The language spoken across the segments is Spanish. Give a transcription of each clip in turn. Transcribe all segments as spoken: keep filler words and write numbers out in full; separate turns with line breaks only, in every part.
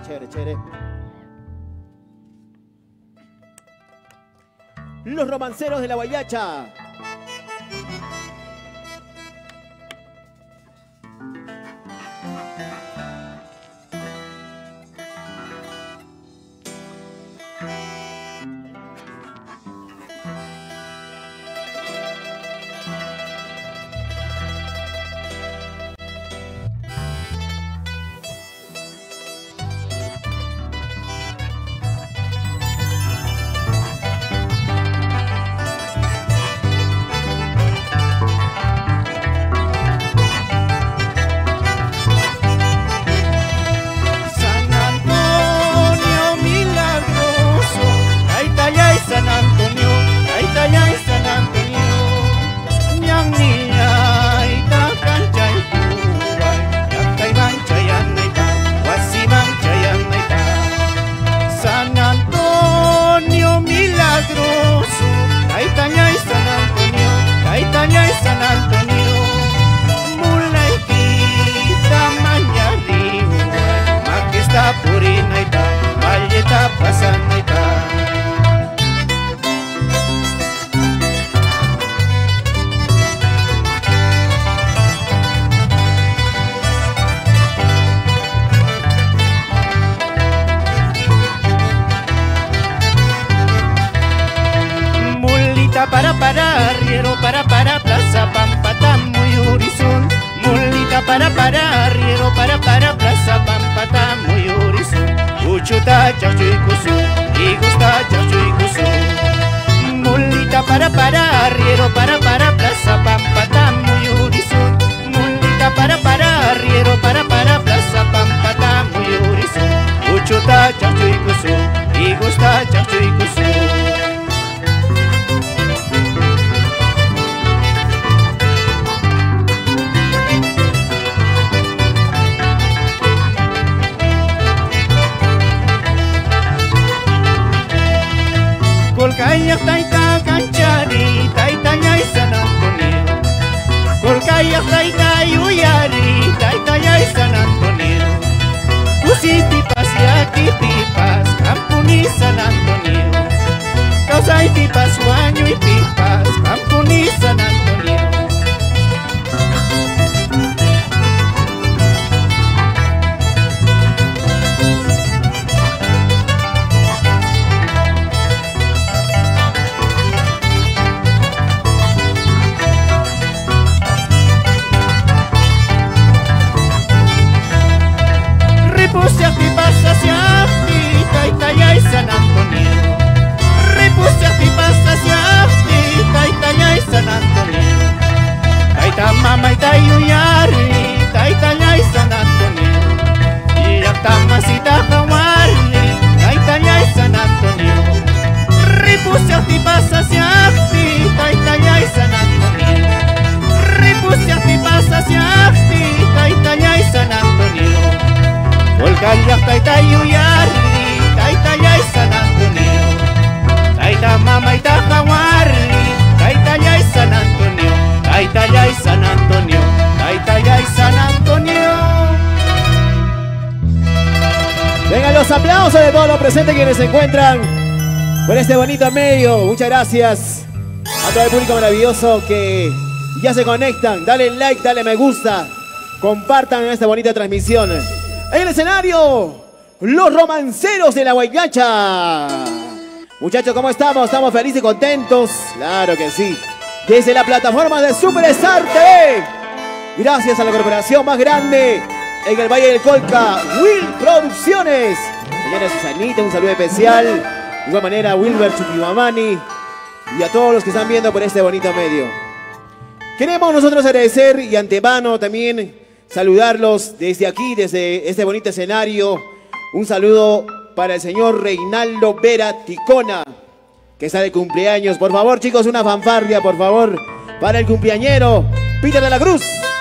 chévere, chévere. Los romanceros de la Guayacha.
Para para, arriero para para, plaza Pampata, muy horizon. Mulita para para, arriero para para, plaza Pampata, muy horizon. Uchuta, chacho y cusu, y gusta, chacho y cusu. Mulita para para, arriero para para, plaza Pampata, muy horizon. Mulita para para, arriero para para, plaza Pampata, muy horizon. Uchuta, chacho y cusu, y gusta, chacho y cusu. Colcaya taita canchari, taita ñay San Antonio. Colcaya taita yuyari, taita ñay San Antonio. Usi pipas y aquí pipas, Campuni San Antonio. Causa y pipas, sueño y pipas, Campuni San Antonio. Repuse a pipas hacia ti, taita ñay San Antonio. Repuse a pipas hacia ti, taita ñay San Antonio. Taita mama y tayuyari, taita ñay San Antonio. Y la tamasita jawari, taita ñay San Antonio. Repuse a pipas hacia ti, taita ñay San Antonio. Repuse a pipas hacia ti, taita ñay San Antonio. Volcaya taita yuyari, taita ñay San Antonio. Taita mama y tajawari, taita ñay San Antonio. Taita ñay San Antonio, taita ñay San Antonio.
Vengan los aplausos de todos los presentes quienes se encuentran por este bonito medio. Muchas gracias a todo el público maravilloso que ya se conectan. Dale like, dale me gusta, compartan esta bonita transmisión. En el escenario, los romanceros de la Guayacha. Muchachos, ¿cómo estamos? ¿Estamos felices y contentos? Claro que sí. Desde la plataforma de Superstar T V. Gracias a la corporación más grande en el Valle del Colca, Will Producciones. Señora Susanita, un saludo especial. De igual manera, Wilber Chupimamani. Y a todos los que están viendo por este bonito medio. Queremos nosotros agradecer y antemano también saludarlos desde aquí, desde este bonito escenario. Un saludo para el señor Reinaldo Vera Ticona, que está de cumpleaños. Por favor, chicos, una fanfarria, por favor, para el cumpleañero Peter de la Cruz.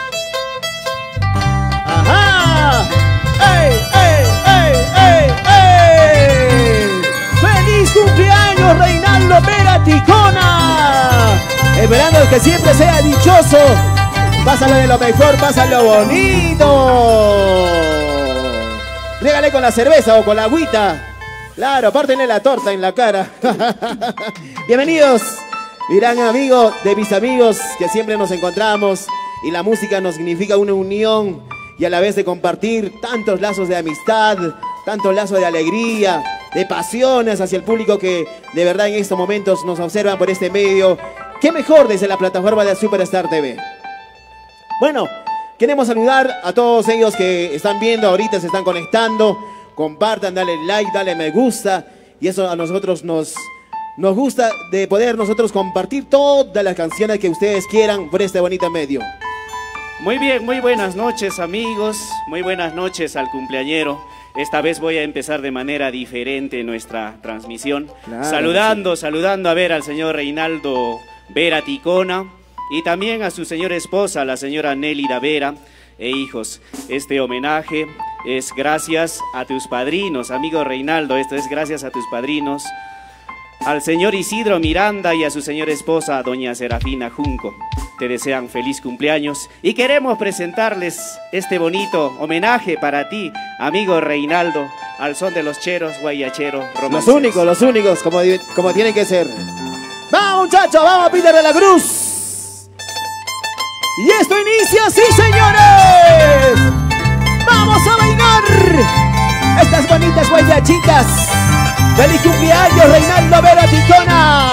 ¡Ajá! ¡Ey, ey, ey, ey, ey! ¡Feliz cumpleaños, Reinaldo Vera Ticona! Esperando que siempre sea dichoso. Pásalo de lo mejor, pásalo bonito. Régale con la cerveza o con la agüita. Claro, pártenle la torta en la cara. Bienvenidos, mi gran amigo de mis amigos que siempre nos encontramos. Y la música nos significa una unión y a la vez de compartir tantos lazos de amistad, tantos lazos de alegría, de pasiones hacia el público que de verdad en estos momentos nos observan por este medio. ¿Qué mejor desde la plataforma de Superstar T V? Bueno, queremos saludar a todos ellos que están viendo ahorita, se están conectando. Compartan, dale like, dale me gusta. Y eso a nosotros nos, nos gusta de poder nosotros compartir todas las canciones que ustedes quieran por este bonito medio.
Muy bien, muy buenas noches amigos, muy buenas noches al cumpleañero. Esta vez voy a empezar de manera diferente nuestra transmisión. Claro, saludando, sí. saludando a ver al señor Reinaldo Vera Ticona y también a su señora esposa, la señora Nélida Vera e hijos. Este homenaje es gracias a tus padrinos, amigo Reinaldo, esto es gracias a tus padrinos, al señor Isidro Miranda y a su señora esposa, doña Serafina Junco. Te desean feliz cumpleaños y queremos presentarles este bonito homenaje para ti, amigo Reinaldo, al son de los cheros, guayacheros, romanceros.
Los únicos, los únicos, como, como tienen que ser. ¡Vamos, muchachos! ¡Vamos, Peter de la Cruz! Y esto inicia así, señores. ¡Vamos a bailar estas bonitas guayachitas! ¡Feliz cumpleaños, Reinaldo Vera Ticona!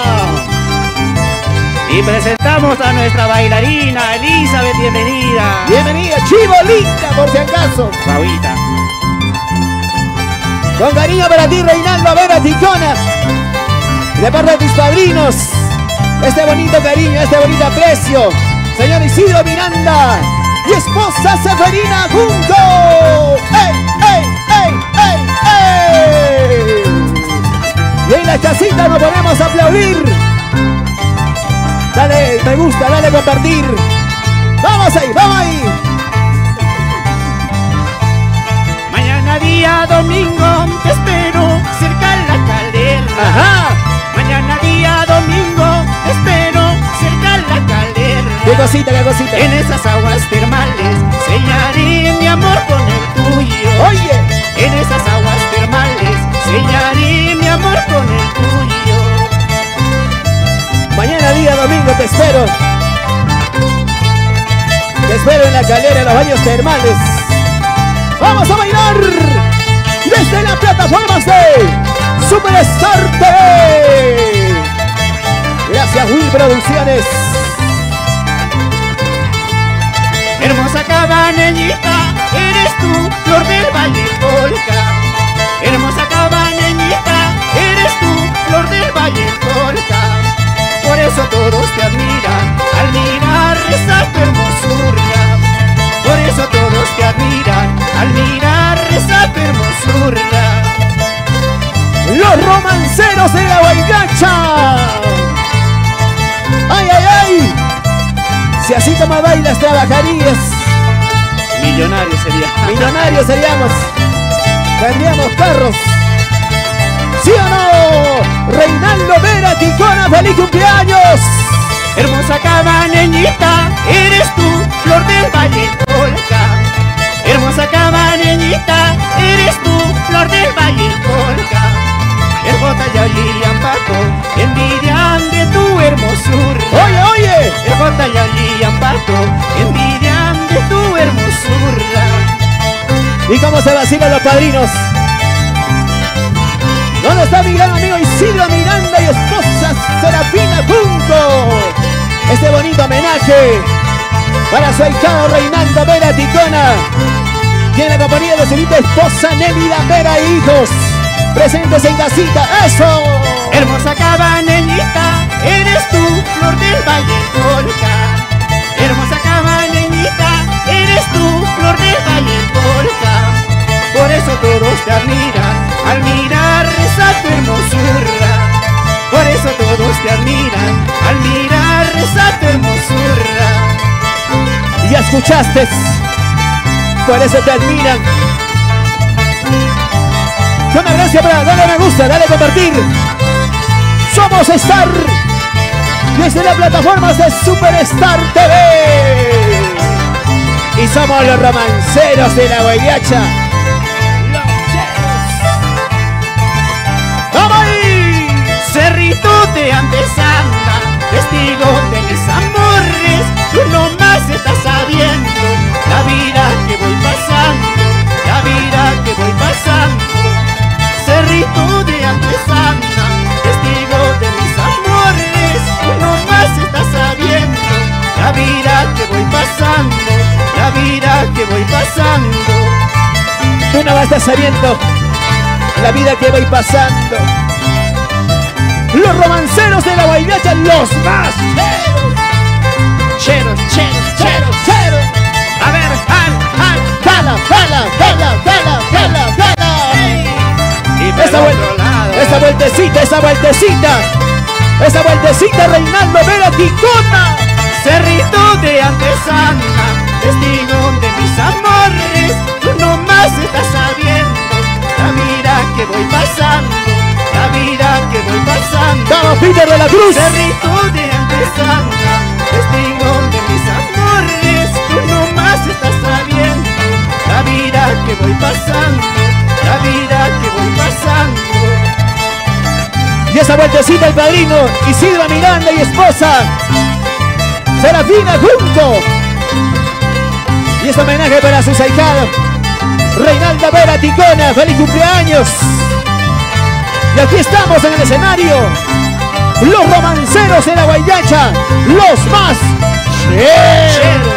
Y presentamos a nuestra bailarina, Elizabeth, bienvenida.
Bienvenida, Chibolita, por si acaso.
Pauita.
Con cariño para ti, Reinaldo Vera Ticona. De parte de tus padrinos, este bonito cariño, este bonito aprecio. Señor Isidro Miranda y esposa Seferina Junco. ¡Ey, ey, ey, ey, ey! Y en la casita nos ponemos a aplaudir. Dale me gusta, dale compartir. Vamos ahí, vamos ahí.
Mañana día domingo te espero cerca de la caldera.
Ajá.
Mañana día domingo te espero cerca de la caldera.
Qué cosita, qué cosita.
En esas aguas termales sellaré mi amor con el tuyo.
Oye.
En esas aguas termales sellaré mi amor con el tuyo.
Mañana día domingo te espero. Te espero en la calera, en los baños termales. ¡Vamos a bailar! Desde las plataformas de Superstar T V. Gracias, Will Producciones.
Hermosa cabañita, eres tú, flor del valle Colca. Hermosa cabañita, eres tú, flor del valle Colca. Por eso todos te admiran, al mirar esa tu hermosura. Por eso todos te admiran, al mirar esa tu hermosura.
Los romanceros de la Guaygacha. ¡Ay, ay, ay! Si así como bailas trabajarías.
Millonarios seríamos.
Millonarios seríamos. Tendríamos carros. ¿Sí o no? Reinaldo Vera Ticona, feliz cumpleaños.
Hermosa cabañita, eres tú, flor del valle Colca. Hermosa cabañita, eres tú, flor del valle Colca. El Jota y el Ampato envidian de tu hermosura.
Oye, oye.
El Jota y el Ampato envidian de tu hermosura.
¿Y cómo se vacilan los padrinos? ¿Dónde está mi gran amigo Isidro Miranda y esposa Serafina Junco? Este bonito homenaje para su ahijado Reinaldo Vera Ticona. Tiene la compañía de su linda esposa Nélida Vera e hijos. Presentes en casita, ¡eso!
Hermosa cabañita, eres tú, flor del valle Colca. Hermosa cabañita, eres tú, flor del valle Colca. Por eso todos te admiran, al mirar esa tu hermosura. Por eso todos te admiran, al mirar esa tu hermosura.
Ya escuchaste, por eso te admiran. Una gracias, para dale me gusta, dale compartir. Somos Star desde las plataformas de Superstar T V. Y somos los romanceros de la Guayacha. más estás sabiendo la vida que voy pasando. Los romanceros de la Guaylacha, los más
Cheros, cheros, cheros,
cheros.
A ver, jal, jal,
Jala, jala, jala, jala, jala, jala.
y por
Esa,
el
vuel
otro lado.
esa vueltecita, esa vueltecita. Esa vueltecita, Reinaldo Vera Ticona.
Cerrito de antesana, testigo de mis amores, tú nomás estás sabiendo la vida que voy pasando, la vida que voy pasando.
Vamos, Peter de la Cruz.
Cerrito de antesana, testigo de mis amores, tú nomás estás sabiendo la vida que voy pasando, la vida que voy pasando.
Y esa vueltecita, el padrino Isidro Miranda y esposa Serafina junto. Y este homenaje para sus ahijados, Reinaldo Vera Ticona. ¡Feliz cumpleaños! Y aquí estamos en el escenario, los romanceros de la Guaylacha, los más cheros.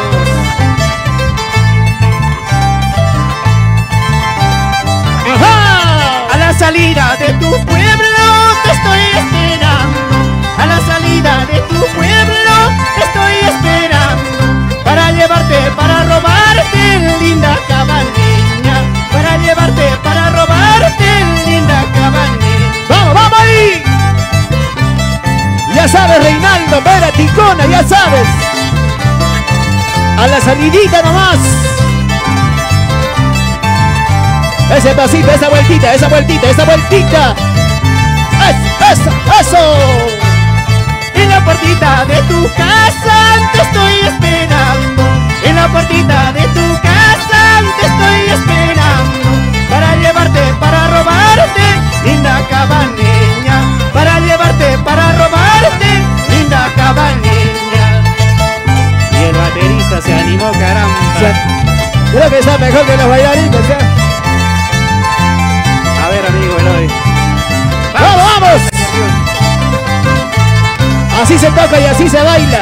¡Ajá!
A la salida de tu pueblo te estoy esperando, a la salida de tu pueblo te estoy esperando, para llevarte, para robarte, linda cabaña, para llevarte, para robarte, linda cabaña.
¡Vamos, vamos ahí! Ya sabes, Reinaldo Vera Ticona, ya sabes. A la salidita nomás. Ese pasito, esa vueltita, esa vueltita, esa vueltita. ¡Eso, eso, eso!
En la puertita de tu casa te estoy esperando, en la puertita de tu casa te estoy esperando, para llevarte, para robarte, linda cabaña, para llevarte, para robarte, linda cabaña. Y el baterista se animó, caramba.
Creo que está mejor que los bailarines, ¿ya?
A ver, amigo Eloy.
¡Vamos, vamos! Así se toca y así se baila.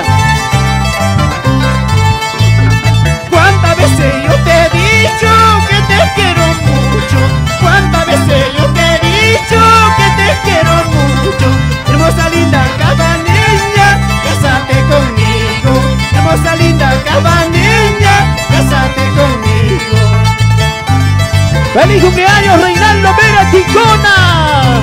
¿Cuántas veces yo te he dicho que te quiero mucho? ¿Cuántas veces yo te he dicho que te quiero mucho? Hermosa linda cabañeña, cásate conmigo. Hermosa linda cabañeña, cásate conmigo.
¡Feliz cumpleaños, Reinaldo Vera Ticona!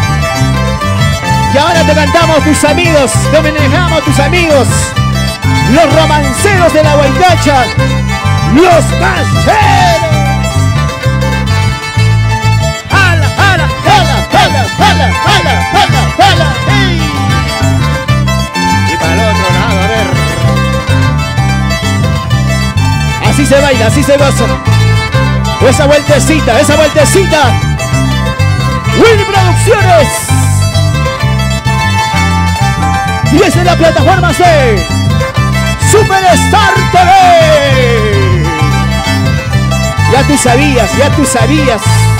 Y ahora te cantamos tus amigos, te homenajamos a tus amigos, los romanceros de la Guaylacha, los más cheros.
¡Jala, jala,
¡Jala, jala, jala, jala, jala, jala! ¡Ey!
Y para el otro lado, a ver.
Así se baila, así se goza. Esa vueltecita, esa vueltecita. Willy Producciones. Y es de la plataforma de Superstar T V. Ya tú sabías, ya tú sabías.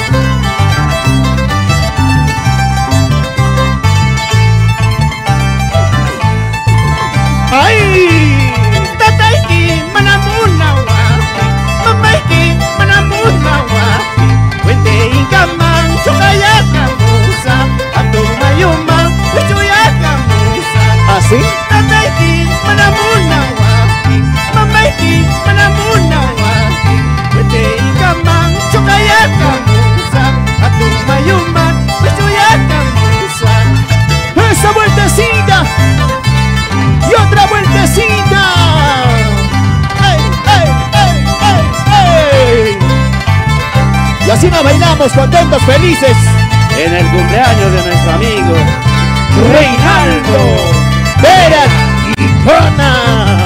¡Ay!
Tataiki, manamuna, wapi. Mapaiki, manamuna, wapi. Wente inkaman, chukayaka, musa. Atumayuma, wichuyaka, musa.
¿Así?
Tataiki, manamuna, wapi. Mapaiki, manamuna, wapi. Wente inkaman, chukayaka, musa. Atumayuma, wichuyaka, musa.
¡Esa vueltecita! ¡Y otra vueltecita! ¡Ey, ey, ey, ey, ey! Y así nos bailamos, contentos, felices,
En el cumpleaños de nuestro amigo
Reinaldo Vera Ticona.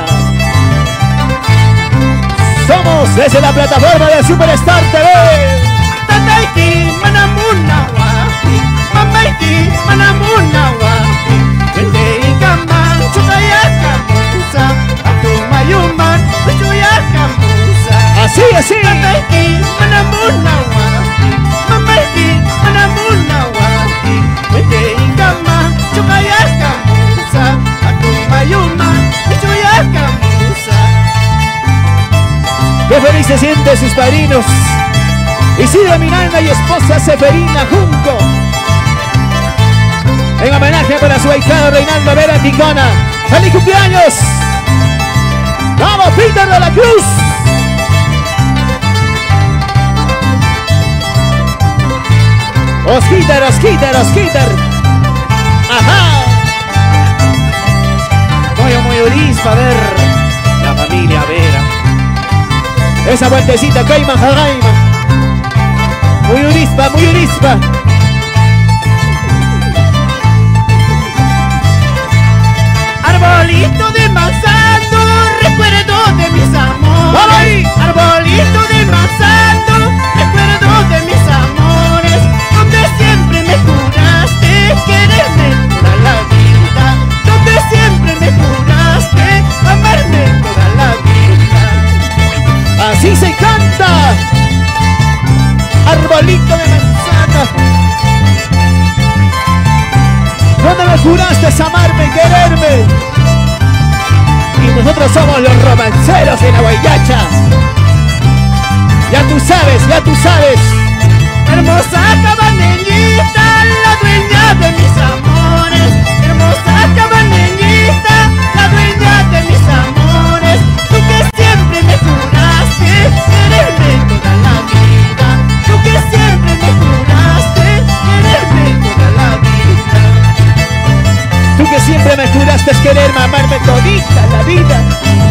Somos desde la plataforma de Superstar T V.
Tataiki, manamuna, wapi. Mapaiki, manamuna, wapi. Wente inkaman, chukayaka, musa. Atumayuma, wichuyaka, musa.
Así, así.
Tataiki, manamuna, wapi. Mapaiki, manamuna, wapi. Wente inkaman, chukayaka, musa. Atumayuma, wichuyaka, musa.
Qué feliz se sienten sus padrinos. Isidro Miranda y esposa Seferina Junco. En homenaje para su ahijado Reinaldo Vera Ticona. ¡Feliz cumpleaños! ¡Vamos, Peter de la Cruz! Osquitar, Osquitar, Osquitar. ¡Ajá!
Muy, muy urispa, a ver. La familia Vera.
Esa vueltecita, Caima, Jagaima. Muy urispa, muy urispa.
Arbolito de manzano, recuerdo de mis amores. Arbolito de manzano, recuerdo de mis amores. Donde siempre me juraste quererme toda la vida. Donde siempre me juraste amarme toda la vida.
Así se canta. Arbolito de manzana. Donde me juraste amarme, quererme. Y nosotros somos los romanceros de la Guayacha. Ya tú sabes, ya tú sabes.
Hermosa cabaneñita, la dueña de mis amores. Hermosa cabaneñita, la dueña de mis amores. Tú que siempre me juraste quererme toda la vida. Tú que siempre me juraste quererme toda la vida.
Tú que siempre me juraste quererme, amarme todita la vida.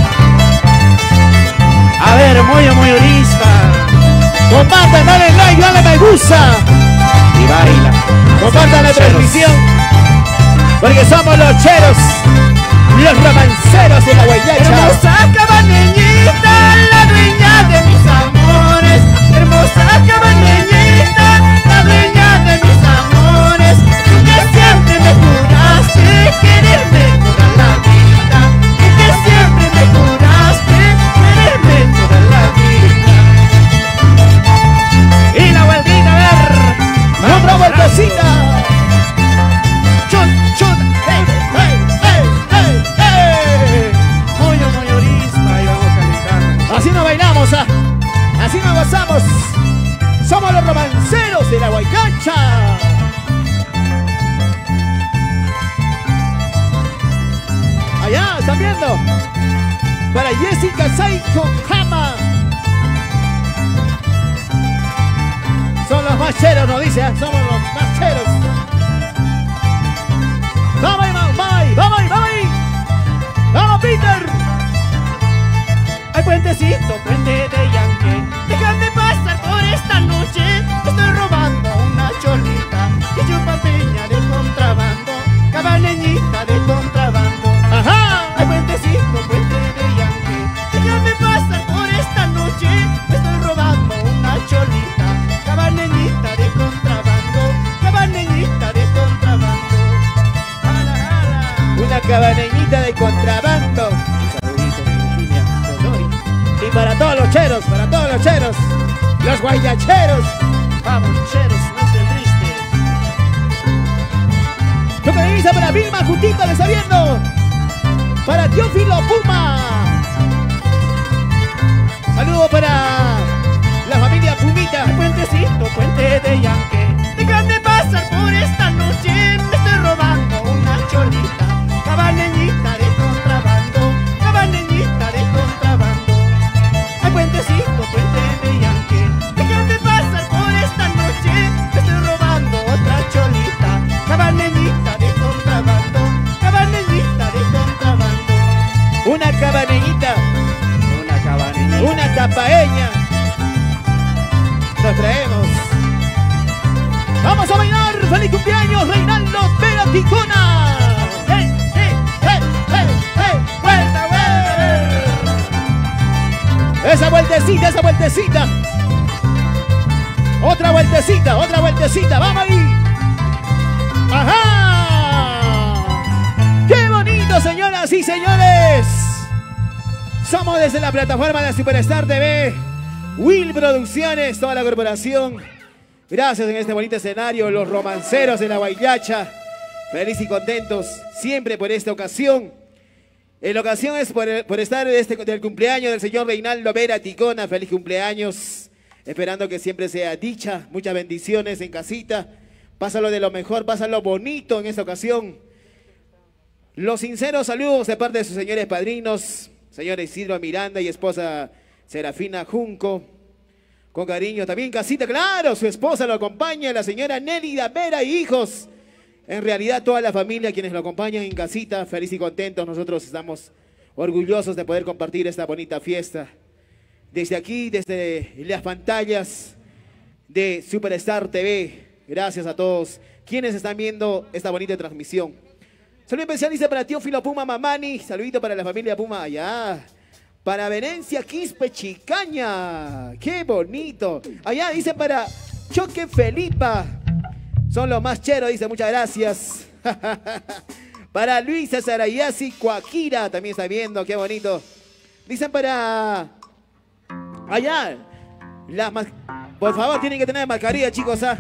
A ver, muy, muy orispa.
Compartan, dale like, dale me gusta.
Y baila.
Compartan la transmisión. Porque somos los cheros, los romanceros de la Guayacha.
Hermosa cabaneñita, la dueña de mis amores. Hermosa cabaneñita, la dueña de mis amores. Tú que siempre me juraste quererme toda la vida. Tú que siempre me juraste quererme toda la vida. Y la vueltita, a ver.
Otra vueltecita.
Chut, chut, hey, hey, hey, hey, hey. Muy, muy orispa, y vamos calentando.
Así nos bailamos, ¿ah? Así nos gozamos. Somos los romanceros de la Guayacha. Allá, ¿están viendo? Para Jessica Saiko Kama. Son los más cheros, nos dice, ¿eh? Somos los más cheros. Vamos ahí, vamos ahí, vamos ahí, vamos ahí. Vamos, Peter.
Ay, puentecito, puente de Yankee, déjame pasar por esta noche. Estoy robando una cholita y chupa piña de contrabando, cabaneñita de contrabando.
Ajá.
Ay, puentecito, puente de Yankee, déjame pasar por esta noche. Estoy robando una cholita, cabaneñita de contrabando, cabaneñita de contrabando. Jala, jala.
Una cabaneñita de contrabando.
Saludito, Virginia, Dolori.
Y para todos los cheros, para todos los cheros, los guayacheros.
Vamos, cheros, no estén tristes.
Lo que dice para Vilma Jutita, ¿le está viendo? Para Teófilo Puma. Saludo para la familia Pumita.
Puentecito, puente de Yankee, déjame pasar por esta noche. Me estoy robando una cholita, cabaneñita de contrabando, cabaneñita de contrabando. Ay, puentecito, puente de Yankee, déjame pasar por esta noche. Me estoy robando otra cholita, cabaneñita de contrabando, cabaneñita de contrabando.
Una cabaneñita,
Una cabaneñita.
una capaeña. Nos traemos. Vamos a bailar. ¡Feliz cumpleaños, Reinaldo Vera Ticona!
¡Hey, hey, hey, hey, hey! ¡Vuelta, vuelta!
Esa vueltecita, esa vueltecita. Otra vueltecita, otra vueltecita. ¡Vamos ahí! ¡Ajá! ¡Qué bonito, señoras y señores! Somos desde la plataforma de Superstar T V, Will Producciones, toda la corporación. Gracias en este bonito escenario, los romanceros de la Guayacha. Feliz y contentos siempre por esta ocasión. En la ocasión es por, por estar este, del cumpleaños del señor Reinaldo Vera Ticona. Feliz cumpleaños. esperando que siempre sea dicha, muchas bendiciones en casita. Pásalo de lo mejor, pásalo bonito en esta ocasión. Los sinceros saludos de parte de sus señores padrinos, señor Isidro Miranda y esposa Serafina Junco. Con cariño también casita, claro, su esposa lo acompaña, la señora Nélida Vera y hijos. En realidad toda la familia quienes lo acompañan en casita, feliz y contentos. Nosotros estamos orgullosos de poder compartir esta bonita fiesta. Desde aquí, desde las pantallas de Superstar T V, gracias a todos quienes están viendo esta bonita transmisión. Saludo especial dice para tío Filo Puma Mamani, saludito para la familia Puma allá. Para Venencia Quispe Chicaña, qué bonito. Allá dice para Choque Felipa, son los más cheros, dice, muchas gracias. Para Luisa Sarayasi Coaquira, también está viendo, qué bonito. Dicen para allá, las mas... por favor tienen que tener mascarilla, chicos, ¿ah?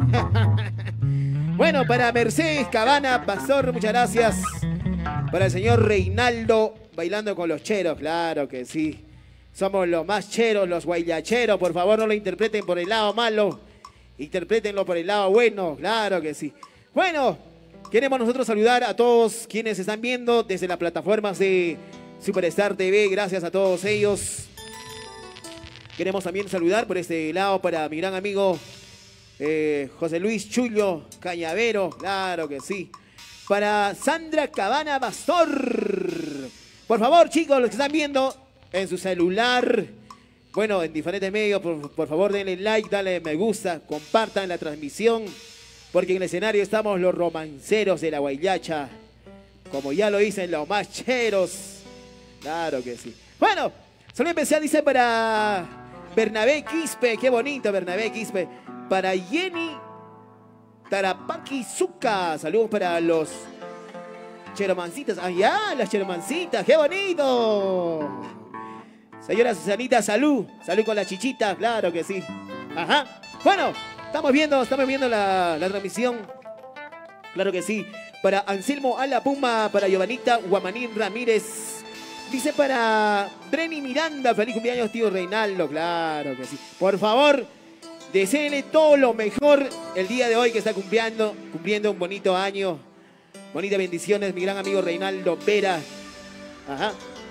Bueno, para Mercedes Cabana Pastor, muchas gracias. Para el señor Reinaldo, bailando con los cheros, claro que sí. Somos los más cheros, los guayacheros, por favor no lo interpreten por el lado malo, interprétenlo por el lado bueno, claro que sí. Bueno, queremos nosotros saludar a todos quienes están viendo desde las plataformas de Superstar T V, gracias a todos ellos. Queremos también saludar por este lado para mi gran amigo eh, José Luis Chullo Cañavero, claro que sí. Para Sandra Cabana Pastor. Por favor, chicos, los que están viendo en su celular, bueno, en diferentes medios, por, por favor denle like, dale me gusta, compartan la transmisión, porque en el escenario estamos los romanceros de la Guayacha, como ya lo dicen los más cheros, claro que sí. Bueno, saludo especial dice para Bernabé Quispe, qué bonito Bernabé Quispe, para Jenny Tarapaki Zucca, saludos para los cheromancitas, allá ah, las cheromancitas, qué bonito. Señora Susanita, salud, salud con la chichita, claro que sí. Ajá, bueno, estamos viendo, estamos viendo la, la transmisión, claro que sí. Para Anselmo Ala Puma, para Giovanita Guamanín Ramírez, dice para Breni Miranda, feliz cumpleaños tío Reinaldo, claro que sí. Por favor, deseenle todo lo mejor el día de hoy que está cumpliendo, cumpliendo un bonito año. Bonitas bendiciones, mi gran amigo Reinaldo Vera. Ajá.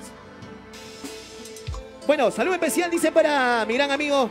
Bueno, saludo especial dice para mi gran amigo,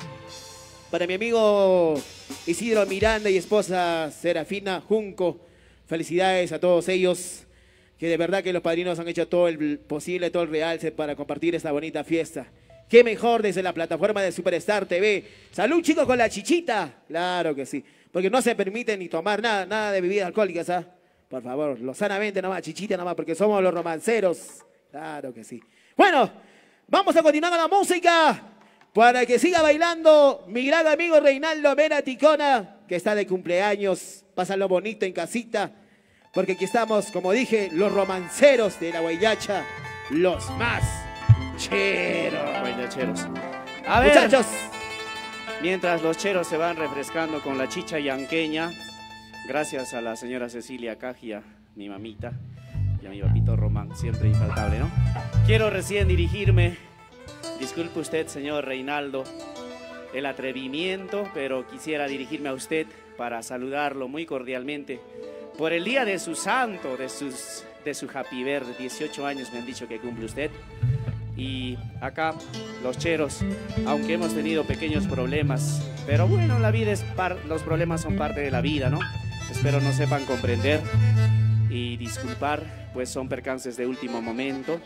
para mi amigo Isidro Miranda y esposa Serafina Junco. Felicidades a todos ellos, que de verdad que los padrinos han hecho todo el posible, todo el realce para compartir esta bonita fiesta. Qué mejor desde la plataforma de Superstar T V. Salud, chicos, con la chichita. Claro que sí, porque no se permite ni tomar nada, nada de bebidas alcohólicas, ¿ah? Por favor, lo sanamente nomás, chichita nomás, porque somos los romanceros. Claro que sí. Bueno, vamos a continuar con la música para que siga bailando mi gran amigo Reinaldo Vera Ticona, que está de cumpleaños. Pásalo bonito en casita, porque aquí estamos, como dije, los romanceros de la Guayacha, los más cheros.
Guayacheros. A ver,
muchachos,
mientras los cheros se van refrescando con la chicha yanqueña, gracias a la señora Cecilia Cagia, mi mamita, y a mi papito Román, siempre infaltable, ¿no? Quiero recién dirigirme, disculpe usted, señor Reinaldo, el atrevimiento, pero quisiera dirigirme a usted para saludarlo muy cordialmente por el día de su santo, de, sus, de su happy birthday, dieciocho años me han dicho que cumple usted. Y acá, los cheros, aunque hemos tenido pequeños problemas, pero bueno, la vida es par, los problemas son parte de la vida, ¿no? Espero nos sepan comprender y disculpar, pues son percances de último momento.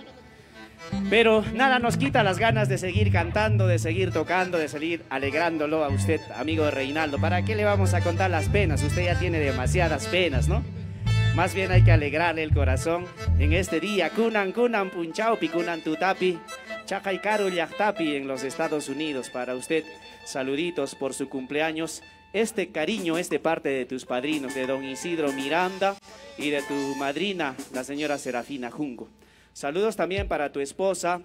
Pero nada nos quita las ganas de seguir cantando, de seguir tocando, de seguir alegrándolo a usted, amigo Reinaldo. ¿Para qué le vamos a contar las penas? Usted ya tiene demasiadas penas, ¿no? Más bien hay que alegrarle el corazón en este día. Kunan, kunan, punchaupi, kunan tutapi, chacaycaru, yachtapi en los Estados Unidos. Para usted, saluditos por su cumpleaños. Este cariño es de parte de tus padrinos, de don Isidro Miranda y de tu madrina, la señora Serafina Junco. Saludos también para tu esposa,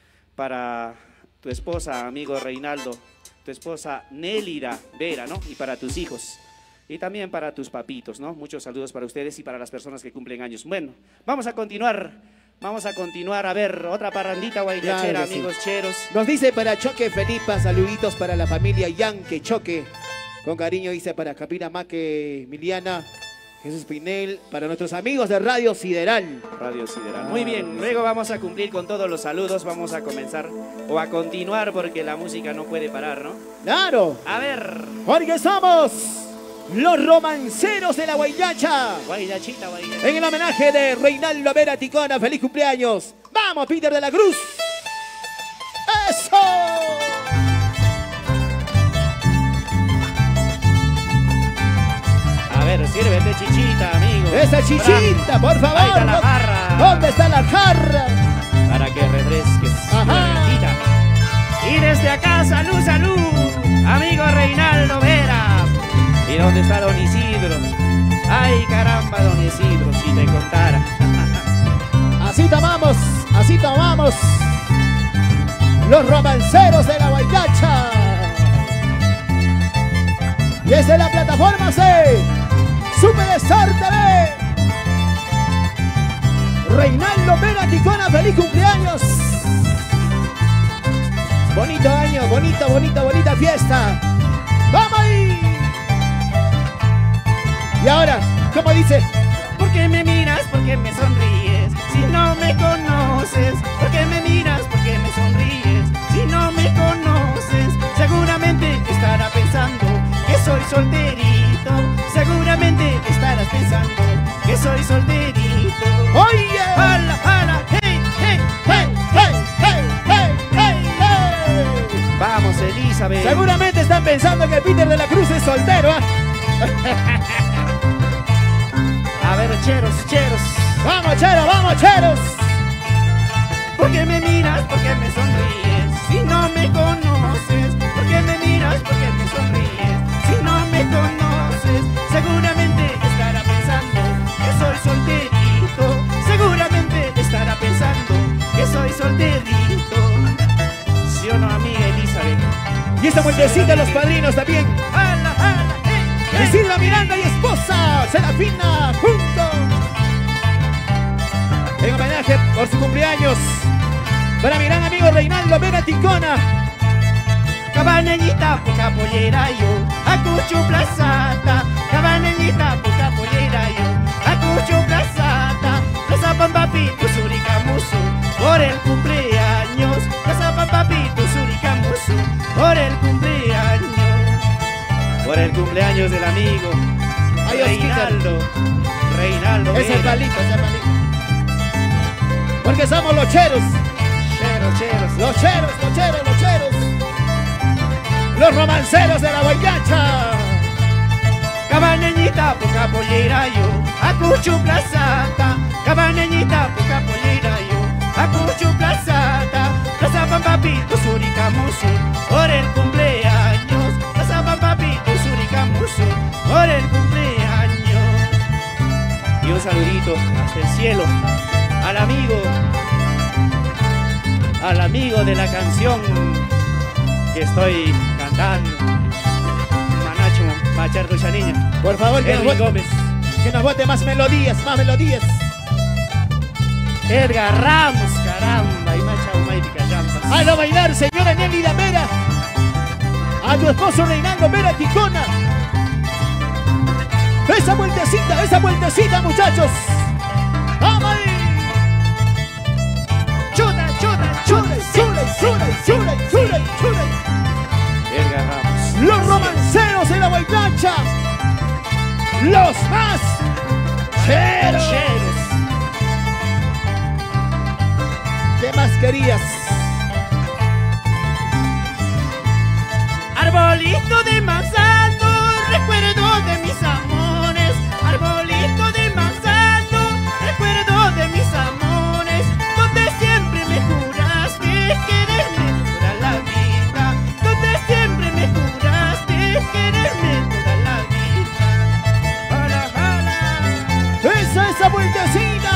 para tu esposa, amigo Reinaldo, tu esposa Nélida Vera, ¿no? Y para tus hijos. Y también para tus papitos, ¿no? Muchos saludos para ustedes y para las personas que cumplen años. Bueno, vamos a continuar Vamos a continuar a ver otra parrandita guayrachera,
Claro que
amigos
sí.
cheros.
Nos dice para Choque Felipa, saluditos para la familia Yanque Choque. Con cariño dice para Capira Maque, Miliana, Jesús Pinel, para nuestros amigos de Radio Sideral.
Radio Sideral.
Ah,
Muy bien, luego vamos a cumplir con todos los saludos. Vamos a comenzar o a continuar porque la música no puede parar, ¿no?
Claro,
A ver,
porque somos los romanceros de la Guaylacha.
guayrachita, guayrachita.
En el homenaje de Reinaldo Vera Ticona, feliz cumpleaños. ¡Vamos, Peter de la Cruz! ¡Eso!
A ver, sírvete chichita, amigo.
Esa chichita, por favor.
Ahí está la jarra.
¿Dónde está la jarra?
Para que refresques.
Ajá.
Chichita. Y desde acá, salud, salud, amigo Reinaldo Vera. ¿Y dónde está don Isidro? Ay, caramba, don Isidro, si te contara.
Así tomamos, así tomamos. Los romanceros de la Guaylacha. Desde la plataforma C, Superstar T V. Reinaldo Vera Ticona, feliz cumpleaños. Bonito año, bonito, bonita, bonita fiesta. ¡Vamos ahí! Y ahora, ¿cómo dice?
¿Por qué me miras? ¿Por qué me sonríes? Si no me conoces. ¿Por qué me miras? ¿Por qué me sonríes? Si no me conoces. Seguramente estará pensando que soy solterito. Seguramente estarás pensando que soy solterito.
¡Oye!
¡Hala, hala! ¡Hey, hey,
¡Hey, hey, hey, hey, hey, hey!
Vamos, Elizabeth.
Seguramente están pensando que Peter de la Cruz es soltero, ¿ah?
A ver, cheros, cheros.
¡Vamos, cheros, vamos, cheros!
¿Por qué me miras? ¿Por qué me sonríes? Si no me conoces. ¿Por qué me miras? ¿Por qué me sonríes? Si no me conoces. Seguramente estará pensando que soy solterito. Seguramente estará pensando que soy solterito. ¿Sí o no, amiga Elizabeth?
Y esta vueltecita de los padrinos también.
¡Hala, hala! ¡Hey, hey!
Isidra Miranda y esposa, Serafina, junto. En homenaje por su cumpleaños. Para mi gran amigo Reinaldo Vera Ticona.
Cabaneñita, poca pollera yo, acucho plazata. Cabaneñita, poca pollera yo, acucho plazata. Plaza Pampapito, Suricamusu, por el cumpleaños. Plaza Pampapito, Suricamusu, por el cumpleaños. Por el cumpleaños del amigo
Ay,
Reinaldo. Reinaldo
Es el
Vera.
palito, es el palito. Porque somos los cheros.
Cheros, cheros.
Los cheros, los cheros, los cheros. Los romanceros de la Guaylacha.
Cabaneñita, poca pollera yo, acucho plazata. Cabaneñita, poca pollera yo, acucho plazata. Plaza Pampapito, Suricamusu, por el cumpleaños. Plaza Pampapito, Suricamusu, por el cumpleaños. Y un saludito hasta el cielo al amigo, al amigo de la canción que estoy cantando. Manacho, Machardo Chaniña.
Por favor, que nos,
Edwin
bote,
Gómez.
que nos bote más melodías, más melodías.
Edgar Ramos, caramba, y Macha Humay Picayampas.
A no bailar, señora Nelly Damera. A tu esposo Reinaldo Vera Ticona. Esa vueltecita, esa vueltecita, muchachos. ¡Vamos ahí!
Chuta, chuta,
¡Chule, chule, chule, chule, chule, chule!
Edgar Ramos.
Los romanceros de la Guaylacha. Los más cheros.
Cheros.
¿Qué más querías?
Arbolito de manzano, recuerdo de mis amores. Arbolito de manzano, recuerdo de mis amores. Donde siempre me juraste quererme toda la vida. Donde siempre me juraste quererme toda la vida. Hola, hola.
¡Esa, esa vueltecita!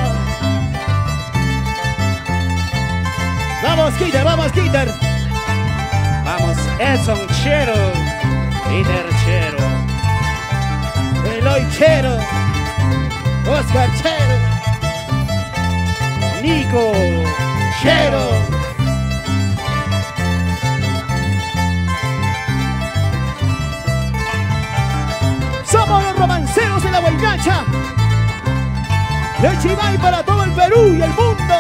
Vamos, Kitter, vamos, Kitter.
Vamos, Edson Chero, Peter Chero.
Eloy Chero. Oscar Chero.
Nico, Chero.
Somos los romanceros de la Guaynacha. De Chivay para todo el Perú y el mundo.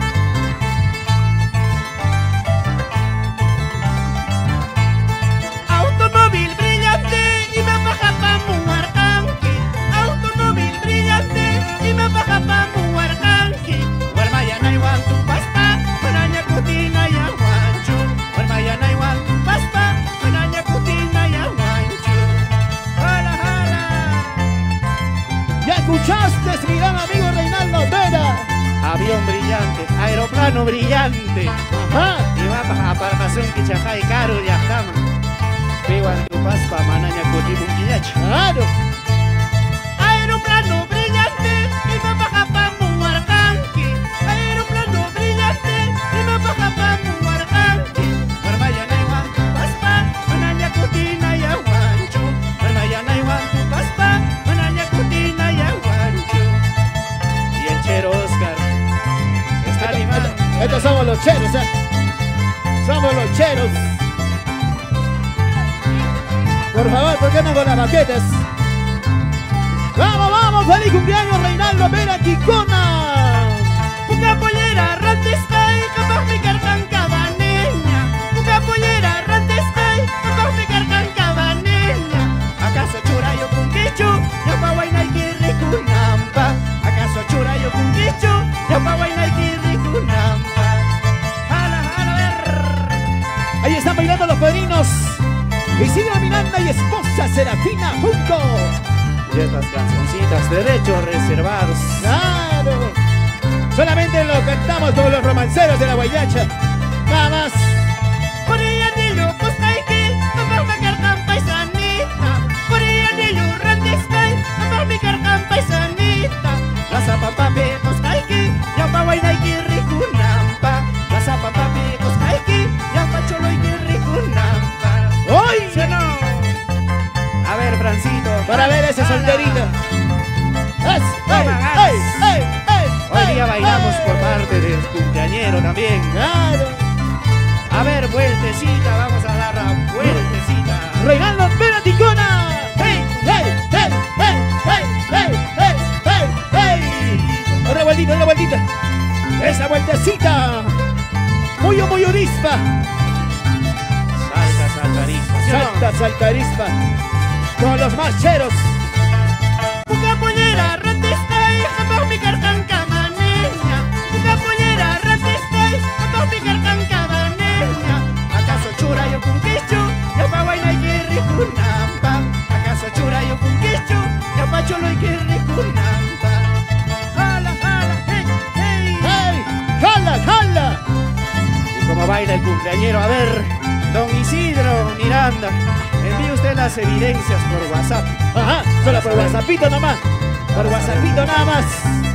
Automóvil brillante y me baja pa' Muarcanqui. Automóvil brillante y me baja pa' Muarcanqui. Guarmayana igual tu paspa, manaña cutina y aguancho. Guarmayana igual tu paspa, manaña cutina y aguancho. Jala, jala.
¿Ya escuchaste, mi gran amigo Reinaldo Vera?
Avión brillante, aeroplano brillante.
Ajá.
Y va pa' aparcación Quichajay caro y ajama. Pewan tu paspa, manaña cutina un quillacho.
Claro.
Aeroplano brillante y me baja pa' Muarcanqui. Aeroplano brillante y me baja pa' Muarcanqui. Guarmayana igual tu paspa, manaña cutina y aguancho. Guarmayana igual tu paspa, manaña cutina y aguancho. Y el Chero Oscar está animando.
Estos somos los cheros, ¿eh? Somos los cheros. Por favor, ¿por qué no con las baquetas? ¡Vamos, vamos! ¡Feliz cumpleaños, Reinaldo Vera Quicona!
Puka pollera, rantiscay, capaz mi carcan cabaneña. Puka pollera, rantiscay, capaz mi carcan cabaneña. ¿Acaso chura yo con quichu? Yo pa' guayna y kirrikunampa. ¿Acaso chura yo con quichu? Yo pa' guayna y kirrikunampa. Jala, jala, ver.
Ahí están bailando los padrinos Isidro Miranda y esposa Serafina juntos.
Y estas cancioncitas, derechos reservados.
¡Claro! Solamente lo cantamos con los romanceros de la Guaynacha. Nada más.
Por ella niño, pues taiki, capaz me carcan paisanita. Por ella niño, rantiscay, capaz mi carcan paisanita. La zapapape, pues taiki, ya pa' guayna y kirrikunampa. La zapapape, pues taiki, ya pa' cholo y kirrikunampa.
¡Hoy!
¿Sí o no? A ver, Francito.
Para ver ese
jala.
solterito. ¡Es! ¡Ey!
Toma,
¡Ey! ¡Ey! ¡Ey!
Hoy día
ey,
bailamos
ey!
por parte del cumpleañero también.
¡Claro!
A ver, vueltecita, vamos a dar la vueltecita.
¡Reinaldo Vera Quicona! ¡Hey! ¡Hey! ¡Hey! ¡Hey! ¡Hey! ¡Hey! ¡Hey! ¡Hey! ¡Hey! Otra vueltita, otra vueltita. Esa vueltecita. Muy, muy urispa.
Salta, saltarispa. ¿Sí o no?
Salta, saltarispa. Con los más cheros.
Puka pollera, rantiscay, capaz mi carcan cabaneña. Puka pollera, rantiscay, capaz mi carcan cabaneña. ¿Acaso chura yo con quichu? Yo pa' guayna y kirrikunampa. ¿Acaso chura yo con quichu? Yo pa' cholo y kirrikunampa. Jala, jala, hey, hey.
¡Hey! ¡Jala, jala!
Y como baila el cumpleañero, a ver, don Isidro Miranda, envíe usted las evidencias por WhatsApp.
Ajá, solo por WhatsAppito nomás. Por WhatsAppito nada más.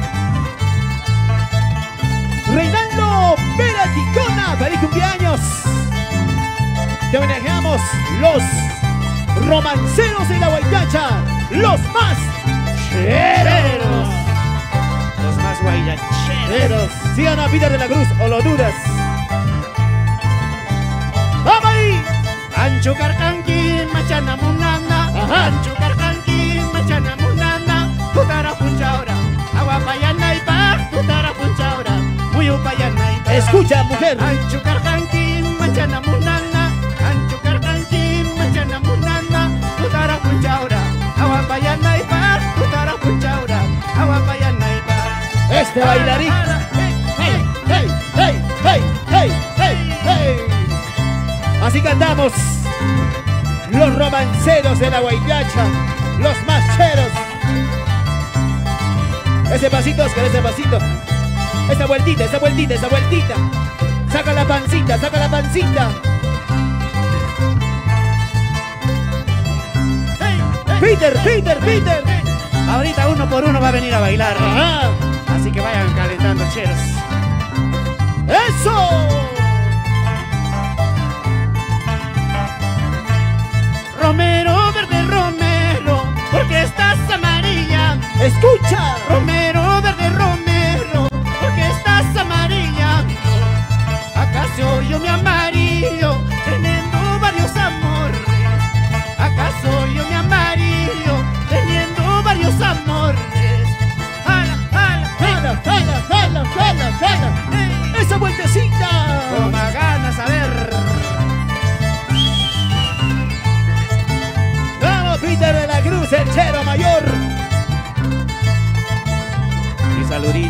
Reinaldo Vera Quicona, feliz cumpleaños. Te homenajeamos los romanceros de la Guaynacha, los más cheros.
Los más guayacheros.
Cheros. Sigan a Peter de la Cruz o lo dudas. ¡Vamos ahí!
Ancho carcanqui, machana munana.
Ajá.
Ancho carcanqui, machana munana. Tutara punchaura. Agua payana y pa. Tutara punchaura. Muy upayana y pa.
Escucha, mujer.
Ancho carcanqui, machana munana. Ancho carcanqui, machana munana. Tutara punchaura. Agua payana y pa. Tutara punchaura. Agua payana y pa.
Este bailarín.
Hey,
¡Hey! ¡Hey! ¡Hey! ¡Hey! ¡Hey! ¡Hey! ¡Hey! Así cantamos los romanceros de la Guaynacha, los más cheros. Ese pasito, Oscar, ese pasito. Esa vueltita, esa vueltita, esa vueltita. Saca la pancita, saca la pancita.
hey, hey,
Peter,
hey,
Peter,
hey,
Peter.
hey. Ahorita uno por uno va a venir a bailar.
Ajá.
Así que vayan calentando, cheros.
¡Eso!
Romero, verde romero, porque estás amarilla.
¡Escucha!
Romero, verde romero, porque estás amarilla.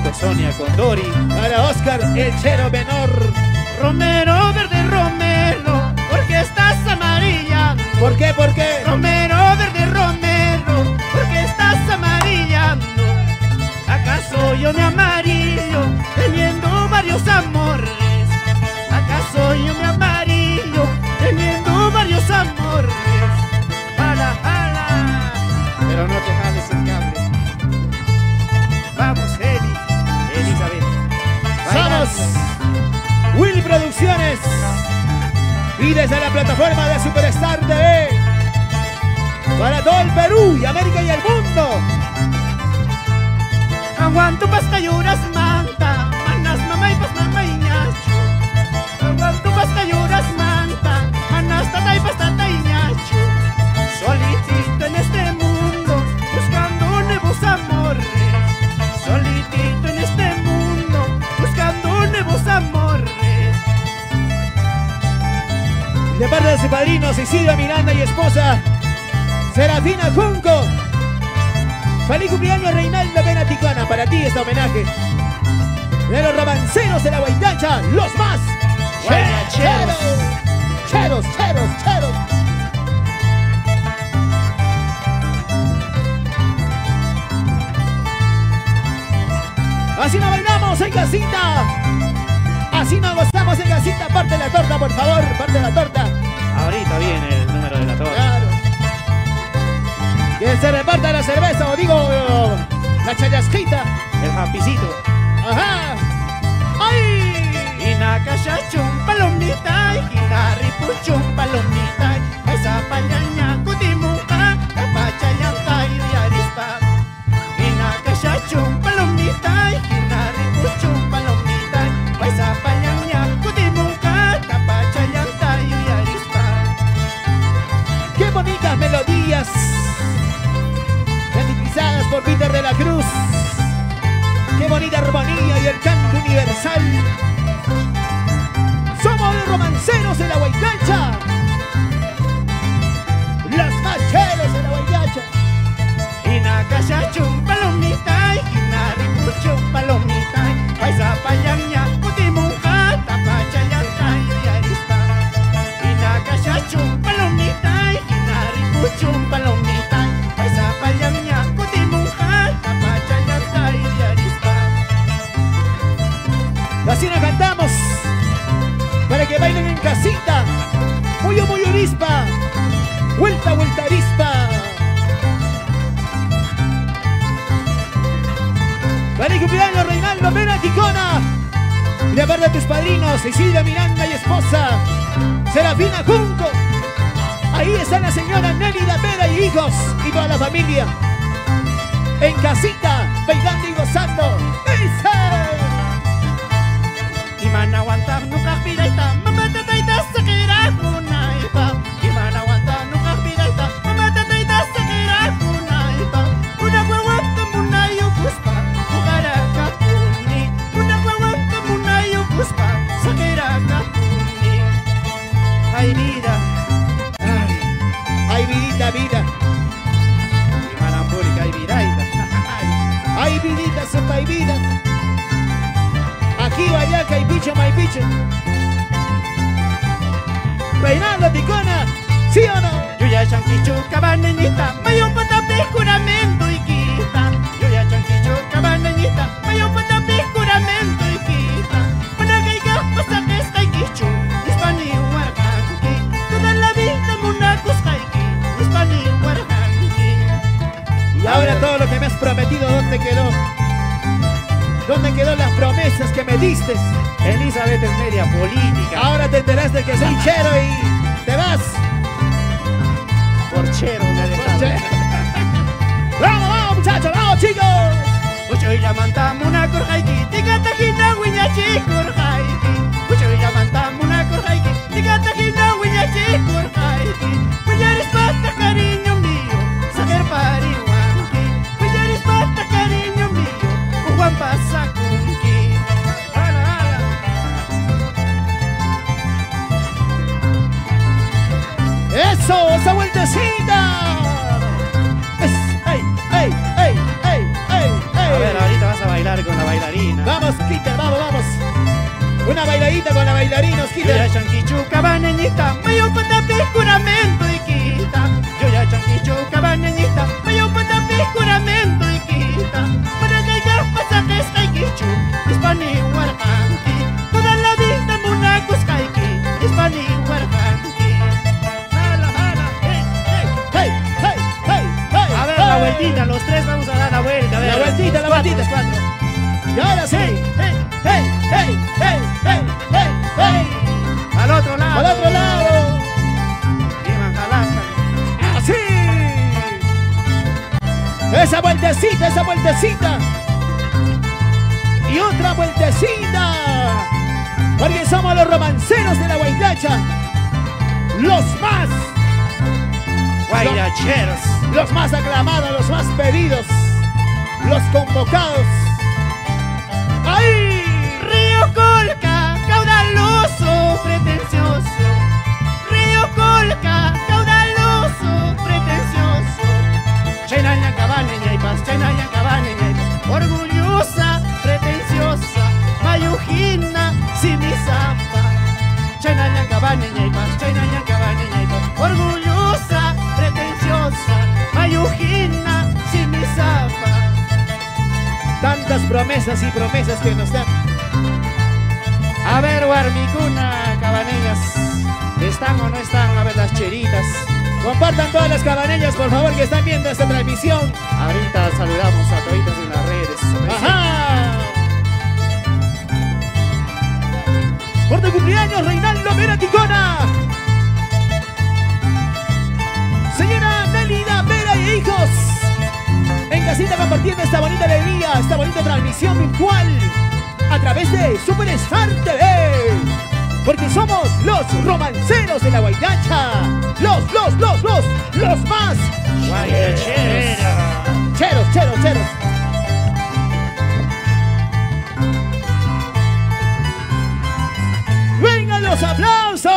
Tito, Sonia, Condori.
Para Oscar, el chero menor.
Romero, verde, Romero, ¿por qué estás amarillando?
¿Por qué? ¿Por qué?
Romero, verde, Romero, ¿por qué estás amarillando? ¿Acaso yo me amarillo teniendo varios amores? ¿Acaso yo me amarillo teniendo varios amores? ¡Jala, jala! Pero no te jales el cable. Vamos, Eli, Elizabeth.
¡Vamos! Willy Producciones. Y desde la plataforma de Superstar T V. Para todo el Perú y América y el mundo.
Aguanto pascayuras manta, manas mamá y pas mamá y ñacho. Aguanto pascayuras manta, manas tata y pas tata y ñacho. Solitito en este mundo, buscando nuevos amores. Solitito en este mundo, buscando nuevos amores.
De parte de su padrino, Isidro Miranda y esposa, Serafina Junco. Feliz cumpleaños, Reinaldo Benaticona. Para ti este homenaje de los romanceros de la Guairacha, los más
Guairacheros.
Cheros, cheros, cheros. Así nos bailamos en casita. Así nos gozamos en casita. Parte la torta, por favor, parte la torta.
Ahorita viene el número de la torta.
Claro. Que se reparta la cerveza, o digo, la chayasquita.
El jampicito.
Ajá. ¡Ay!
Inakashachum palomita, inaripuchum palomita, esa pañaña kutimuka, kapachayanta y arispa. Inakashachum palomita, inaripuchum palomita, esa pañaña kutimuka, kapachayanta y arispa.
¡Qué bonitas melodías! Sintetizadas por Peter de la Cruz. ¡Qué bonita armonía y el canto universal! ¡Somos los romanceros de la Guairacha! ¡Los macheros de la Guairacha!
Inakashachum palomita, inaripuchum palomita, esa pañaña kutimuka, kapachayanta y arispa. Inakashachum palomita, inaripuchum palomita, esa pañaña kutimuka, kapachayanta y arispa.
Así nos cantamos para que bailen en casita. Muy muy arispa. Vuelta, vuelta arispa. Feliz cumpleaños, Reinaldo Benaticona. Y de parte de tus padrinos, Isidro Miranda y esposa, Serafina Junco. Ahí está la señora Nélida Vera y hijos y toda la familia. En casita, bailando y gozando. ¡Dice!
Imana aguanta nunca piraita, mamá tataita se queda junaipa. Imana aguanta nunca piraita, mamá tataita se queda junaipa. Una huevo como una yucuspa, mucaraca puni. Una huevo como una yucuspa, se queda puni. Ay vida, ay,
Ay, vidita, vida.
Imana pública, ay vidaita.
Ay, vidita, sopa y vida. Aquí, Vallaca y bicho, my bicho. Reinaldo Ticona, ¿sí o no?
Yo ya chanquichu cabaneñita, mayo patapi juramento y quita. Yo ya chanquichu cabaneñita, mayo patapi juramento y quita. Para que haya pasa que está quichu, hispani huarjanqui. Toda la vida munacos haiki, hispani huarjanqui.
Y ahora todo lo que me has prometido, ¿dónde quedó? ¿Dónde quedó las promesas que me diste?
Elizabeth es media política.
Ahora te enteraste que soy chero y te vas.
Por chero me ha dejado.
Che. ¡Vamos, vamos, muchachos! ¡Vamos, chicos!
Mucho y la manta muna corjaiki, tika tajina wiñachi corjaiki. Mucho y la manta muna corjaiki, tika tajina wiñachi corjaiki. Wiñaris pata cariño mío, saber parihuanqui. Wiñaris pata cariño mío, Juan pasa kunki. Ala, ala.
¡Eso! ¡Esa vueltecita! Es, ¡ey, ey, ey, ey, ey, ey!
A ver, ahorita vas a bailar con la bailarina.
Osquita con la bailarina, Osquita.
Yo ya chanquichuca baneñita, mayo patapi juramento y quita. Yo ya chanquichuca baneñita, mayo patapi juramento y quita. Para que ya pasajes caiquichu, hispani huarcanqui. Toda la vida munacos caiqui, hispani huarcanqui. Jala, jala, hey, hey,
Hey, hey, hey, hey.
a ver,
hey.
la vueltita, los tres vamos a dar la vuelta. A ver,
La vueltita, la
cuatro,
vueltita.
los cuatro.
Y ahora sí.
Hey, hey,
Hey, hey, hey, hey, hey, hey.
al otro lado.
Al otro lado.
Y manjalaca.
Así. Esa vueltecita, esa vueltecita. Y otra vueltecita. Porque somos los romanceros de la Guaylacha. Los más,
Guairacheros.
los más aclamados, los más pedidos. Los convocados. ¡Ahí!
Río Colca, caudaloso, pretencioso. Río Colca, caudaloso, pretencioso. Chenaña cabane ñaipas, chenaña cabane ñaipas. Orgullosa, pretenciosa, mayujina, simisapa. Chenaña cabane ñaipas, chenaña cabane ñaipas. Orgullosa, pretenciosa, mayujina, simisapa.
Tantas promesas y promesas que nos dan.
A ver, Guarmicuna, cabaneñas, ¿están o no están? A ver, las cheritas.
Compartan todas las cabaneñas, por favor, que están viendo esta transmisión.
Ahorita saludamos a toditos en las redes.
¡Ajá! Por tu cumpleaños, Reinaldo Vera Ticona. Señora Nélida Vera y hijos. En casita compartiendo esta bonita alegría, esta bonita transmisión virtual a través de Superstar T V. Porque somos los romanceros de la Guaylacha. Los, los, los, los, los más
Guairacheros.
cheros, cheros, cheros. ¡Vengan los aplausos!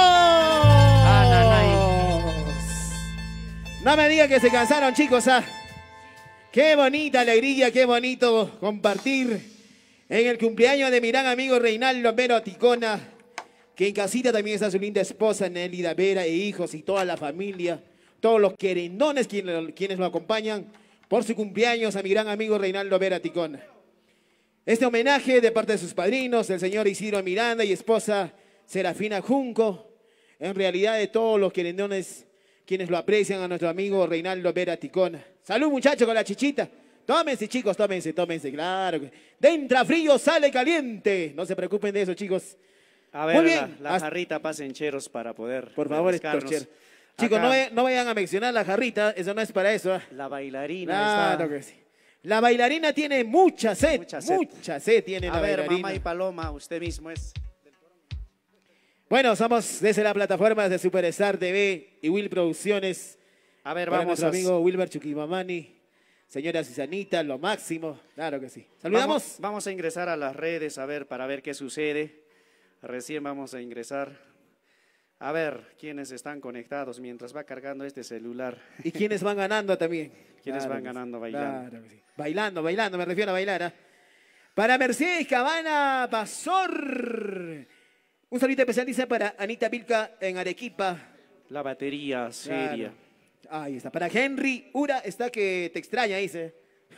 No me digan que se cansaron, chicos. ¿Ah? Qué bonita alegría, qué bonito compartir en el cumpleaños de mi gran amigo Reinaldo Vera Ticona, que en casita también está su linda esposa Nélida Vera e hijos y toda la familia, todos los querendones quienes, quienes lo acompañan por su cumpleaños a mi gran amigo Reinaldo Vera Ticona. Este homenaje de parte de sus padrinos, el señor Isidro Miranda y esposa Serafina Junco, en realidad de todos los querendones quienes lo aprecian a nuestro amigo Reinaldo Vera Ticona. Salud, muchachos, con la chichita. Tómense, chicos, tómense, tómense, claro. De entra frío, sale caliente. No se preocupen de eso, chicos.
A ver,
Muy bien.
la, la
Hasta-
jarrita pasen cheros para poder
Por favor,
refrescarnos.
estos cheros. Chicos,
Acá,
no, vayan- no vayan a mencionar la jarrita, eso no es para eso. ¿Ah?
la bailarina
Claro
está.
que sí. La bailarina tiene mucha sed,
Mucha
mucha
sed.
sed, tiene
A
la
ver,
bailarina.
mamá y Paloma, usted mismo es.
Bueno, somos desde la plataforma de Superstar T V y Will Producciones.
A ver,
Para
vamos
nuestro
a...
amigo Wilber Chuquimamani, señora Susanita, lo máximo. Claro que sí. Saludamos.
Vamos, vamos a ingresar a las redes a ver para ver qué sucede. Recién vamos a ingresar. A ver quiénes están conectados mientras va cargando este celular.
Y quienes van ganando también.
Quienes van
que
ganando
sí.
bailando.
Claro que sí. Bailando, bailando, me refiero a bailar. ¿Ah? Para Mercedes Cabana Pasor. Un saludito especial dice para Anita Vilca en Arequipa.
La batería seria.
Claro. Ahí está. Para Henry Ura está que te extraña, dice.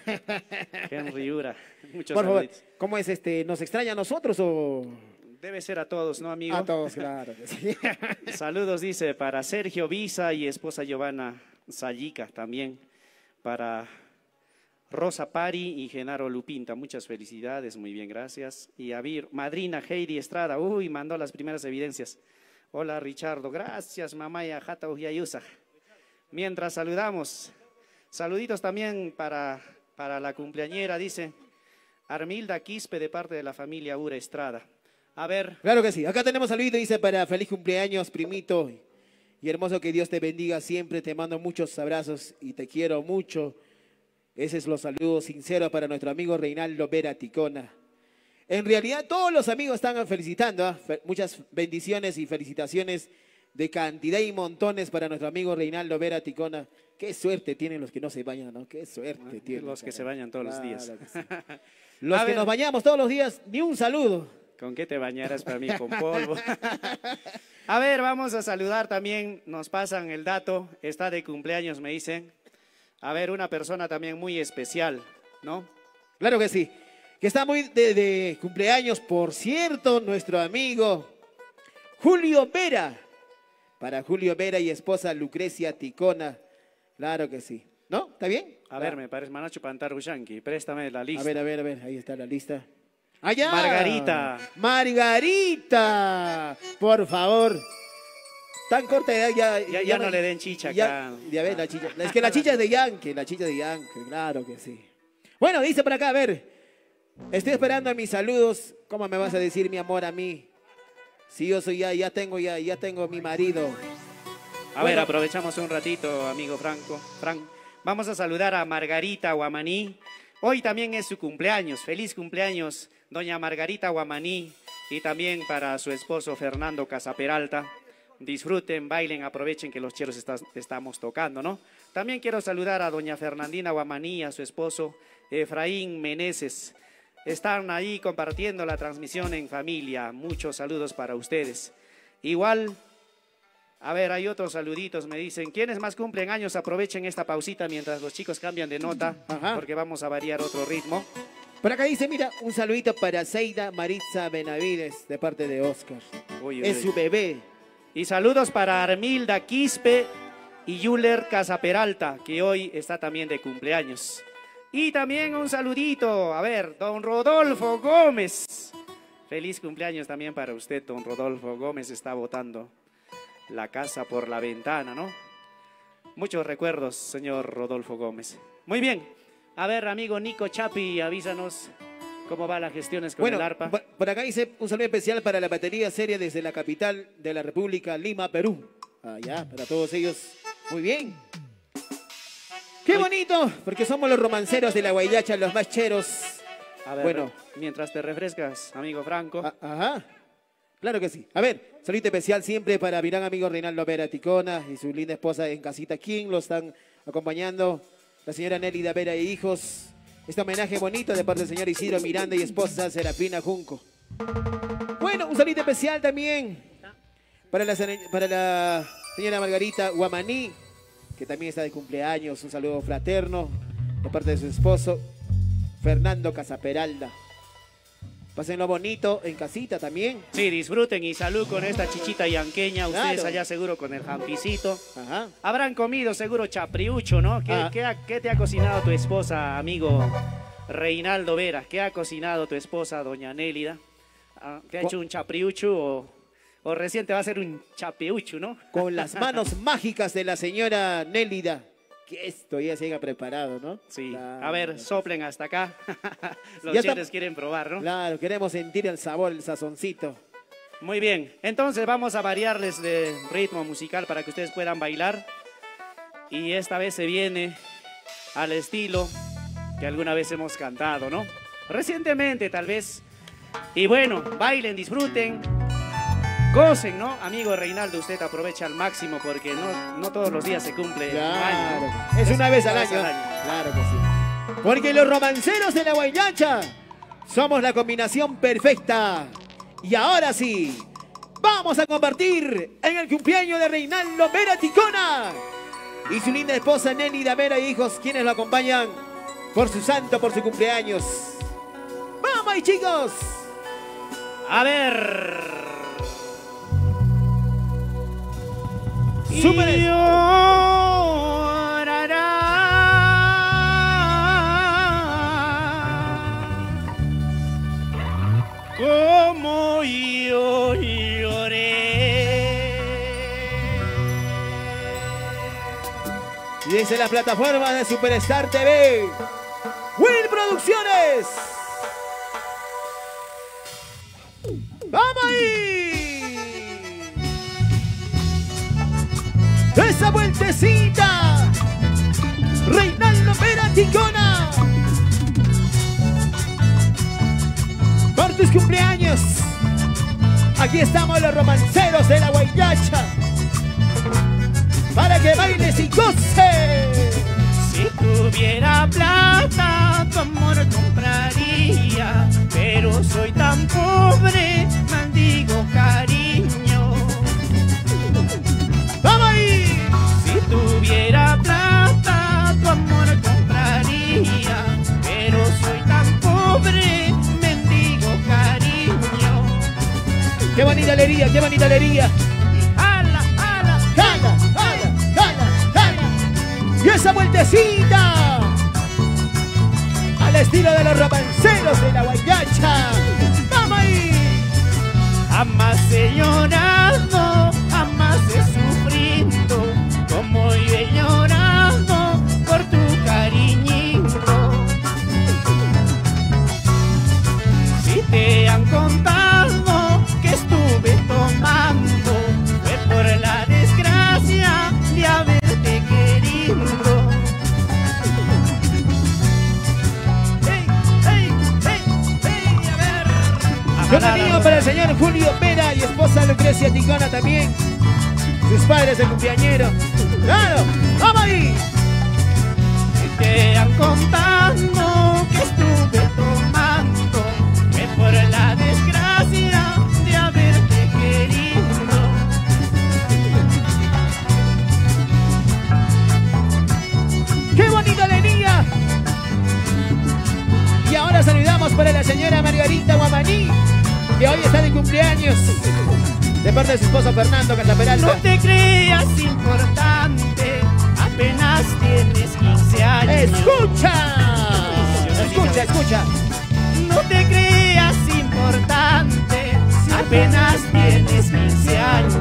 Henry Ura. Muchos
Por favor,
saluditos.
¿cómo es este? ¿Nos extraña a nosotros o...?
Debe ser a todos, ¿no, amigo?
A todos, claro que sí.
Saludos, dice, para Sergio Visa y esposa Giovanna Sallica también. Para Rosa Pari y Genaro Lupinta, muchas felicidades, muy bien, gracias. Y a Vir, madrina Heidi Estrada, uy, mandó las primeras evidencias. Hola, Richardo, gracias, mamá y a Jata Ujayusa. Mientras saludamos, saluditos también para, para la cumpleañera, dice Armilda Quispe de parte de la familia Ura Estrada. A ver,
Claro que sí. Acá tenemos saludito, dice para feliz cumpleaños, primito. Y hermoso, que Dios te bendiga siempre. Te mando muchos abrazos y te quiero mucho. Ese es los saludos sinceros para nuestro amigo Reinaldo Vera Ticona. En realidad todos los amigos están felicitando. ¿Ah? Fe- Muchas bendiciones y felicitaciones de cantidad y montones para nuestro amigo Reinaldo Vera Ticona. Qué suerte tienen los que no se bañan, ¿no? Qué suerte tienen.
los que se bañan todos los días.
Claro que sí. Los
A
que
ver.
nos bañamos todos los días, ni un saludo.
¿Con qué te bañarás para mí? Con polvo. A ver, vamos a saludar también, nos pasan el dato, está de cumpleaños, me dicen. A ver, una persona también muy especial, ¿no?
Claro que sí, que está muy de, de cumpleaños, por cierto, nuestro amigo Julio Vera. Para Julio Vera y esposa Lucrecia Ticona, claro que sí. ¿No? ¿Está bien?
A ver, me parece Manacho Pantarushanqui, préstame la lista.
A ver, a ver, a ver, ahí está la lista. ¡Allá!
Margarita.
Margarita, por favor. Tan corta edad ya...
Ya, ya, ya no le den chicha
ya,
acá.
Ya ves, la chicha. Es que la chicha es de Yankee, la chicha de Yankee, claro que sí. Bueno, dice por acá, a ver. Estoy esperando a mis saludos. ¿Cómo me vas a decir mi amor a mí? Si yo soy ya, ya tengo, ya, ya tengo mi marido.
A bueno. ver, aprovechamos un ratito, amigo Franco. Frank. Vamos a saludar a Margarita Guamaní. Hoy también es su cumpleaños. Feliz cumpleaños, doña Margarita Guamaní. Y también para su esposo Fernando Casaperalta. Disfruten, bailen, aprovechen que los cheros está, estamos tocando, ¿no? También quiero saludar a doña Fernandina Guamaní, a su esposo Efraín Meneses. Están ahí compartiendo la transmisión en familia. Muchos saludos para ustedes. Igual, a ver, hay otros saluditos, me dicen. ¿Quiénes más cumplen años? Aprovechen esta pausita mientras los chicos cambian de nota. Ajá. Porque vamos a variar otro ritmo.
Por acá dice, mira, un saludito para Seida Maritza Benavides, de parte de Oscar. Uy, uy, es uy. su bebé.
Y saludos para Armilda Quispe y Yuler Casaperalta, que hoy está también de cumpleaños. Y también un saludito, a ver, don Rodolfo Gómez. Feliz cumpleaños también para usted, don Rodolfo Gómez. Está botando la casa por la ventana, ¿no? Muchos recuerdos, señor Rodolfo Gómez. Muy bien. A ver, amigo Nico Chapi, avísanos cómo van las gestiones con
bueno,
el ARPA.
Por acá dice un saludo especial para la batería seria desde la capital de la República, Lima, Perú. Allá, para todos ellos. Muy bien. ¡Qué bonito! Porque somos los romanceros de la Guayacha, los más cheros.
A ver, bueno, mientras te refrescas, amigo Franco.
A, ajá, claro que sí. A ver, saludo especial siempre para mi gran amigo Reinaldo Vera Ticona y su linda esposa en casita. ¿Quién lo están acompañando? La señora Nelly Vera e hijos. Este homenaje bonito de parte del señor Isidro Miranda y esposa Serafina Junco. Bueno, un saludo especial también para la, para la señora Margarita Guamaní, que también está de cumpleaños. Un saludo fraterno de parte de su esposo Fernando Casaperalta. Pásenlo bonito en casita también.
Sí, disfruten y salud con esta chichita yanqueña. Ustedes claro. allá seguro con el jampicito. Ajá. Habrán comido seguro chapriucho, ¿no? ¿Qué, ¿qué, ha, ¿Qué te ha cocinado tu esposa, amigo Reinaldo Vera? ¿Qué ha cocinado tu esposa, doña Nélida? ¿Te ha hecho un chapriucho o, o recién te va a hacer un chapiucho, no?
Con las manos mágicas de la señora Nélida. Que esto ya se haya preparado, ¿no?
Sí.
Claro.
A ver, soplen hasta acá. Los cheres quieren probar, ¿no?
Claro, queremos sentir el sabor, el sazoncito.
Muy bien. Entonces vamos a variarles de ritmo musical para que ustedes puedan bailar. Y esta vez se viene al estilo que alguna vez hemos cantado, ¿no? Recientemente, tal vez. Y bueno, bailen, disfruten. Gocen, ¿no? Amigo Reinaldo, usted aprovecha al máximo porque no, no todos los días se cumple
claro.
un año, ¿no?
Es, es una vez al año. al año. Claro que sí. Porque los romanceros de la Guayacha somos la combinación perfecta. Y ahora sí, vamos a compartir en el cumpleaños de Reinaldo Vera Ticona y su linda esposa Nelly Vera e hijos, quienes lo acompañan por su santo, por su cumpleaños. ¡Vamos ahí, chicos!
A ver...
Súper.
Y llorará como yo lloré.
Y desde la plataforma de Superstar T V, Will Producciones. ¡Vamos ahí! ¡Esa vueltecita! Reinaldo Vera Ticona. Por tus cumpleaños. Aquí estamos los romanceros de la Guayacha. Para que bailes y goces.
Si tuviera plata, tu amor compraría. Pero soy tan pobre
bonita alegría, qué bonita alegría.
¡Hala, hala!
¡Jala, jala, jala, jala! Y esa vueltecita al estilo de los romanceros de la guayacha. ¡Vamos ahí!
Jamás he llorado, jamás he sufrido, como yo he llorado por tu cariñito. Si te han contado que estuve tomando, fue por la desgracia de haberte querido. ¡Hey, hey, hey, hey! A ver.
Un amigo para el señor Julio Pera y esposa Lucrecia Ticona también. Sus padres de cumpleañero. ¡Claro! ¡Vamos ahí!
Si te han contado que estuve tomando, fue por la desgracia de haberte querido.
¡Qué bonita alegría! Y ahora saludamos para la señora Margarita Guamaní, que hoy está de cumpleaños, de parte de su esposo Fernando Casaperalta.
No te creas importante, apenas tienes quince años.
¡Escucha! ¡Escucha, escucha!
No te creas importante, apenas tienes quince años.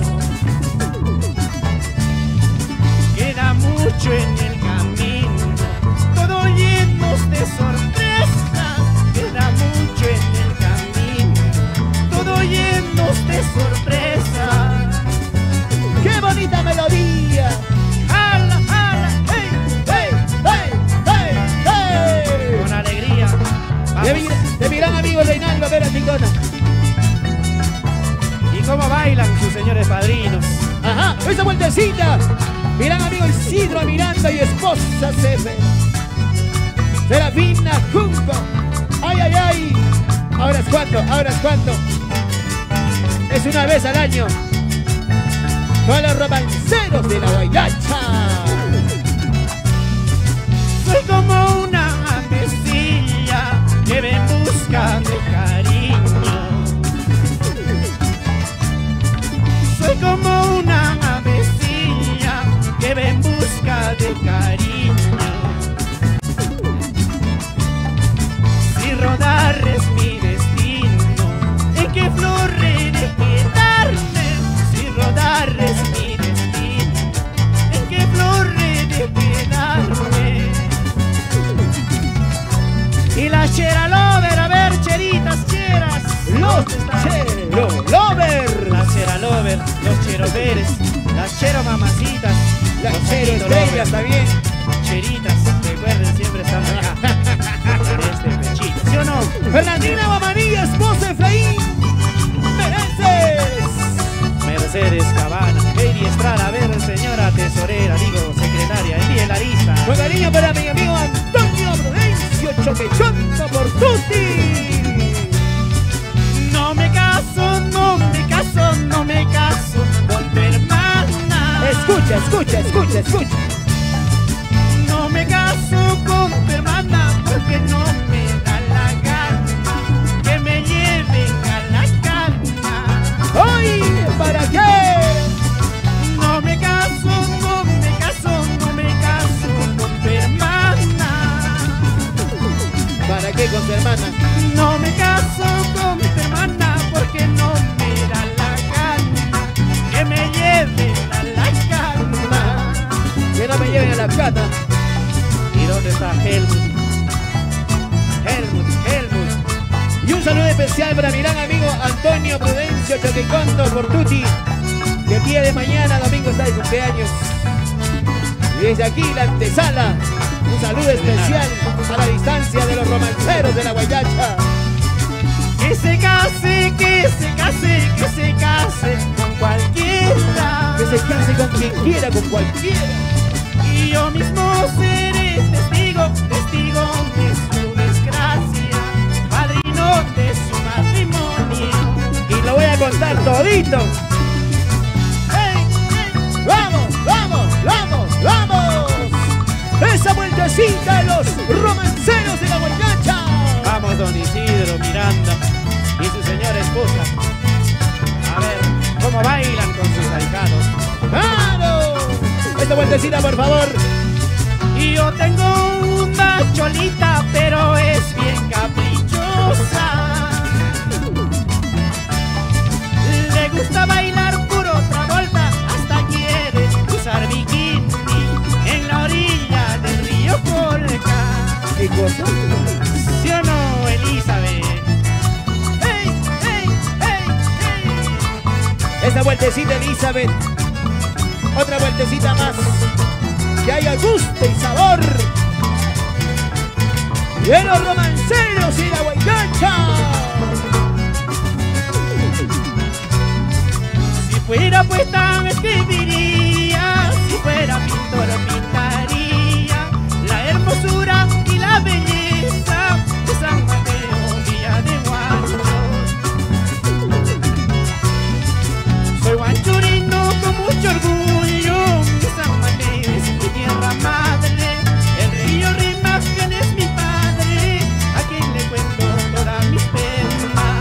Queda mucho en el camino, todo lleno de sorpresas. Queda mucho en el camino, todo lleno de sorpresas.
¡Qué bonita melodía!
¡Hala, hala! ¡Hey, hey, hey, hey, hey! Con alegría.
De mi, de mi gran amigo Reinaldo Vera Ticona.
¿Y cómo bailan sus señores padrinos?
Ajá, esa vueltecita. Mi gran amigo Isidro Miranda y esposa Cefe. Serafina Junco. Ay, ay, ay. Ahora es cuánto, ahora es cuánto. Es una vez al año. Con los romanceros de la guayacha.
Soy como una avecilla que ve en busca de cariño. Soy como una avecilla que ve en busca de cariño. Si rodar es mi destino, ¿en qué flor he de quedarme? Si rodar es mi destino, ¿en qué flor he de quedarme? Y la chera lover, a ver, cheritas, cheras.
Los Chero Lover.
La chera lover, los cheroveres, las chero mamacitas,
Las
los
Chero
cheritos
Estrellas
lover,
también.
cheritas, recuerden siempre están acá, en este pechito, ¿sí o no?
Fernandina Guamaní, esposa Efraín Mereces.
Mercedes Cabana, Heidi Estrada, a ver, señora tesorera, digo, secretaria, envíe la lista.
Con cariño para mi amigo Antonio Prudencio Choquechonto por Tutti.
No me caso, no me caso, no me caso con tu hermana.
Escucha, escucha, escucha, escucha.
No me caso con tu hermana porque no me da la gana que me lleven a la cama.
¡Ay! ¿Para qué?
No me caso, no me caso, no me caso con tu hermana.
¿Para qué con tu hermana?
No me caso con tu hermana porque no me da la gana que me lleven a la cama.
Que no me lleven a la cata.
¿Y dónde está Helmut? Helmut, Helmut.
Y un saludo especial para mi gran amigo Antonio Prudencio Choqueconto por Tutti, que el día de mañana, domingo, está de cumpleaños. Y desde aquí, la antesala, un saludo especial a la distancia de los romanceros de la guayacha.
Que se case, que se case, que se case con cualquiera.
Que se case con quien quiera, con cualquiera.
Y yo mismo seré testigo, testigo de su desgracia, padrino de su matrimonio.
Y lo voy a contar todito.
¡Hey, hey!
¡Vamos, vamos, vamos, vamos! Esa vueltecita de los romanceros de la guayacha.
Vamos, don Isidro Miranda y su señora esposa.
vueltecita, por favor.
Y yo tengo una cholita, pero es bien caprichosa. Le gusta bailar puro Travolta, hasta quiere usar bikini en la orilla del río Colca.
¿Qué cosa?
¿Sí o no, Elizabeth? ¡Hey, hey, hey, hey!
Esa vueltecita, Elizabeth. Otra vueltecita más. Que haya gusto y sabor. De los romanceros y la guaycacha.
Si fuera poeta me escribiría, si fuera pintor pintaría la hermosura y la belleza de San Mateo, Villa de Huancho. Soy guanchurino con mucho orgullo, mi San Mateo es mi tierra madre, el río Rimagen es mi padre, a quien le cuento todas mis penas.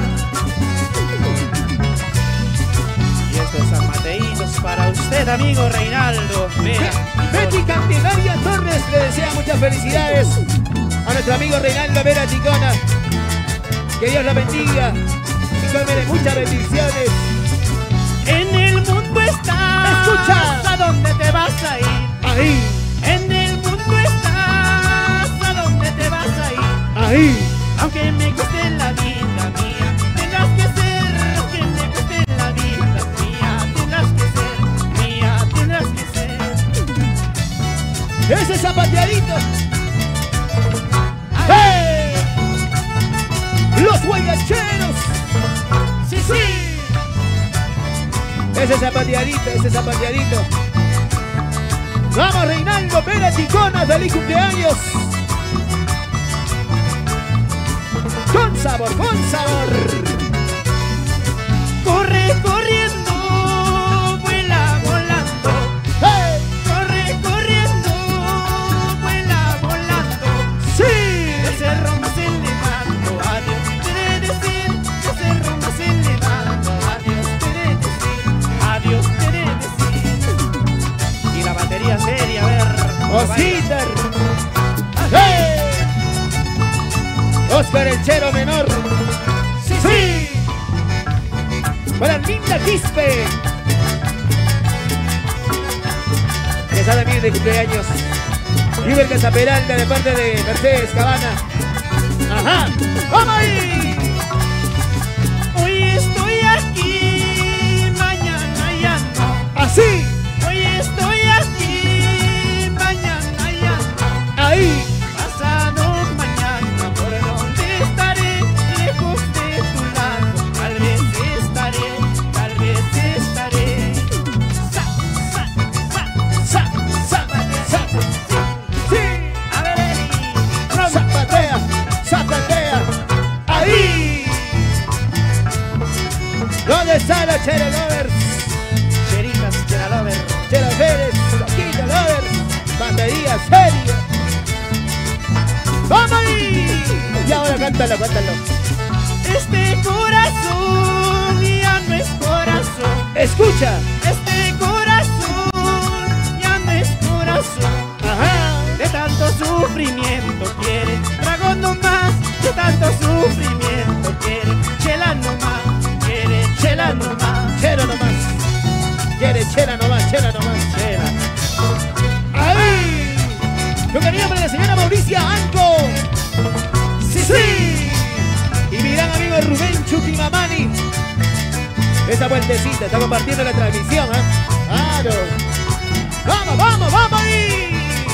Y estos sanmateinos para usted, amigo Reinaldo Vera.
Betty Candelaria Torres le desea muchas felicidades a nuestro amigo Reinaldo Vera Chicona. Que Dios lo bendiga y colme de muchas bendiciones.
En el mundo estás,
escucha,
¿a dónde te vas a ir?
Ahí,
En el mundo estás, ¿a dónde te vas a ir?
ahí.
Aunque me cueste la vida mía, tendrás que ser, aunque me cueste la vida mía, tendrás que ser, mía, tendrás que ser.
Ese zapateadito. ¡Hey! Los guayacheros.
Sí, sí.
Ese zapateadito, ese zapateadito. Vamos, Reinaldo Vera Chicona, feliz cumpleaños. Con sabor, con sabor.
Corre corriendo, vuela volando.
¡Hey!
Corre corriendo, vuela volando.
¡Sí!
El cerro más elevado, adiós quiere decir. El cerro más elevado, adiós quiere decir. Adiós quiere decir. Y la batería seria, a ver.
Oscar. ¡Hey! Oscar el Chero Menor.
Sí, sí.
Para Linda Quispe. Que sabe bien de cumpleaños. Iber Casaperalta de parte de Mercedes Cabana. Ajá. ¡Vamos ahí!
Hoy estoy aquí, mañana ya no.
Así.
Hoy estoy aquí, mañana ya no.
Ahí.
Pasado mañana, ¿por dónde estaré? Lejos de tu lado, tal vez estaré, tal vez estaré. Sa, sa, sa,
Sa, sa, sa. Sí.
a ver, Eli.
Zapatea, zapatea. Ahí. ¿Dónde están los Chero Lovers?
Cheritas, Cheralover.
Chero Pérez, Loquito Lovers. Batería seria. ¡Vamos ahí! Y ahora cántalo, cántalo.
Este corazón ya no es corazón.
Escucha.
Este corazón ya no es corazón.
Ajá.
De tanto sufrimiento quiere trago nomás, de tanto sufrimiento quiere chela nomás, quiere chela nomás,
Chero nomás. Quiere chera nomás, chera nomás.
chela.
¡Ahí! Lo quería para la señora Mauricia Anco. ¡Sí, sí! Y mi gran amigo Rubén Chuquimamani. Esa vueltecita está compartiendo la transmisión, ¿eh? ¡Claro! ¡Vamos, vamos, vamos ahí!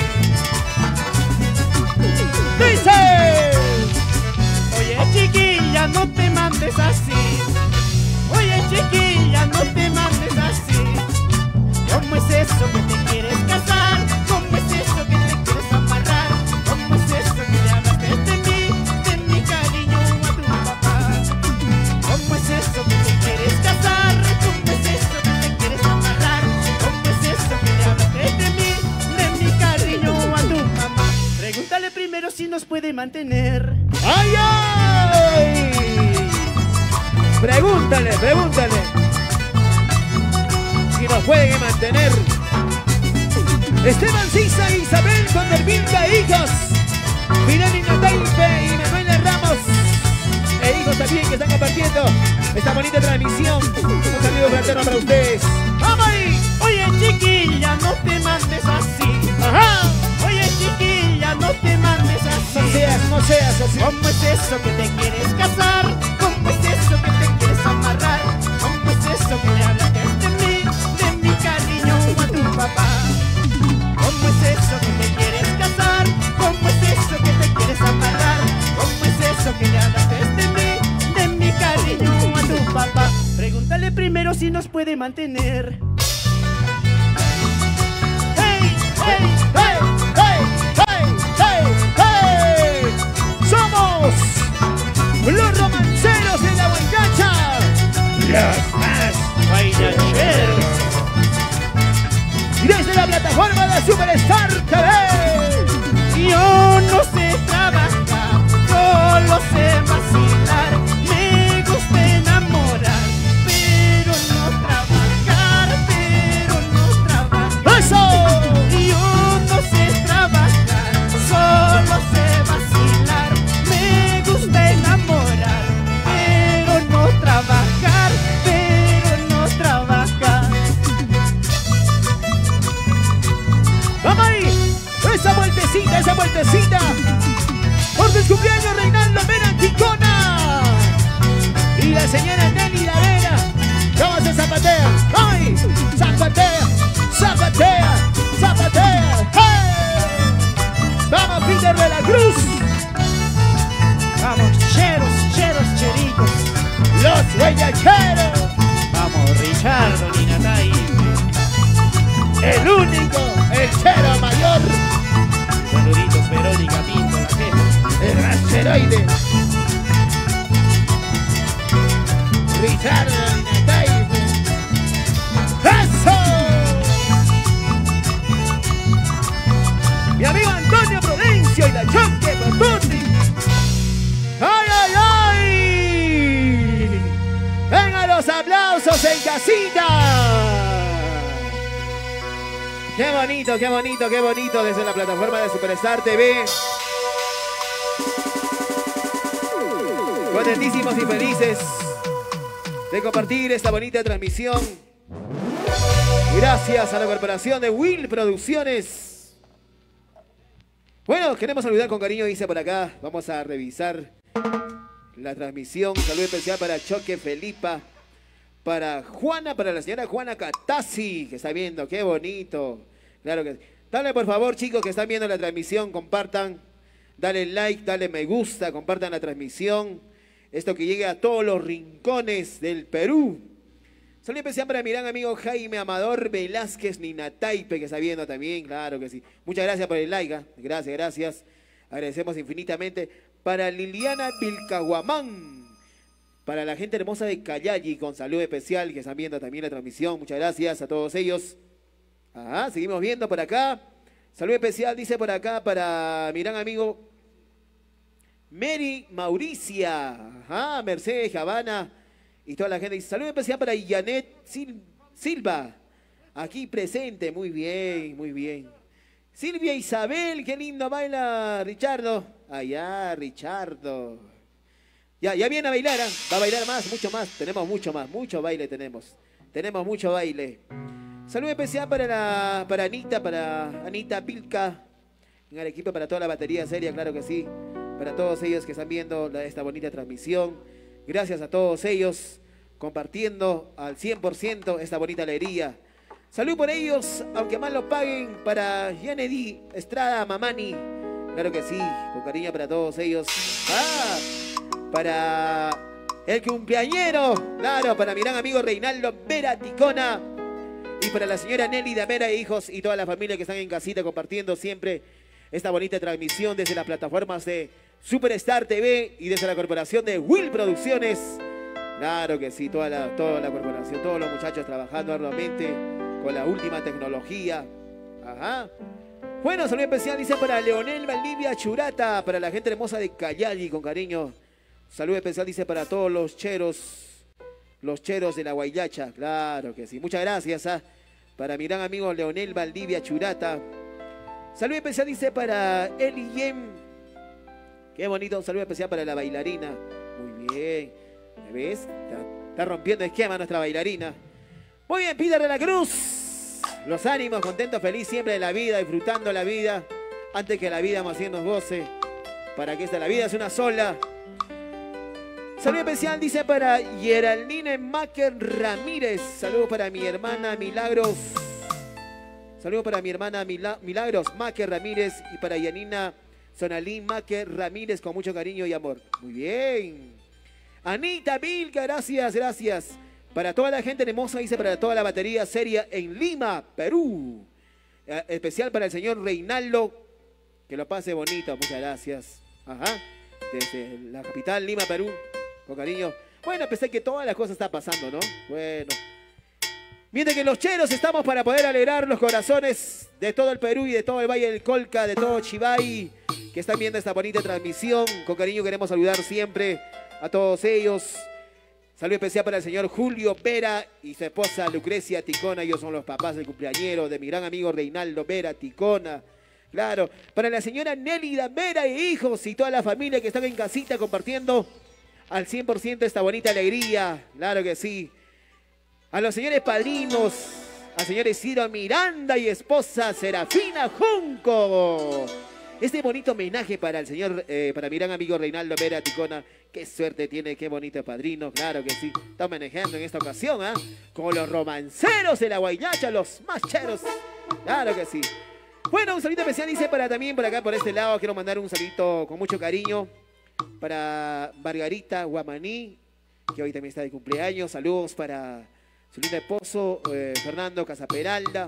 ¡Dice!
Oye chiquilla, no te mandes así. Oye chiquilla, no te mandes así. ¿Cómo es eso que te quieres casar? ¿Cómo es eso que te quieres amarrar? ¿Cómo es eso que le hablaste de mí, de mi cariño a tu papá? ¿Cómo es eso que te quieres casar? ¿Cómo es eso que te quieres amarrar? ¿Cómo es eso que le hablaste de mí, de mi cariño a tu mamá? Pregúntale primero si nos puede mantener.
¡Ay, ay! Pregúntale, pregúntale. Si nos pueden mantener. Esteban Sisa e Isabel con Delvinca e hijos. Finali Nataipe y Manuel Ramos e hijos también que están compartiendo esta bonita transmisión. Un saludo fraterno para ustedes. ¡Vamos ahí!
Oye chiquilla, no te mandes así.
¡Ajá!
Oye chiquilla, no te mandes así.
No seas, no seas así.
¿Cómo es eso que te quieres casar? ¿Cómo es eso que te quieres amarrar? ¿Cómo es eso que le hablas de mí, de mi cariño a tu papá? ¿Cómo es eso que te quieres casar? ¿Cómo es eso que te quieres amarrar? ¿Cómo es eso que le hablas de mí, de mi cariño a tu papá? Pregúntale primero si nos puede mantener.
¡Hey, hey, hey, hey, hey, hey, hey! ¡Somos los romanceros de la Huaycacha!
Los más guayacheros.
Y desde la plataforma de Superstar T V.
Yo no sé trabajar, solo sé vacilar. Me gusta enamorar, pero no trabajar, pero no trabajar.
¡Eso!
Yo no sé trabajar, solo sé vacilar. Me gusta enamorar, pero no trabajar, pero no trabajar.
¡Vamos ahí! ¡Esa vueltecita, esa vueltecita! ¡Por tu cumpleaños, Reinaldo Mera Ticona! Y la señora Nelly Lavera. ¿Cómo se zapatea? ¡Ay! ¡Zapatea! ¡Zapatea! ¡Zapatea! ¡Hey! ¡Vamos, Peter de la Cruz!
Vamos, cheros, cheros, cheritos.
¡Los Huayacheros!
Vamos, Richardo Ninatay.
¡El único! ¡El chero mayor!
Saluditos, Verónica Pinto, la jefa.
¡El asteroide! ¡Richardo Ninatay! ¡Eso! Mi amigo Antonio Prudencio y la Choque Botuti. ¡Ay, ay, ay! ¡Vengan los aplausos en casita! ¡Qué bonito, qué bonito, qué bonito! Desde la plataforma de Superstar T V. Contentísimos y felices de compartir esta bonita transmisión. Gracias a la corporación de Will Producciones. Bueno, queremos saludar con cariño, dice por acá. Vamos a revisar la transmisión. Saludo especial para Choque Felipa. Para Juana, para la señora Juana Catasi, que está viendo, qué bonito. Claro que sí. Dale por favor, chicos, que están viendo la transmisión, compartan. Dale like, dale me gusta, compartan la transmisión. Esto que llegue a todos los rincones del Perú. Saludo especial para mi gran amigo Jaime Amador Velázquez Ninataipe, que está viendo también, claro que sí. Muchas gracias por el like, ¿eh? Gracias, gracias. Agradecemos infinitamente. Para Liliana Vilcahuamán. Para la gente hermosa de Cayalli, con saludo especial, que están viendo también la transmisión. Muchas gracias a todos ellos. Ajá, seguimos viendo por acá. Saludo especial, dice por acá, para mi gran amigo Mary Mauricia. Ajá, Mercedes, Habana y toda la gente. Saludo especial para Janet Sil Silva, aquí presente. Muy bien, muy bien. Silvia Isabel, qué lindo baila Richardo. Allá, Richardo. Ya, ya viene a bailar, ¿eh? Va a bailar más, mucho más. Tenemos mucho más, mucho baile tenemos. Tenemos mucho baile. Saludo especial para, la, para Anita, para Anita Pilca. En el equipo, para toda la batería seria, claro que sí. Para todos ellos que están viendo la, esta bonita transmisión. Gracias a todos ellos, compartiendo al cien por ciento esta bonita alegría. Salud por ellos, aunque más lo paguen, para Yanedi Estrada Mamani. Claro que sí, con cariño para todos ellos. ¡Ah! Para el cumpleañero, claro, para mi gran amigo Reinaldo Vera Ticona. Y para la señora Nelly Damera e hijos y toda la familia que están en casita compartiendo siempre esta bonita transmisión desde las plataformas de Superstar T V y desde la corporación de Will Producciones. Claro que sí, toda la, toda la corporación, todos los muchachos trabajando arduamente con la última tecnología. Ajá. Bueno, saludo especial dice para Leonel Valdivia Churata, para la gente hermosa de Cayalli, con cariño. Saludo especial dice para todos los cheros, los cheros de la Huayllacha, claro que sí. Muchas gracias, ¿eh? Para mi gran amigo Leonel Valdivia Churata. Saludo especial dice para Eli Yem. Qué bonito, un saludo especial para la bailarina. Muy bien. ¿Me ves? Está, está rompiendo esquema nuestra bailarina. Muy bien, Peter de la Cruz. Los ánimos, contento, feliz siempre de la vida, disfrutando la vida. Antes que la vida más bien nos goce. Para que esta la vida es una sola. Saludo especial dice para Geraldine Macker Ramírez. Saludos para mi hermana Milagros. Saludos para mi hermana Mila Milagros Macker Ramírez y para Yanina Sonalín Macker Ramírez con mucho cariño y amor. Muy bien. Anita Vilca, gracias, gracias. Para toda la gente hermosa, dice para toda la batería seria en Lima, Perú. Eh, especial para el señor Reinaldo. Que lo pase bonito, muchas gracias. Ajá. Desde la capital, Lima, Perú. Con cariño. Bueno, pensé que todas las cosas están pasando, ¿no? Bueno. Mientras que los cheros estamos para poder alegrar los corazones de todo el Perú y de todo el Valle del Colca, de todo Chivay, que están viendo esta bonita transmisión. Con cariño queremos saludar siempre a todos ellos. Saludo especial para el señor Julio Vera y su esposa Lucrecia Ticona. Ellos son los papás del cumpleañero de mi gran amigo Reinaldo Vera Ticona. Claro, para la señora Nélida Vera e hijos y toda la familia que están en casita compartiendo al cien por ciento esta bonita alegría. Claro que sí. A los señores padrinos, al señor Isidro Miranda y esposa Serafina Junco. Este bonito homenaje para el señor, eh, para mi gran amigo Reinaldo Vera Ticona. Qué suerte tiene, qué bonito padrino, claro que sí. Está homenajeando en esta ocasión, ¿ah? ¿eh? Con los romanceros de la Guayacha, los más cheros. Claro que sí. Bueno, un saludito especial dice para también por acá, por este lado. Quiero mandar un saludito con mucho cariño para Margarita Guamaní, que hoy también está de cumpleaños. Saludos para su lindo esposo, eh, Fernando Casaperalda.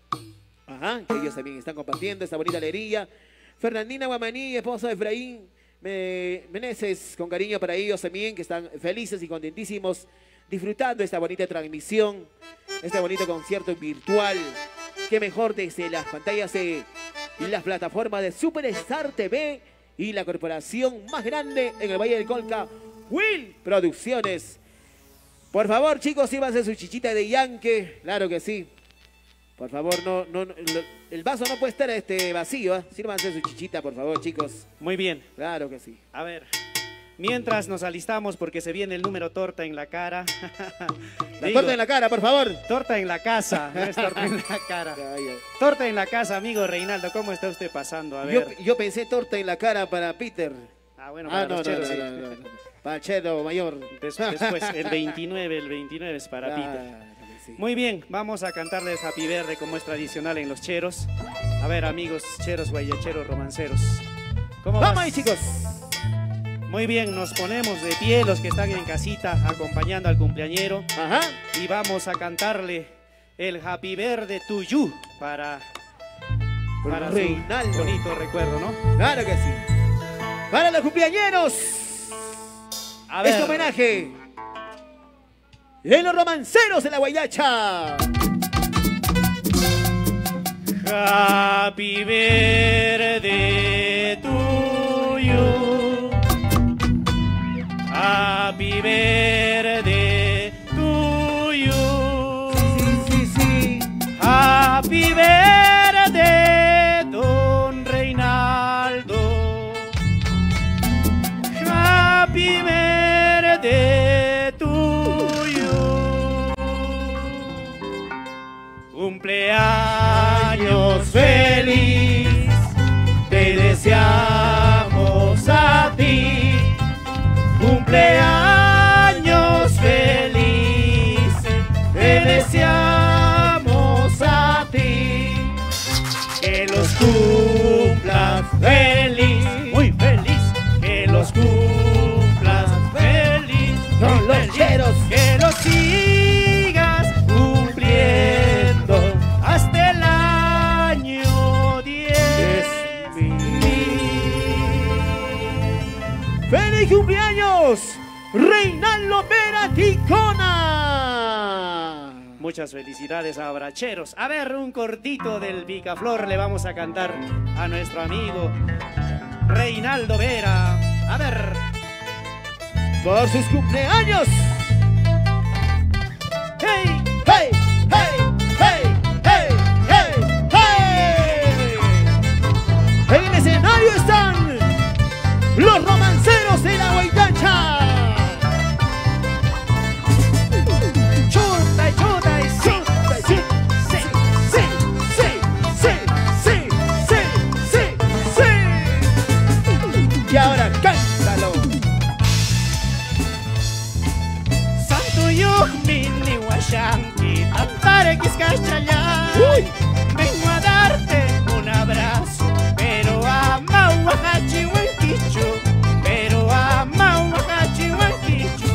Ajá, que ellos también están compartiendo esta bonita alegría. Fernandina Guamaní, esposo de Efraín Meneses, con cariño para ellos también, que están felices y contentísimos disfrutando esta bonita transmisión, este bonito concierto virtual. Qué mejor desde las pantallas de las plataformas de Superstar T V y la corporación más grande en el Valle del Colca, Will Producciones. Por favor, chicos, sírvanse su chichita de yanque, claro que sí. Por favor, no, no, no, el vaso no puede estar este vacío, ¿eh? Sírvanse su chichita, por favor, chicos.
Muy bien.
Claro que sí.
A ver, mientras nos alistamos porque se viene el número torta en la cara.
La Digo, torta en la cara, por favor.
Torta en la casa, no es torta en la cara. Torta en la casa, amigo Reinaldo, ¿cómo está usted pasando? A ver.
Yo, yo pensé torta en la cara para Peter.
Ah, bueno, para
ah,
los
no,
cheros,
no,
sí.
no, no, no. Para el chero mayor.
Des, después, el veintinueve, el veintinueve es para ah, Peter. Sí. Muy bien, vamos a cantarles Happy Verde como es tradicional en los cheros. A ver, amigos cheros, guayacheros, romanceros. ¿Cómo
vamos ahí, chicos?
Muy bien, nos ponemos de pie los que están en casita acompañando al cumpleañero.
Ajá.
Y vamos a cantarle el Happy Verde to you para, para
Reinaldo.
Su bonito recuerdo, ¿no?
Claro que sí. Para los cumpleañeros.
A ver.
Este homenaje de los romanceros de la Guayacha.
Happy Verde to you. Happy Verde to you.
Sí, sí, sí.
Happy Verde, don Reinaldo. Happy Verde to you. Cumpleaños feliz, te deseamos a ti. Cumpleaños feliz, te deseamos a ti. Que los cumplas feliz, muy feliz. Que los cumplas feliz,
Son los cheros.
que los sigas cumpliendo hasta el año diez mil.
¡Feliz cumpleaños, Reinaldo Vera Ticona!
Muchas felicidades a Bracheros. A ver, un cortito del Picaflor le vamos a cantar a nuestro amigo Reinaldo Vera. A ver.
Por sus cumpleaños.
¡Hey!
¡Hey! ¡Hey! ¡Hey! ¡Hey! ¡Hey! ¡Hey! los romanceros de la Guaydacha.
Chuta, chuta y sí, sí, sí, sí, sí, sí, sí, sí, sí, sí.
Y ahora cántalo.
Santo Yuhmini Huashanqui, Tatare Quiscachayá. Vengo a darte un abrazo, pero a Mauahachi Huanquichu, pero a Mauahachi Huanquichu.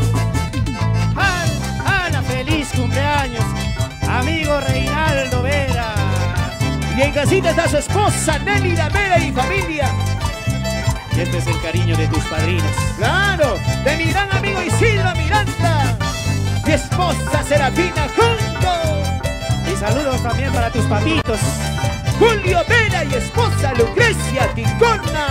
¡Hala, feliz cumpleaños, amigo Reinaldo Vera!
Y en casita está su esposa Nelly Vera y familia.
Y este es el cariño de tus padrinos.
Claro, de mi gran amigo Isidro Miranda. Mi esposa Serafina Junco.
Y saludos también para tus papitos.
Julio Vera y esposa Lucrecia Ticona.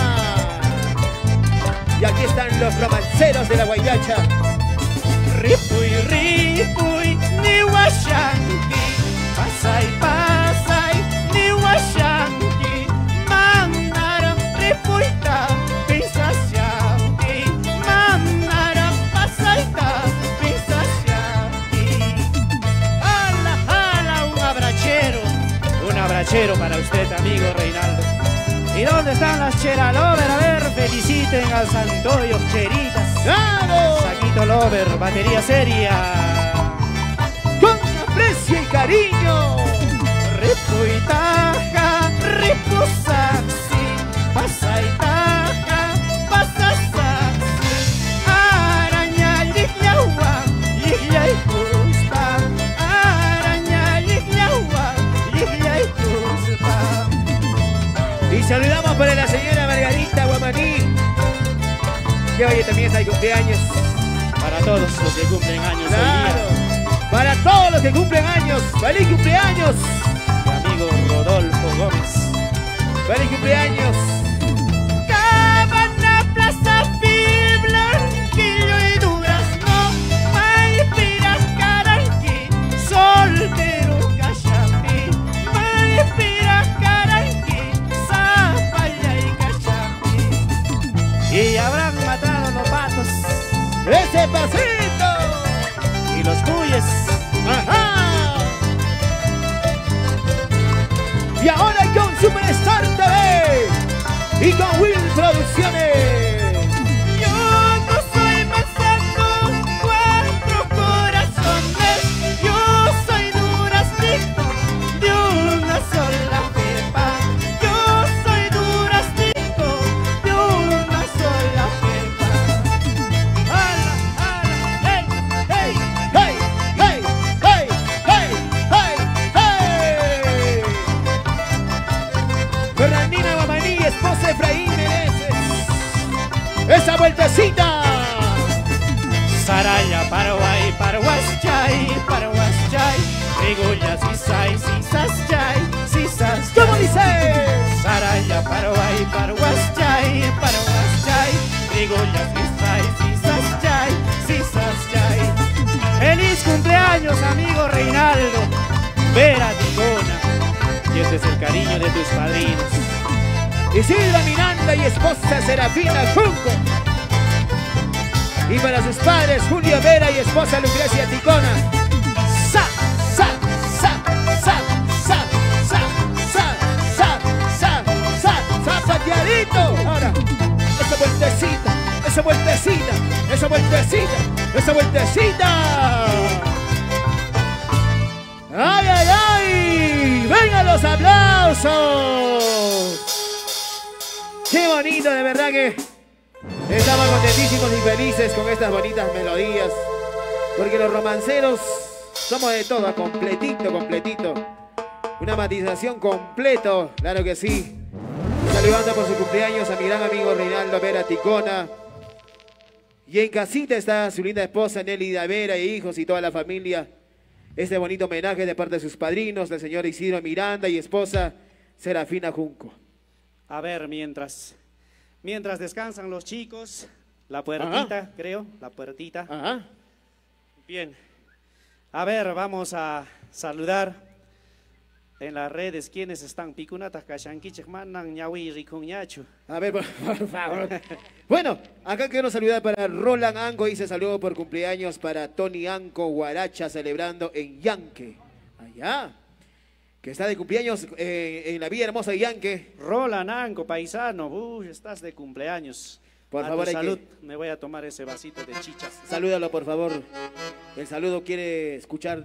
Y aquí están los romanceros de la Guaydacha.
Ripuy, ripuy, ni Huashanqui, pasay, pasay, ni Huashanqui, mandaram ripuita, pisasyampi, mandaram pasayta, pisasyampi. ¡Hala, hala, un abrachero!
Un abrachero para usted, amigo Reinaldo. ¿Y dónde están las Chera Lover? A ver, feliciten al Santoyo, cheritas.
¡Claro!
Saquito Lover, batería seria.
Con aprecio y cariño.
Ripuitaja, ripusaxi, pasaitaja, pasasaxi, araña yigyawa, yigyaykuspa, araña yigyawa, yigyaykuspa.
Y saludamos para la señora Margarita Guamaní, que hoy también está de cumpleaños.
Para todos los que cumplen años
Claro.
hoy día.
Para todos los que cumplen años. ¡Feliz cumpleaños!
Mi amigo Rodolfo Gómez.
¡Feliz cumpleaños!
Cabana, Plaza, Blanquillo y Durazno, Maipira, Caranqui, soltero, Cachapi, Maipira, Caranqui, Zapalla y Cachapi.
Y habrán matado los patos
¡Ese pasito!
y los cuyes.
¡Ajá! Y ahora con Superstar T V y con Will Producciones.
Yo no soy manzano, cuatro corazones, yo soy duraznico de una sola pepa. Yo soy duraznico de una sola pepa. ¡Hala, hala, hey, hey!
¡Hey, hey, hey, hey, hey, hey! Fernandina Guamaní, esposa de Efraín Meneses. ¡Esa vueltecita!
Saraya, Paraguay, Paraguaschay, Paraguaschay, Rigullas, Sisay, Sisaschay, Sisaschay.
¿Cómo dice?
Saraya, Paraguay, Paraguaschay, Paraguaschay, Rigullas, Sisay, Sisaschay, Sisaschay.
¡Feliz cumpleaños, amigo Reinaldo Vera Ticona! Y este es el cariño de tus padrinos.
Isidro Miranda y esposa Serafina Junco. Y para sus padres, Julio Vera y esposa Lucrecia Ticona. ¡Sa, sa, sa, sa, sa, sa, sa, sa, sa, sa, zapateadito! Ahora, esa vueltecita, esa vueltecita, esa vueltecita, esa vueltecita. ¡Ay, ay, ay! ¡Vengan los aplausos! ¡Qué bonito, de verdad que estamos contentísimos y felices con estas bonitas melodías! Porque los romanceros somos de todo, completito, completito. Una matización completo, claro que sí. Saludando por su cumpleaños a mi gran amigo Reinaldo Vera Ticona. Y en casita está su linda esposa Nelly Vera e hijos y toda la familia. Este bonito homenaje de parte de sus padrinos, del señor Isidro Miranda y esposa Serafina Junco.
A ver, mientras, mientras descansan los chicos, la puertita,
Ajá.
creo, la puertita.
Ajá.
Bien. A ver, vamos a saludar en las redes, ¿quiénes están? Picunata Kashankichek Manan Ñawi Rikuñachu.
A ver, por, por favor. Bueno, acá quiero saludar para Roland Anco, dice saludo por cumpleaños para Tony Anco Guaracha, celebrando en Yanque. Allá. Que está de cumpleaños eh, en la Villa Hermosa de Yanque.
Roland Anco, paisano, uy, estás de cumpleaños.
Por
a
favor,
tu
hay
salud,
que...
me voy a tomar ese vasito de chichas.
Salúdalo, por favor. El saludo quiere escuchar.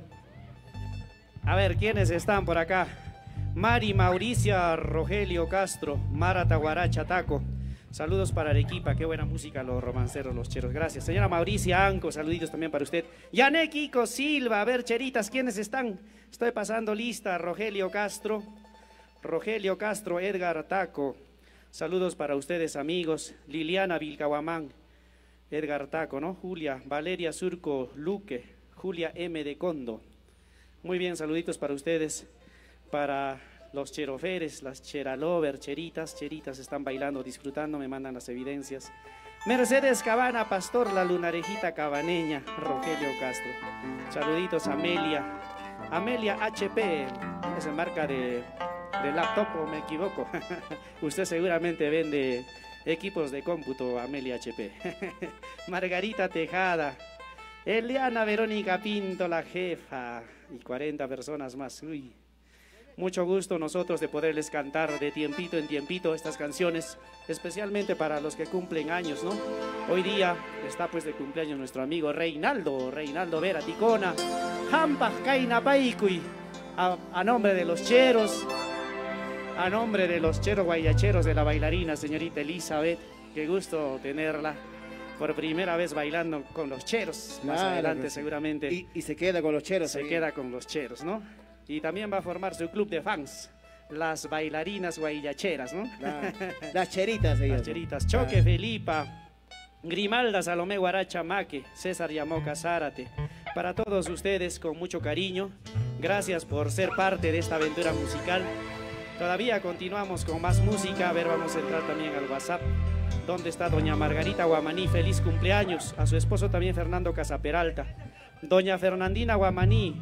A ver, ¿quiénes están por acá? Mari Mauricia Rogelio Castro, Marata Guaracha Taco. Saludos para Arequipa, qué buena música los romanceros, los cheros. Gracias. Señora Mauricia Anco, saluditos también para usted. Yané Kiko Silva, a ver, cheritas, ¿quiénes están? Estoy pasando lista. Rogelio Castro, Rogelio Castro, Edgar Taco. Saludos para ustedes, amigos. Liliana Vilcahuamán, Edgar Taco, ¿no? Julia, Valeria Surco Luque, Julia M. de Condo. Muy bien, saluditos para ustedes, para los cheroferes, las cheralover, cheritas, cheritas están bailando, disfrutando, me mandan las evidencias. Mercedes Cabana, Pastor, la lunarejita cabaneña, Rogelio Castro. Saluditos, Amelia, Amelia H P, esa marca de, de laptop, o me equivoco. Usted seguramente vende equipos de cómputo, Amelia H P. Margarita Tejada, Eliana Verónica Pinto, la jefa, y cuarenta personas más. Uy, mucho gusto nosotros de poderles cantar de tiempito en tiempito estas canciones, especialmente para los que cumplen años, ¿no? Hoy día está pues de cumpleaños nuestro amigo Reinaldo, Reinaldo Vera Ticona, Hampa Kaina Paikui, a, a nombre de los cheros, a nombre de los cheros guayacheros de la bailarina señorita Elizabeth, qué gusto tenerla. Por primera vez bailando con los cheros, más
claro,
adelante
sí.
seguramente.
Y, y se queda con los cheros.
Se
ahí.
queda con los cheros, ¿no? Y también va a formar su club de fans, las bailarinas guayacheras, ¿no?
La, las cheritas. Ellas,
las cheritas. Choque, Felipa, Grimalda, Salomé Guaracha Maque, César Yamoca Zárate. Para todos ustedes, con mucho cariño, gracias por ser parte de esta aventura musical. Todavía continuamos con más música. A ver, vamos a entrar también al WhatsApp. ¿Dónde está doña Margarita Guamaní? Feliz cumpleaños. A su esposo también Fernando Casaperalta. Doña Fernandina Guamaní.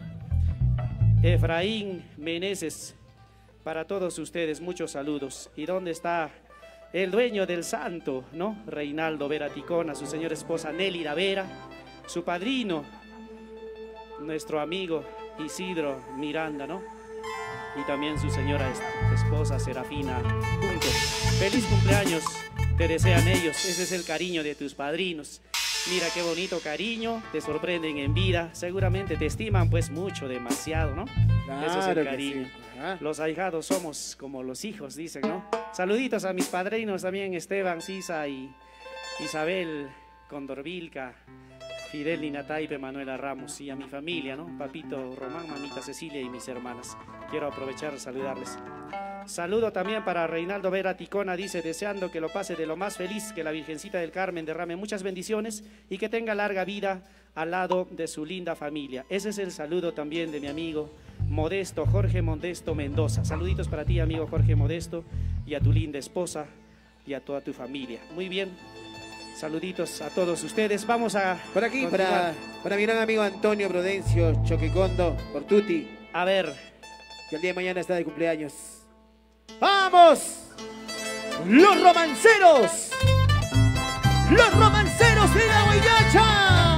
Efraín Meneses. Para todos ustedes, muchos saludos. ¿Y dónde está el dueño del santo, no? Reinaldo Vera Ticona, su señora esposa Nélida Vera, su padrino, nuestro amigo Isidro Miranda, ¿no? Y también su señora esposa Serafina juntos. Feliz cumpleaños, te desean ellos, ese es el cariño de tus padrinos. Mira qué bonito cariño, te sorprenden en vida, seguramente te estiman pues mucho, demasiado, ¿no?
Claro,
ese es el
que
cariño.
Sí.
Los ahijados somos como los hijos, dicen, ¿no? Saluditos a mis padrinos también, Esteban, Sisa y Isabel Condorvilca, Fidel Linataipe, Manuela Ramos, y a mi familia, ¿no? Papito Román, mamita Cecilia y mis hermanas. Quiero aprovechar de saludarles. Saludo también para Reinaldo Vera Ticona, dice, deseando que lo pase de lo más feliz, que la Virgencita del Carmen derrame muchas bendiciones y que tenga larga vida al lado de su linda familia. Ese es el saludo también de mi amigo Modesto, Jorge Modesto Mendoza. Saluditos para ti, amigo Jorge Modesto, y a tu linda esposa y a toda tu familia. Muy bien, saluditos a todos ustedes. Vamos a
por aquí, para, para mi gran amigo Antonio Prudencio Choquecondo, por Tuti.
A ver,
que el día de mañana está de cumpleaños. ¡Vamos! ¡Los romanceros! ¡Los romanceros de la Guayacha!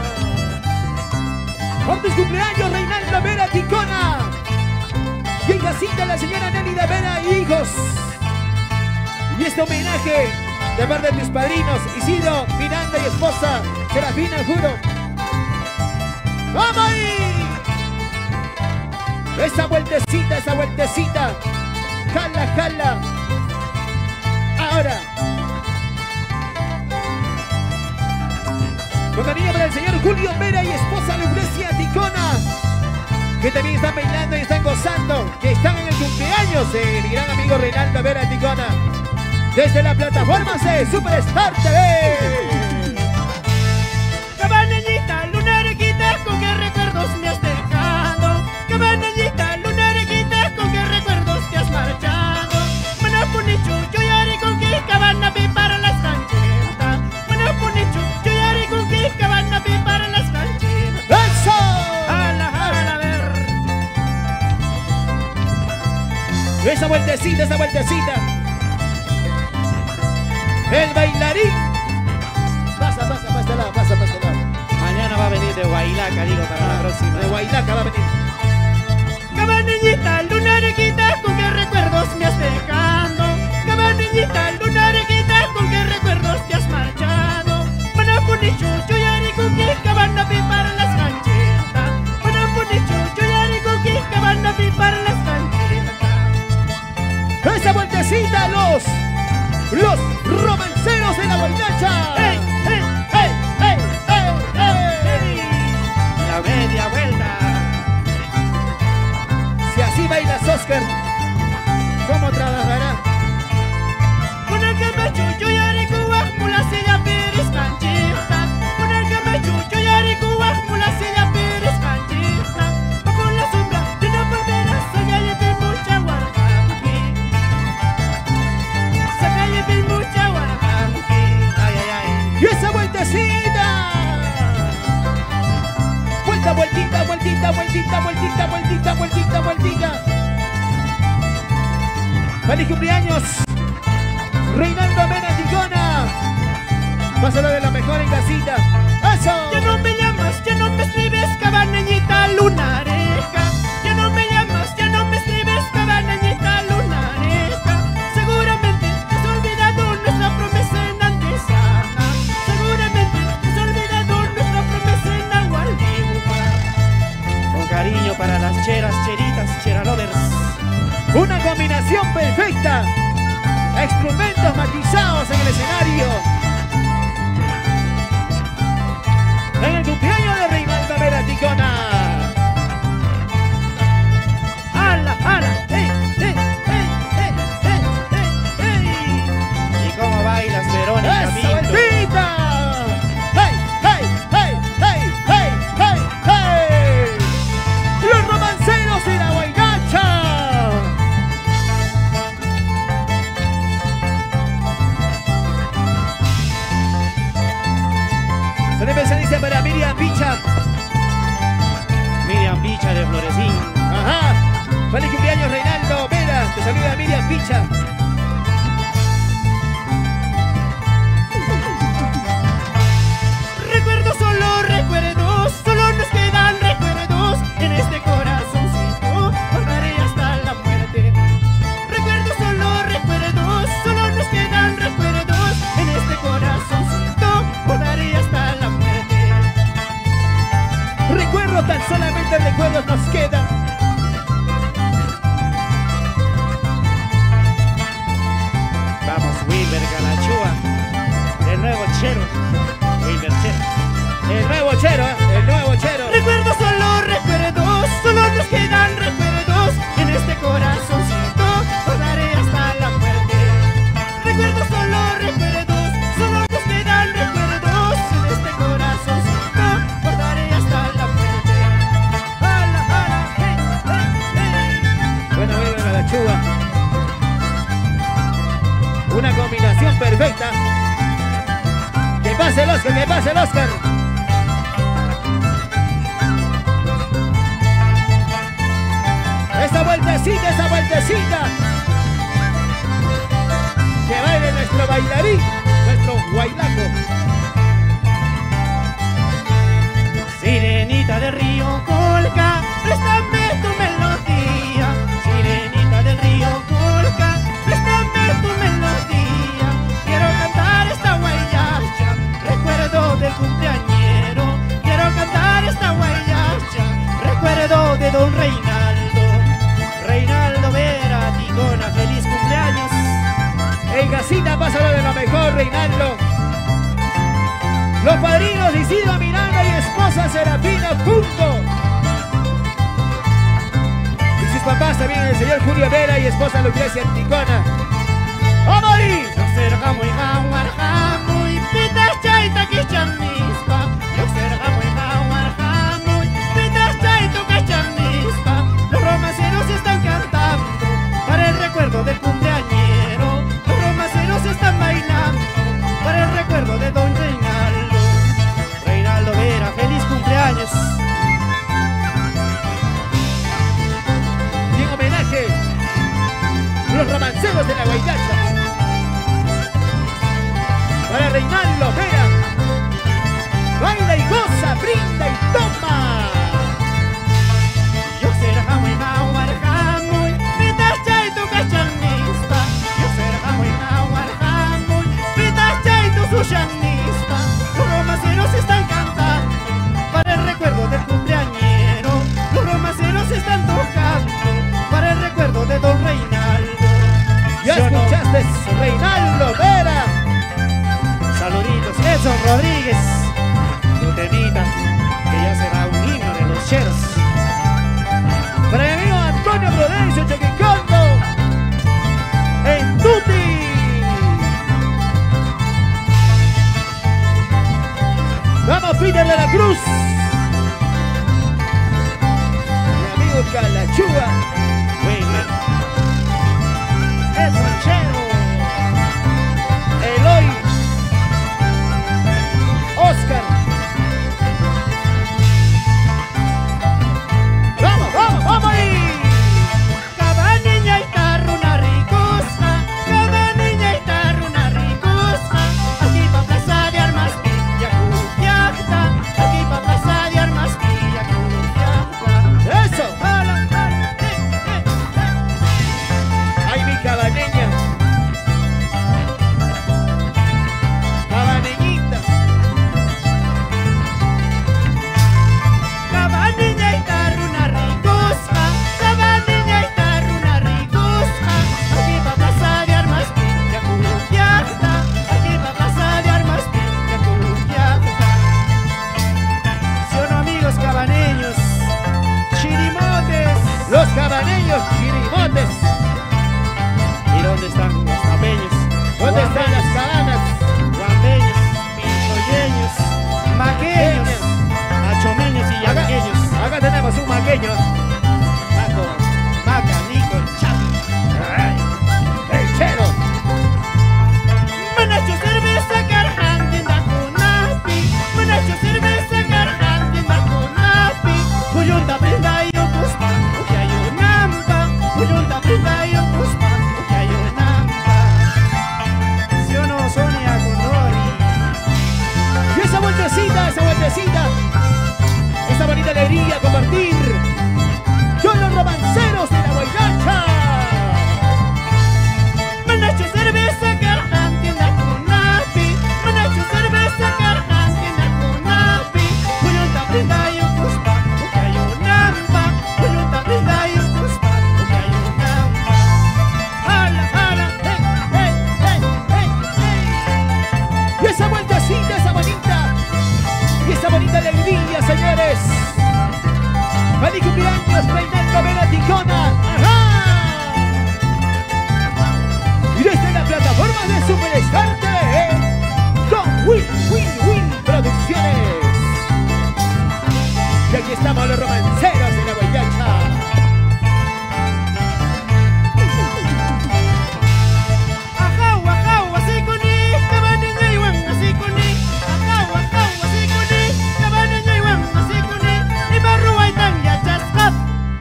Por tus cumpleaños, Reinaldo Vera Ticona. Y en casita la señora Nélida Vera y hijos. Y este homenaje de parte de tus padrinos, Isidro, Miranda y esposa, Serafina, juro. ¡Vamos ahí! Esa vueltecita, esa vueltecita. Jala, jala. Ahora. Con cariño para el señor Julio Vera y esposa Lucrecia Ticona, que también están bailando y están gozando, que están en el cumpleaños de mi gran amigo Reinaldo Vera Ticona, desde la plataforma C Superstar T V.
Cabanellita, lunarequita, con qué recuerdos me has dejado. Cabanellita, lunarequita, con qué recuerdos te has marchado. Manapunichu, yo yaré con qué cabana vi para las canchetas. Manapunichu, yo yaré con qué cabana vi para las canchetas.
¡Eso!
Jala, jala, a ver.
Esa vueltecita, esa vueltecita. El bailarín. Pasa, pasa, pasa, pasa, pasa, pasa.
Mañana va a venir de Huaylaca, digo, para la próxima.
De Huaylaca va a venir.
Cabanillita, lunarequita, con qué recuerdos me has dejado. Cabanillita, lunarequita, con qué recuerdos te has marchado. Para ponicho, yo ya ni con qué cabana vi para las canchetas. Para ponicho, yo ya ni con qué cabana vi para las canchetas.
Esa vueltecita, los, los romanceros de la guaynacha.
¡Hey, hey, hey, hey, hey, hey!
La media vuelta.
Si así bailas, Oscar, ¿cómo trabajará?
Con el que me chucho y aricuaj, mula silla pérez canchita. Con el que me chucho y aricuaj, mula silla pérez canchita. Bajo la sombra de una palmera, saca y vi mucha guardanqui. Saca y vi mucha guardanqui. Ay, ay, ay.
¡Y esa vueltecita! Vuelta, vueltita, vueltita, vueltita, vueltita, vueltita, vueltita, vueltita. ¡Feliz cumpleaños! Reinaldo Mena Ticona. Pásalo de lo mejor en casita. ¡Eso!
Ya no me llamas, ya no me escribes, cabañita lunareja. Ya no me llamas, ya no me escribes, cabañita lunareja. Seguramente te has olvidado nuestra promesa en antesana. Seguramente te has olvidado nuestra promesa en Agualdigua.
Con cariño para las cheras, cheritas, cheralovers.
Una combinación perfecta. Instrumentos matizados en el escenario. En el cumpleaños de Reinaldo Mena Ticona.
¡Hala, hala! ¡Hey, hey, hey, hey, hey, hey, hey!
¿Y cómo bailas, Verónica
¡Eso,
Pinto?
vueltita! ¡Hey, hey, hey, hey, hey, hey, hey! Los romanceros de la guaynacha. Una especialista para Miriam Picha.
Miriam Picha de Florecín.
Ajá. Feliz cumpleaños, Reinaldo Mena. Te saluda Miriam Picha.
Recuerdos, solo recuerdos, solo nos quedan recuerdos en este corazoncito, guardaré hasta la muerte. Recuerdos, solo recuerdos, solo nos quedan recuerdos en este corazoncito, guardaré hasta la muerte.
Recuerdos, tan solamente recuerdos nos quedan.
Vamos, Wilber Galachúa. El nuevo chero. Wilber Chero.
El nuevo chero, ¿eh? El nuevo chero.
Recuerdos, solo recuerdos, solo nos quedan recuerdos en este corazoncito, guardaré hasta la muerte. Recuerdos, solo recuerdos, solo nos quedan recuerdos en este corazoncito, guardaré hasta la muerte. ¡Hala, hala! ¡Hey, hey, hey!
Bueno, Wilber Galachúa. Una combinación perfecta. Que pase el Oscar, que pase el Oscar. Esa vueltecita, esa vueltecita. Que baile nuestro bailarín, nuestro guaylaco.
Sirenita del río Colca, préstame tu melodía. Sirenita del río Colca, préstame tu melodía. Quiero cantar esta guayacha, recuerdo del cumpleañero. Quiero cantar esta guayacha, recuerdo de don Reinaldo. Reinaldo Vera Ticona, feliz cumpleaños.
En casita, pásalo de lo mejor, Reinaldo. Los padrinos Isidro Miranda y esposa Serafina Punto. Y sus papás también, el señor Julio Vera y esposa Lucrecia Ticona. ¡Vamos ahí!
Yoxergamoy gawarjamoy, pitas chaita kichanispa. Yoxergamoy gawarjamoy, pitas chaito kichanispa. Los romanceros están cantando para el recuerdo del cumpleañero. Los romanceros están bailando para el recuerdo de don Reinaldo. Reinaldo Vera, feliz cumpleaños.
Y en homenaje
Nelson Rodríguez, tu temita, que ya será un himno de los cheros.
Para mi amigo Antonio Prudencio Chequicanto, en Tuti. Vamos, Peter de la Cruz. Mi amigo Calachuga.
Bueno, es ranchero.
Eloy. Oscar. Vamos, vamos, vamos ahí.
Cada niña y tarruna ricosa, cada niña y tarruna ricosa. Aquí pa' plaza de armas Villa Cuyacta, aquí pa' plaza de armas Villa Cuyacta.
Eso.
Hala, hala, eh, eh, eh.
Ay, mi cabaneña. Cabaneñita.
Cada niña y tarruna ricosa, cada niña y tarruna ricosa. Aquí pa' plaza de armas Villa Cuyacta, aquí pa' plaza de armas Villa Cuyacta.
¿Sí o no, amigos cabaneños? Chirimotes.
Los cabaneños chirimotes.
¿Y dónde están los tapeños?
¿Dónde están las cabanas?
Guambeños, pinchoyeños, maqueños, achomeños y
Acá,
yanqueños.
acá tenemos un maqueño.
Paco, Maca, Nico, Chapi.
Ay, el chero.
Manacho cerveza carjante en Dacunapi, manacho cerveza carjante en Dacunapi. Cuyunta prenda y ocuspa, que hay un ampa. Cuyunta prenda y ocuspa, que hay un ampa.
¿Sí o no, Sonia Condori?
Y esa vueltecita, esa vueltecita. Esa bonita alegría, compartir. Yo los romanceros de la Guaylacha.
Manacho cerveza carjante en Dacunapi, manacho cerveza carjante en Dacunapi. Cuyunta prenda y ocuspa, que hay un ampa. Cuyunta prenda y ocuspa, que hay un ampa. Hala, hala, hey, hey, hey, hey, hey.
Y esa vueltecita, esa bonita. Y esa bonita alegría, señores. Feliz cumpleaños, Reinaldo Vera Ticona. ¡Ajá! Y desde la plataforma de Superestarte, con Win, Win, Win Producciones. Y aquí estamos los romanceros de la Guayacha.
Ajau, ajau, así cuní, cabaneña y wan, así cuní. Ajau, ajau, así cuní, cabaneña y wan, así cuní. Ni barruaitan y achasca,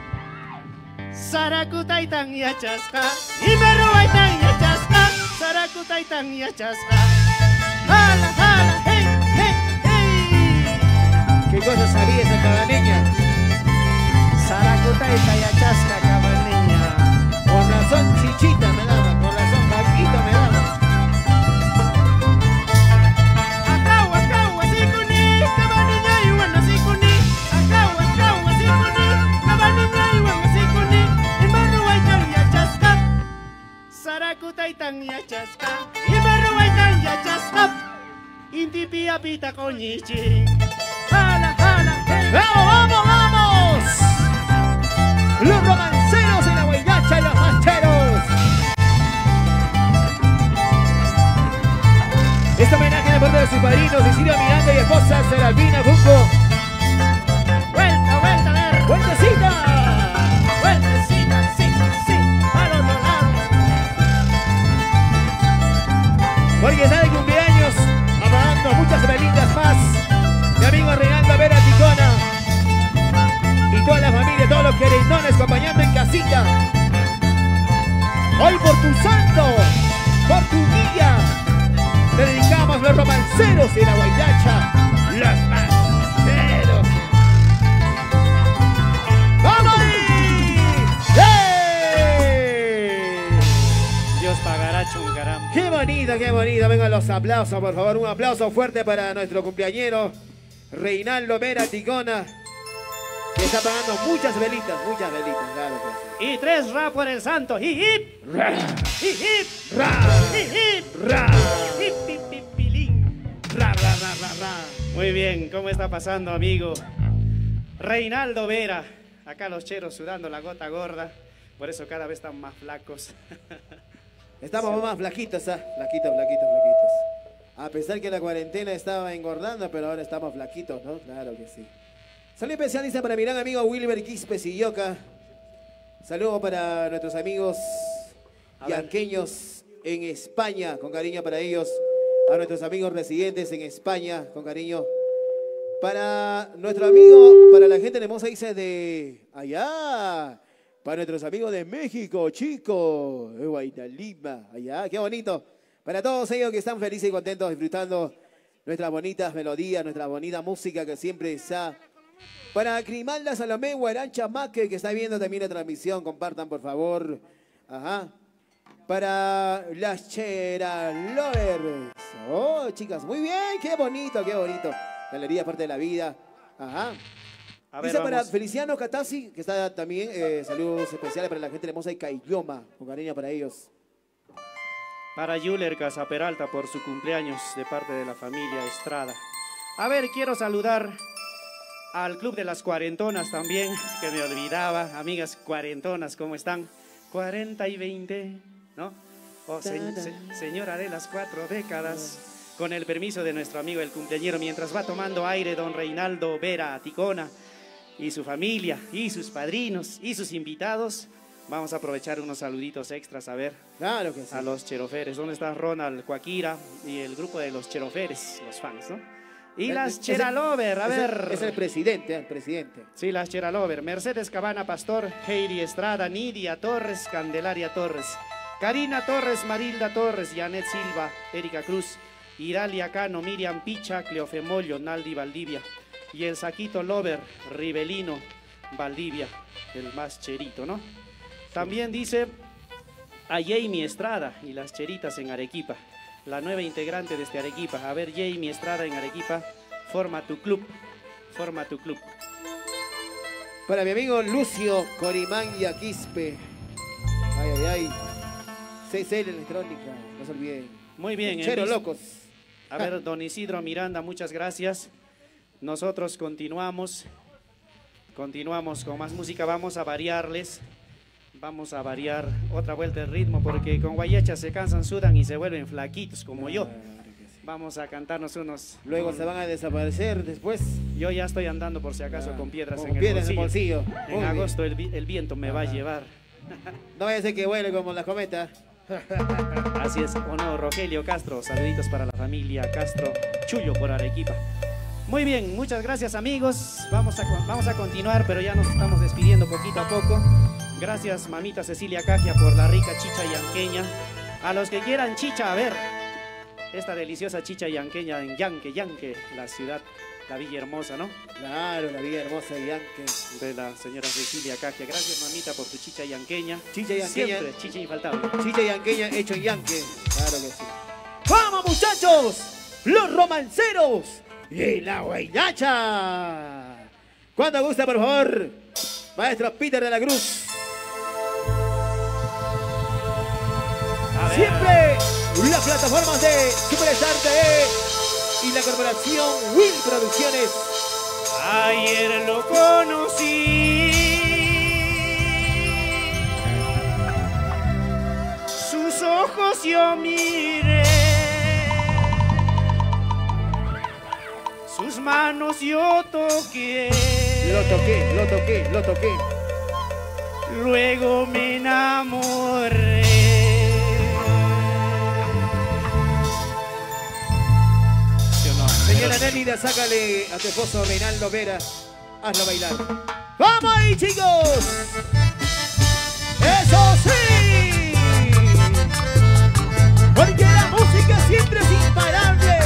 sarakutaitan y achasca. Ni barruaitan y achasca, sarakutaitan y achasca. Hala, hala, hey, hey, hey.
¿Qué cosa sabía esa cabaneña?
Saracutaita y achasca, cabaneña.
Con razón chichita me daba, con razón vaquito me daba.
Ajau, ajau, así cuní, cabaneña y wan, así cuní. Ajau, ajau, así cuní, cabaneña y wan, así cuní. Ni barruaitan y achasca, sarakutaitan y achasca. Ni barruaitan y achasca, inti pia pita coñichi. Hala, hala, hey.
¡Vamos, vamos, vamos! Los romanceros en la Guayacha y los macheros. Este homenaje de parte de sus padrinos, Isidro Miranda y esposa Serafina Bunco.
Vuelta, vuelta, a ver.
¡Vueltecita!
Vueltecita, sí, sí, al otro lado.
Porque está de cumpleaños, apagando muchas velitas más. Mi amigo Reinaldo Vera Ticona. Y toda la familia, todos los querendones acompañando en casita. Hoy por tu santo, por tu guía, te dedicamos los romanceros de la Guayacha. Los romanceros. ¡Vamos ahí! ¡Eh!
Dios pagará chungaram.
¡Qué bonito, qué bonito! Vengan los aplausos, por favor. Un aplauso fuerte para nuestro cumpleañero Reinaldo Vera Ticona, que está pagando muchas velitas, muchas velitas, claro que sí.
Y tres ra por el santo. Hip, hip.
Ra,
Hip, hip.
ra,
Hip, hip.
ra,
Hip, hip, hip, pilín.
ra, ra, ra,
ra, ra.
Muy bien, ¿cómo está pasando, amigo? Reinaldo Vera, acá los cheros sudando la gota gorda, por eso cada vez están más flacos.
Estamos más flaquitos, ¿ah? Flaquitos, flaquitos, flaquitos. A pesar que la cuarentena estaba engordando, pero ahora estamos flaquitos, ¿no? Claro que sí. Saludo especial, dice, para mi gran amigo Wilber Quispe Silloca. Saludos para nuestros amigos yanqueños en España, con cariño para ellos. A nuestros amigos residentes en España, con cariño. Para nuestro amigo, para la gente hermosa, dice, de allá. Para nuestros amigos de México, chicos. De Guaynalima, allá, qué bonito. Para todos ellos que están felices y contentos disfrutando nuestras bonitas melodías, nuestra bonita música que siempre está. Para Grimalda Salomé, Guarancha Maque, que está viendo también la transmisión, compartan por favor. Ajá. Para las Chera Lovers. Oh, chicas, muy bien, qué bonito, qué bonito. La alegría parte de la vida. Ajá. A ver, dice para Feliciano Catasi, que está también, eh, saludos especiales para la gente hermosa de Caylloma, con cariño para ellos.
Para Yuler Casaperalta por su cumpleaños de parte de la familia Estrada. A ver, quiero saludar al Club de las Cuarentonas también, que me olvidaba. Amigas cuarentonas, ¿cómo están? cuarenta y veinte, ¿no? Oh, se, se, señora de las cuatro décadas. Con el permiso de nuestro amigo el cumpleañero, mientras va tomando aire don Reinaldo Vera Ticona y su familia, y sus padrinos, y sus invitados, vamos a aprovechar unos saluditos extras, a ver,
claro que sí,
a los cheroferes. ¿Dónde está Ronald Cuaquira y el grupo de los cheroferes, los fans, ¿no? Y el, las Cheralover, a
es
ver.
El, es el presidente, el presidente.
Sí, las Cheralover. Mercedes Cabana Pastor, Heidi Estrada, Nidia Torres, Candelaria Torres, Karina Torres, Marilda Torres, Janet Silva, Erika Cruz, Iralia Cano, Miriam Picha, Cleofemollo, Naldi Valdivia. Y el Saquito Lover, Rivelino Valdivia, el más cherito, ¿no? También dice a Jamie Estrada y las cheritas en Arequipa, la nueva integrante de este Arequipa. A ver, Jamie Estrada en Arequipa, forma tu club, forma tu club.
Para mi amigo Lucio Corimán Yaquispe, ay, ay, ay, C C L Electrónica, no se olviden.
Muy bien.
Chero locos.
A ver, don Isidro Miranda, muchas gracias. Nosotros continuamos, continuamos con más música, vamos a variarles. Vamos a variar otra vuelta de ritmo porque con guayachas se cansan, sudan y se vuelven flaquitos como yo. Vamos a cantarnos unos...
Luego se van a desaparecer después.
Yo ya estoy andando por si acaso con piedras en el
piedras
bolsillo.
En, el bolsillo.
En agosto el, el viento me va a llevar.
No vaya a ser que vuele como la cometa.
Así es, o no, Rogelio Castro, saluditos para la familia Castro, Chullo por Arequipa. Muy bien, muchas gracias amigos. Vamos a, vamos a continuar, pero ya nos estamos despidiendo poquito a poco. Gracias, mamita Cecilia Cagia, por la rica chicha yanqueña. A los que quieran chicha, a ver, esta deliciosa chicha yanqueña en Yanque, Yanque, la ciudad, la Villa Hermosa, ¿no?
Claro, la Villa Hermosa de Yanque.
De la señora Cecilia Cagia. Gracias, mamita, por tu chicha yanqueña.
Chicha yanqueña.
Siempre, chicha infaltable.
Chicha yanqueña hecho en Yanque. Claro que sí. ¡Vamos, muchachos! ¡Los romanceros! ¡Y la guaynacha! Cuando gusta, por favor, maestro Peter de la Cruz. Siempre las plataformas de Superstar T V y la corporación Will Producciones.
Ayer lo conocí, sus ojos yo miré, sus manos yo toqué.
Lo toqué, lo toqué, lo toqué.
Luego me enamoré.
Señora Nélida, sácale a tu esposo Reinaldo Vera. Hazlo bailar. ¡Vamos ahí, chicos! ¡Eso sí! Porque la música siempre es imparable.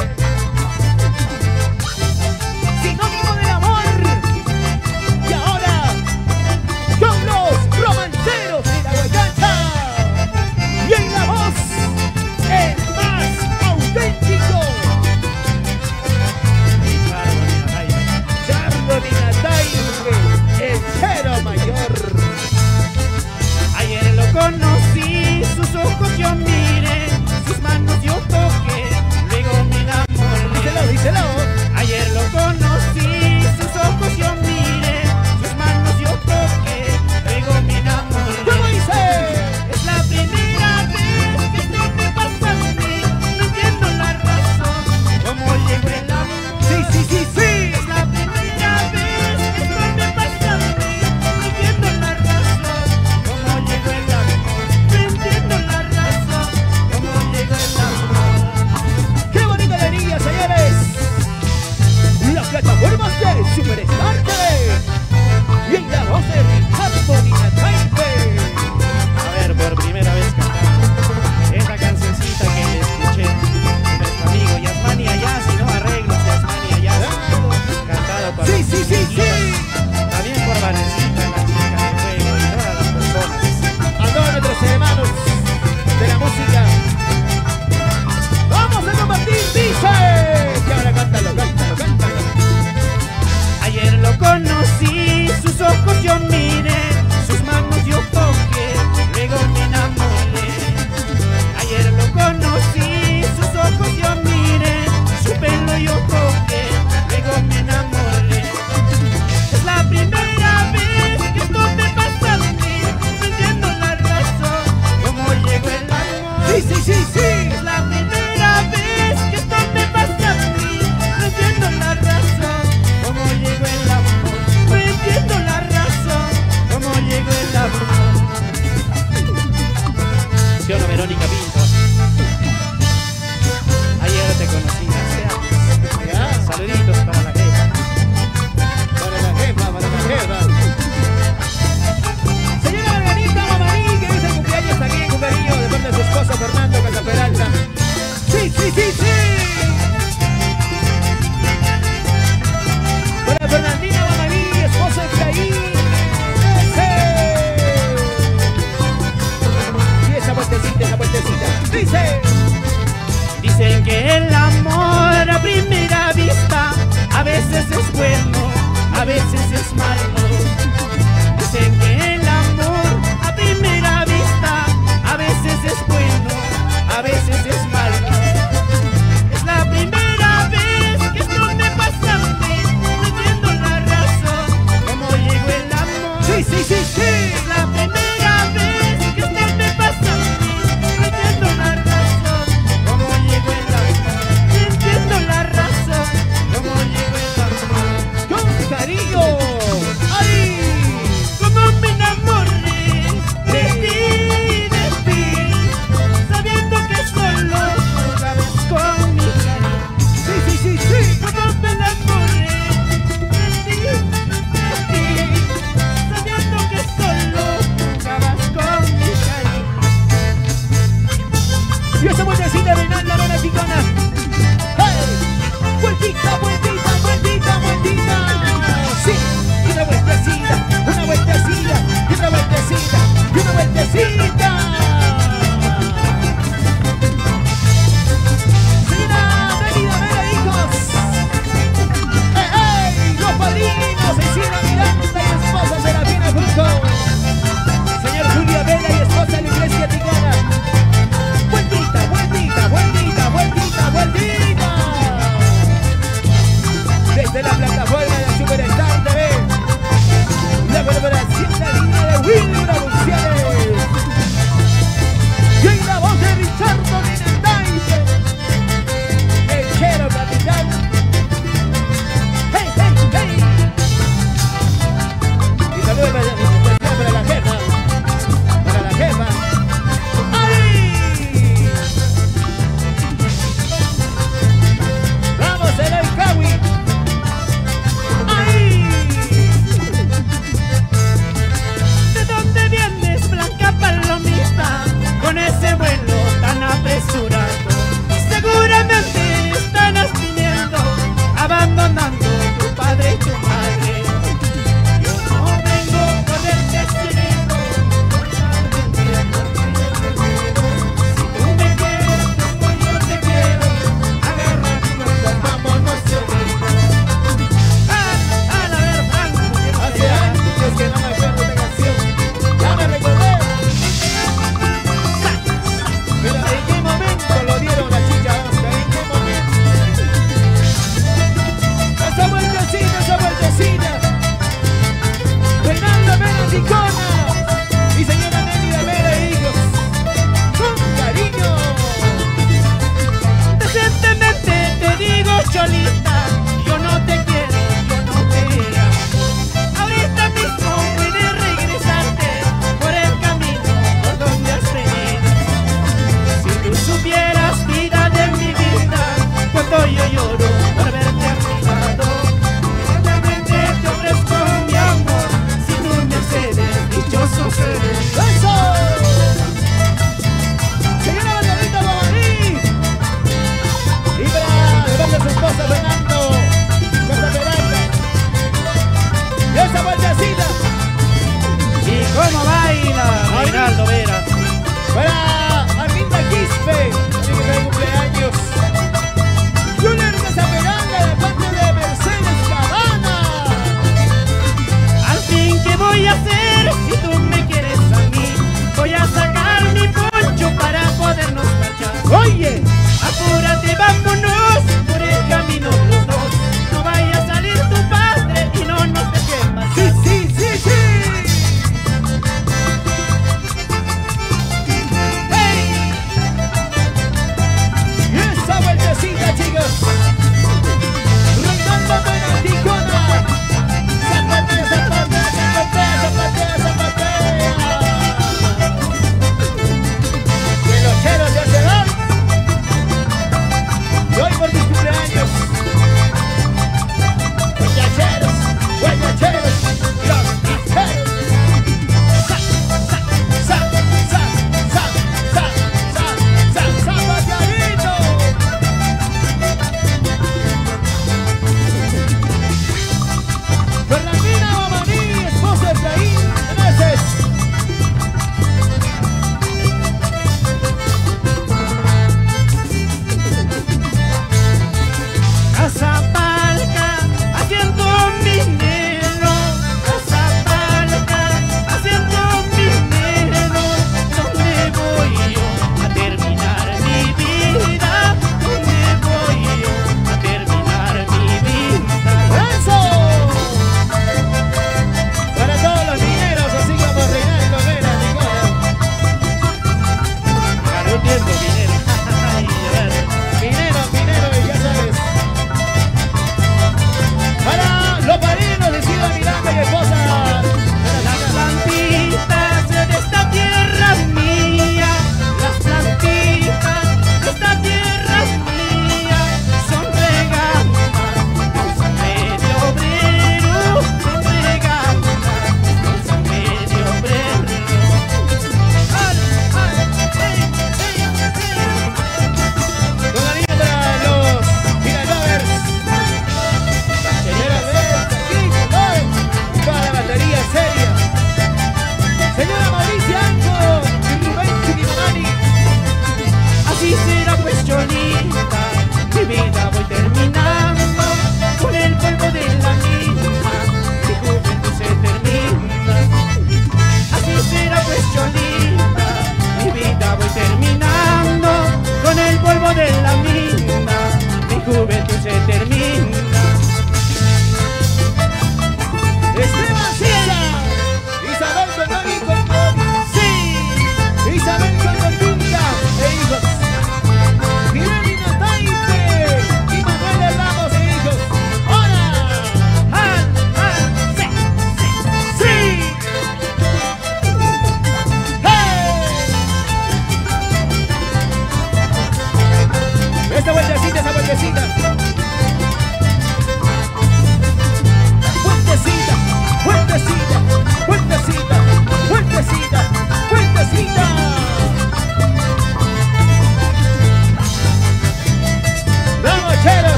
Sinónimo del amor. Y ahora, con los romanceros de la guaynacha. Y en la voz, el más auténtico. El Chero Mayor.
Ayer lo conocí, sus ojos yo miré, sus manos yo toqué,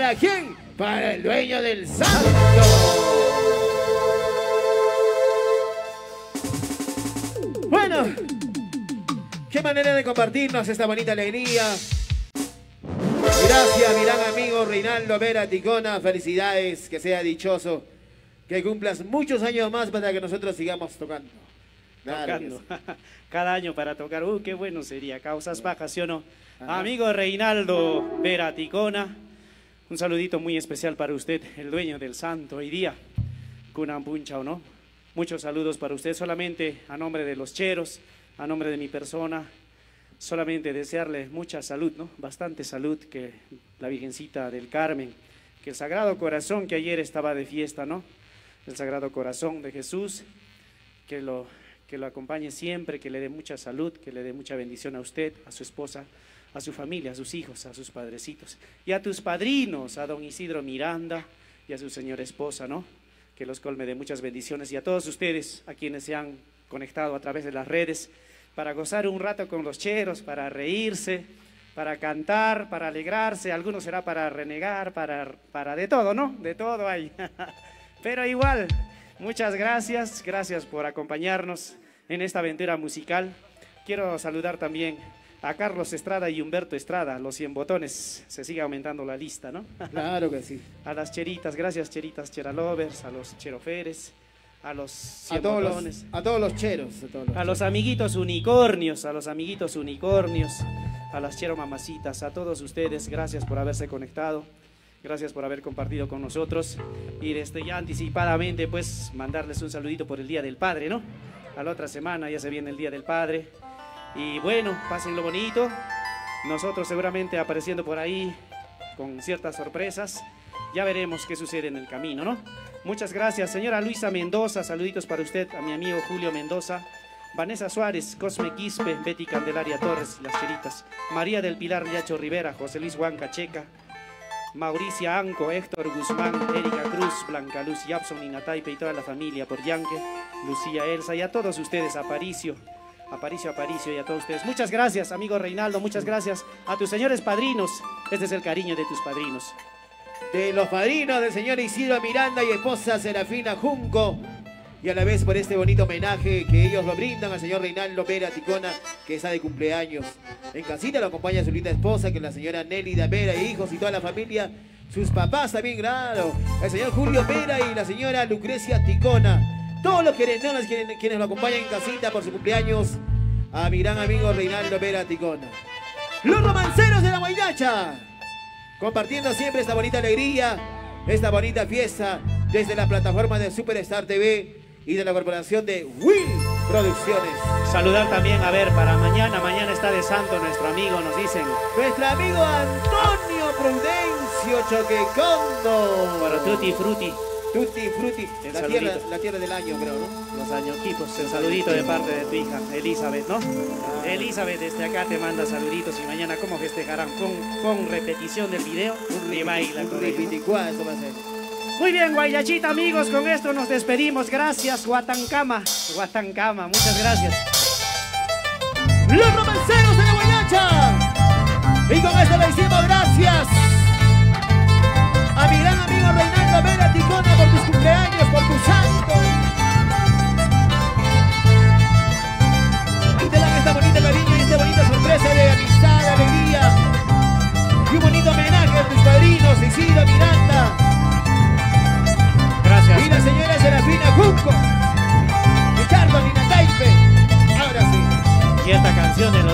¿Para quién? Para el dueño del santo. Bueno, qué manera de compartirnos esta bonita alegría. Gracias, mi gran amigo Reinaldo Vera Ticona. Felicidades, que sea dichoso, que cumplas muchos años más para que nosotros sigamos tocando. Claro
Tocando. Sí. Cada año para tocar. Uh, qué bueno sería. Causas bajas, ¿sí o no?
Ajá.
Amigo Reinaldo Vera Ticona, un saludito muy especial para usted, el dueño del santo hoy día. Cunampuncha o no. Muchos saludos para usted, solamente a nombre de los cheros, a nombre de mi persona. Solamente desearle mucha salud, ¿no? Bastante salud, que la Virgencita del Carmen, que el Sagrado Corazón, que ayer estaba de fiesta, ¿no? El Sagrado Corazón de Jesús, que lo, que lo acompañe siempre, que le dé mucha salud, que le dé mucha bendición a usted, a su esposa, a su familia, a sus hijos, a sus padrecitos, y a tus padrinos, a don Isidro Miranda y a su señora esposa, ¿no? Que los colme de muchas bendiciones, y a todos ustedes, a quienes se han conectado a través de las redes, para gozar un rato con los cheros, para reírse, para cantar, para alegrarse. Algunos será para renegar, para, para de todo, ¿no? De todo hay. Pero igual, muchas gracias, gracias por acompañarnos en esta aventura musical. Quiero saludar también a Carlos Estrada y Humberto Estrada, los cien botones. Se sigue aumentando la lista, ¿no?
Claro que sí.
A las cheritas, gracias cheritas, cheralovers, a los cheroferes, a los
a todos los, a todos los cheros, a, todos los,
a los amiguitos unicornios, a los amiguitos unicornios, a las chero mamacitas, a todos ustedes, gracias por haberse conectado, gracias por haber compartido con nosotros, y desde ya anticipadamente pues mandarles un saludito por el Día del Padre, ¿no? A la otra semana ya se viene el Día del Padre, y bueno, pásenlo bonito, nosotros seguramente apareciendo por ahí con ciertas sorpresas. Ya veremos qué sucede en el camino, ¿no? Muchas gracias, señora Luisa Mendoza, saluditos para usted, a mi amigo Julio Mendoza, Vanessa Suárez, Cosme Quispe, Betty Candelaria Torres, las cheritas, María del Pilar Yacho Rivera, José Luis Huanca Checa, Mauricia Anco, Héctor Guzmán, Erika Cruz, Blanca Luz, Yapson y Nataipe y toda la familia por Yanque, Lucía Elsa, y a todos ustedes, Aparicio, Aparicio, Aparicio, y a todos ustedes. Muchas gracias, amigo Reinaldo, muchas gracias a tus señores padrinos, este es el cariño de tus padrinos.
De los padrinos del señor Isidro Miranda y esposa Serafina Junco, y a la vez por este bonito homenaje que ellos lo brindan al señor Reinaldo Vera Ticona, que está de cumpleaños. En casita lo acompaña su linda esposa, que es la señora Nélida Vera, e hijos y toda la familia, sus papás también, claro, el señor Julio Vera y la señora Lucrecia Ticona, todos los querendones quienes, quienes lo acompañan en casita por su cumpleaños, a mi gran amigo Reinaldo Vera Ticona. Los romanceros de la Guaynacha, compartiendo siempre esta bonita alegría, esta bonita fiesta desde la plataforma de Superstar T V y de la corporación de Will Producciones.
Saludar también, a ver, para mañana, mañana está de santo nuestro amigo, nos dicen.
Nuestro amigo Antonio Prudencio Choquecondo.
Para Tutti Frutti.
Tutti Frutti, la tierra, la tierra del año, creo, ¿no?
Los añoquitos, el saludito de parte de tu hija, Elizabeth, ¿no? Ah. Elizabeth, desde acá te manda saluditos, y mañana, ¿cómo festejarán? Con, con repetición del video, y baila con ellos, ¿no?
Eso va a ser.
Muy bien, Guayachita, amigos, con esto nos despedimos. Gracias, Guatancama, Guatancama, muchas gracias.
Los romanceros de la Guaynacha. Y con esto le decimos gracias a mi gran amigo Reinaldo Vera Ticona por tus cumpleaños, por tu santo. Y te dan esta bonita cariño y esta bonita sorpresa de amistad, de alegría. Y un bonito homenaje a tus padrinos, Isidro Miranda.
Gracias.
Y la señora Serafina Junco, Ricardo Ninataipe. Ahora sí.
Y esta canción de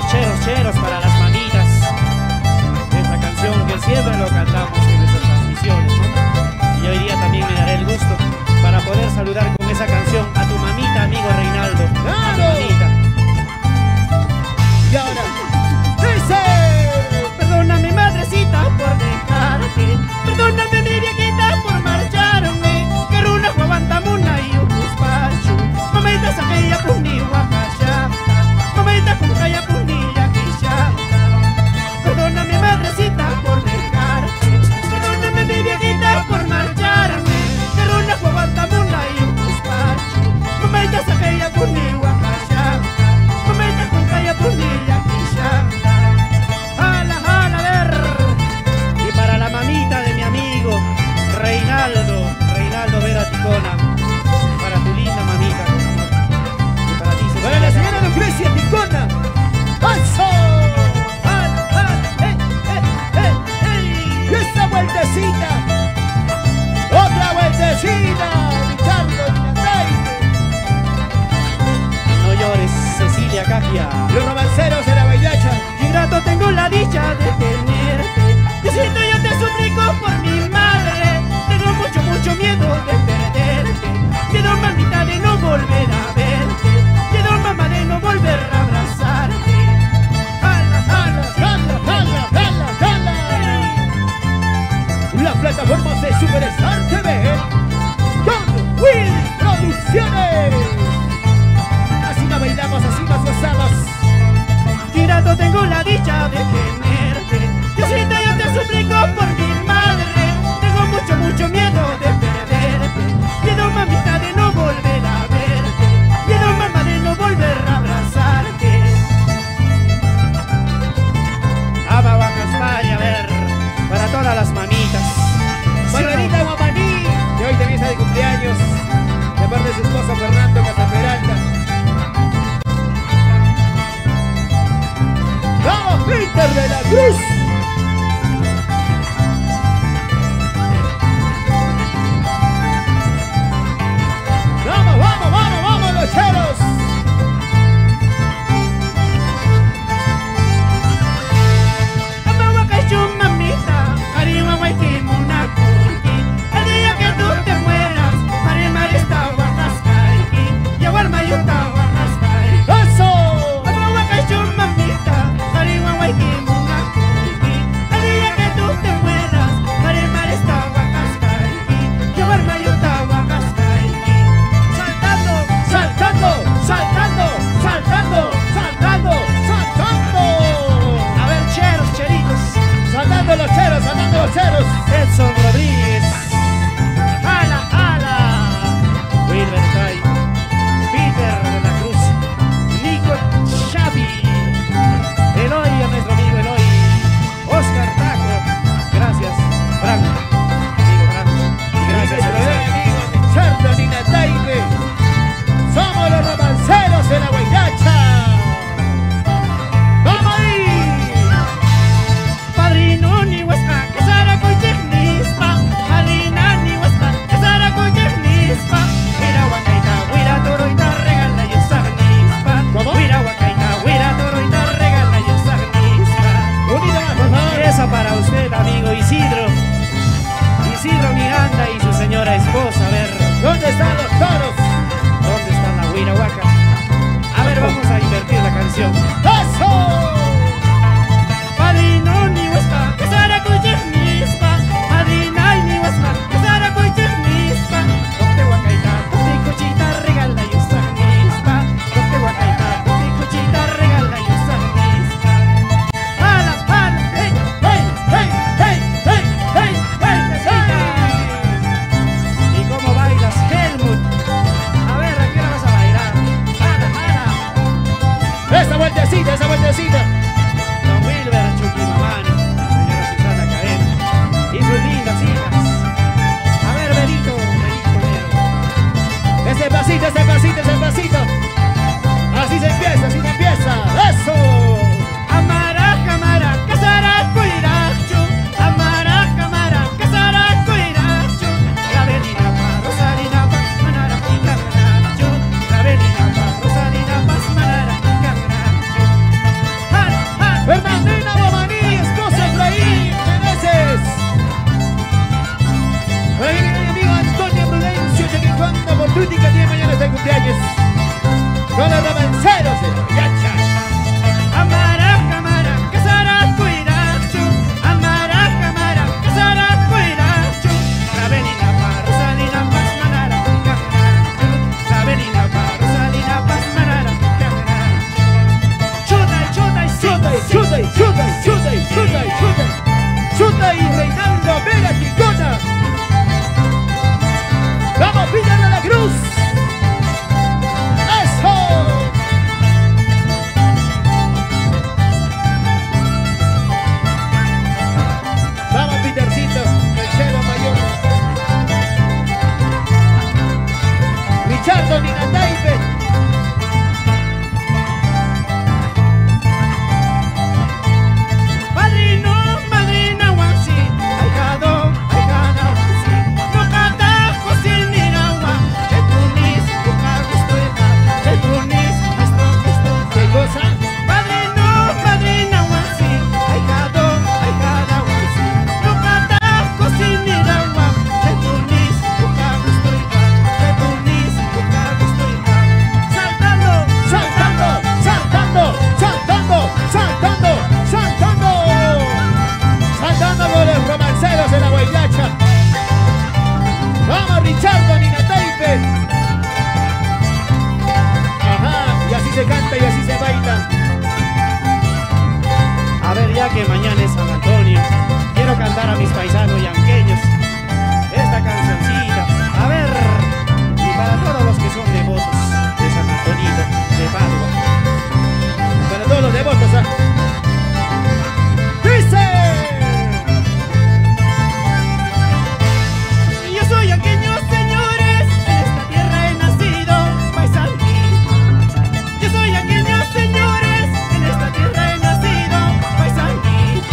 Cruz. Vamos, vamos, vamos, vamos, los cheros.
Mamita, arriba, guay, que monaco. El día que tú te mueras, para el mar estaba cascai, y agua mayo estaba cascai.
¡Eso!
Arriba, cacho, mamita, arriba, guay, que monaco. El día que tú te mueras, para el mar estaba cascai, y agua mayo estaba cascai. Saltando,
Saltando, saltando, saltando, saltando, saltando.
a ver, cheros, cheritos.
Saltando los cheros, saltando los cheros.
Edson Rodríguez,
¡Hala, hala!
Wilber Tai, Peter de la Cruz, Nico Xavi, Eloy, a nuestro amigo Eloy, Oscar Taco, gracias, Franco, amigo Franco, y gracias
Nuestro gran
Eloy.
amigo Richardo Ninataipe. Somos los romanceros de la Guairacha. ¡Vamos ahí!
Padrino ni huesca, que sara coichnispa. Alina ni huesca, que sara coichnispa. Mira huacaita, huira toroita, regala y usagnispa.
¿Cómo?
Mira huacaita, huira toroita, regala y usagnispa.
Unida más, por favor.
Esa para usted, amigo Isidro, Isidro Miranda y su señora esposa, a ver,
¿Dónde están los toros?
¿dónde está la huirahuaca? A ver, vamos a invertir la canción.
¡Eso!
Padrino ni huesca, que sara coichnispa. Alina ni huesca, que sara coichnispa. Docte huacaita, docte cochita, regala y usagnispa. Docte huacaita, docte cochita, regala y usagnispa. ¡Hala, hala! ¡Hey!
¡Hey, hey, hey, hey, hey, hey, hey!
¿Y cómo bailas, Helmut? A ver, ¿a qué hora vas a bailar?
¡Hala, hala!
Esa vueltecita, esa vueltecita.
Don Wilber Chuquimamani, la señora Susana Cadena y sus lindas hijas. A ver, Benito, Benito Nero.
Ese pasito, ese pasito, ese pasito. Así se empieza, así se empieza. ¡Eso!
Amara, camara, casara, cuiracho. Amara, camara, casara, cuiracho. Ravelina pa, Rosalina pa, manara, pica, nacho. Ravelina pa, Rosalina pa, manara, pica, nacho. ¡Hala, hala!
Fernandina Bomaní, esposa Efraín Meneses. Por ahí viene mi amigo Antonio Prudencio, Chequecuanda, por Tuti, que tiene mañana este cumpleaños. Con los romanceros de la Guairacha.
Amara, camara, casara, cuiracho. Amara, camara, casara, cuiracho. Ravelina pa, Rosalina pa, manara, pica, nacho. Ravelina pa, Rosalina pa, manara, pica, nacho. Chuta y chuta y sí,
Chuta y
sí.
chuta y chuta y chuta y chuta y chuta. Chuta y Reinaldo Vera Quicona. ¡Vamos, Peter de la Cruz! ¡Eso! Vamos, Petercito, el chelo mayor. Richardo Ninataipe.
Padrino, madrina, guansi, ay cado, ay cada guansi. No cata, cocinira, guan, que tunis, buca gusto y ca, que tunis, esto, esto.
¿Qué cosa?
Padrino, madrina, guansi, ay cado, ay cada guansi. No cata, cocinira, guan, que tunis, buca gusto y ca, que tunis, buca gusto y ca. Saltando,
¡Saltando! ¡Saltando! ¡Saltando! ¡Saltando! ¡Saltando! ¡Saltando con los romanceros de la Guairacha! ¡Vamos, Richardo Ninataipe! Ajá, y así se canta y así se baila.
A ver, ya que mañana es San Antonio, quiero cantar a mis paisanos yanqueños esta cancioncita. A ver, y para todos los que son devotos de San Antonito, de Padua.
Para todos los devotos, ¿ah? ¡Dice!
yo soy aquellos señores, en esta tierra he nacido, paisanito. Yo soy aquellos señores, en esta tierra he nacido, paisanito.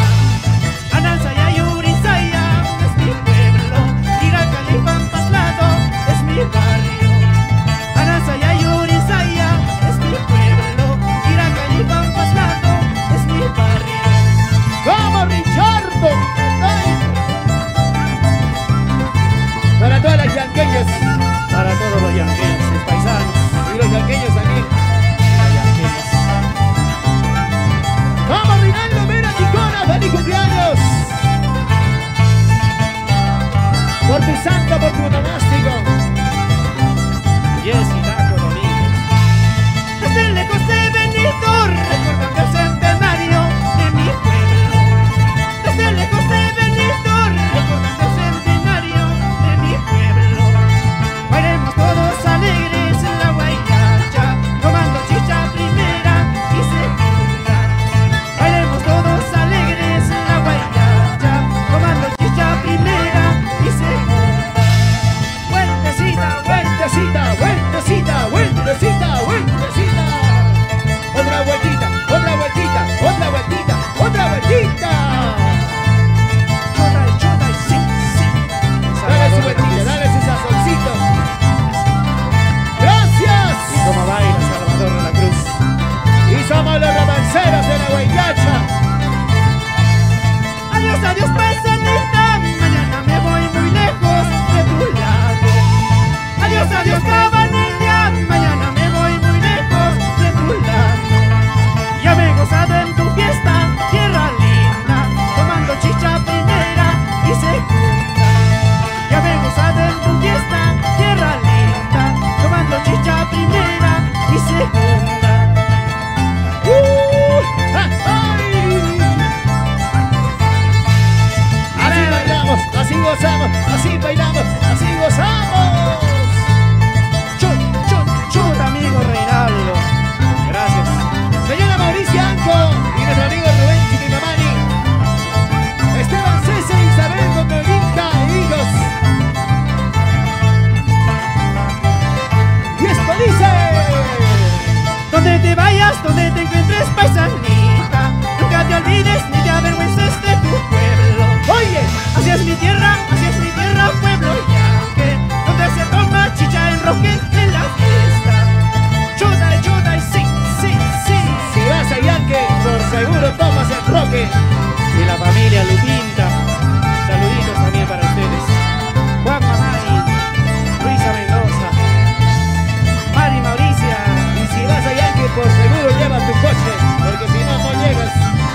gozamos, así bailamos, así gozamos.
Chut, chut, chut, amigo Reinaldo. Gracias.
Señora Mauricia Anco y nuestro amigo Rubén Chiquimamani, Esteban César, Isabel Cotolinca e hijos. Y esto dice:
donde te vayas, donde te encuentres, paisanita, nunca te olvides ni te avergüences de tu pueblo.
Oye,
así es mi tierra, así es mi tierra, pueblo Yaque, donde se toma chicha en roque en la fiesta. Chuta, chuta y sí, sí, sí.
si vas a Yaque, por seguro tomas el roque.
Y la familia Lupinta. Saluditos también para ustedes. Juan Mamani, Luisa Mendoza, Mari Mauricia.
Y si vas a Yaque, por seguro lleva tu coche, porque si no, no llegas.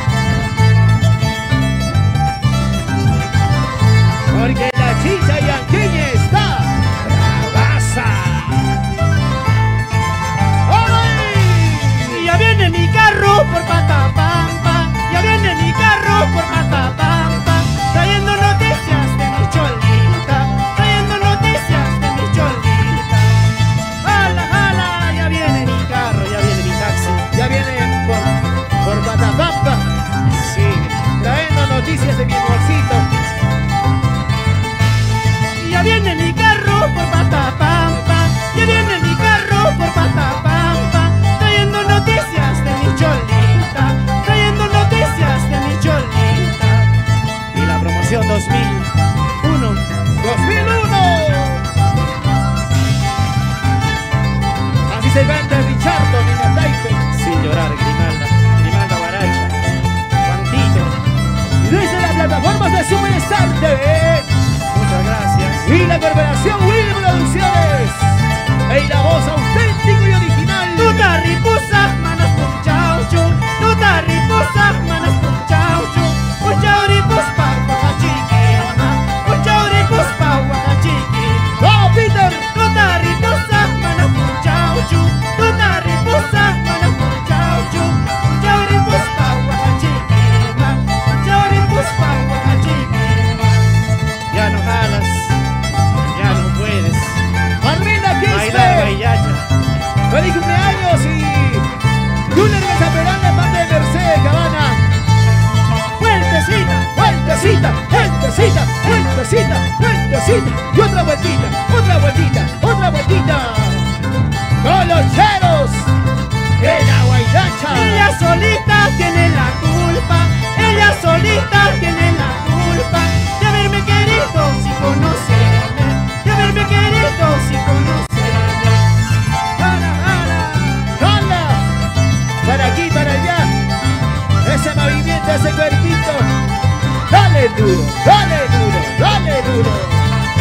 Porque la chicha yanqueña está bravaza. ¡Ay!
Y ya viene mi carro por Patapampa, ya viene mi carro por Patapampa, trayendo noticias de mi cholita, trayendo noticias de mi cholita. ¡Hala, hala! Ya viene mi carro, ya viene mi taxi.
Ya viene por, por Patapampa,
Sí.
trayendo noticias de mi amorcito.
Ya viene mi carro por Patapampa, ya viene mi carro por Patapampa, trayendo noticias de mi cholita, trayendo noticias de mi cholita.
Y la promoción dos mil uno.
dos mil uno. Así se canta Richardo en la Taipe.
Sin llorar, Grimalda. Grimalda Guaracha. Juantito.
Y desde las plataformas de Superstar T V
Muchas gracias.
y la corporación Will Producciones, en la voz auténtico y original.
Tuta ripusa, manas punchaucho, tuta ripusa, manas punchaucho, punchau ripus pa guacachiquema, punchau ripus pa guacachiquema.
¡Oh, Peter!
Tuta ripusa, manas punchaucho, tuta ripusa, manas punchaucho, punchau ripus pa guacachiquema, punchau ripus pa guacachiquema.
Ya no jalas. Ya no puedes.
Armina
Bailar
Quispe,
bailacha.
feliz cumpleaños y Junior de Zaperana, parte de Mercedes Cabana.
Fuertecita,
Vueltecita, vueltecita, vueltecita, vueltecita. Y otra vueltita, otra vueltita, otra vueltita. Con los cheros de la Guayracha.
ella solita tiene la culpa, ella solita tiene la culpa de haberme querido sin conocerme, de haberme querido sin conocerme. Jala, jala.
¡Jala! Para aquí, para allá. Ese movimiento, ese cuerpito. Dale duro, dale duro, dale duro.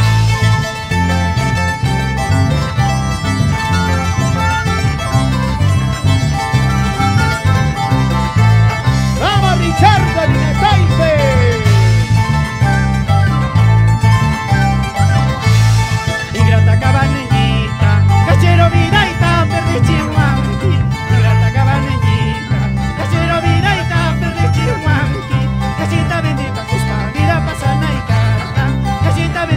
¡Vamos, Richardo Linetaipe!
Ingrata cabaneñita, cachero viraita, perde chihuanqui. Ingrata cabaneñita, cachero viraita, perde chihuanqui. Cachita bendita, cuspa, vida pasana y carta. Cachita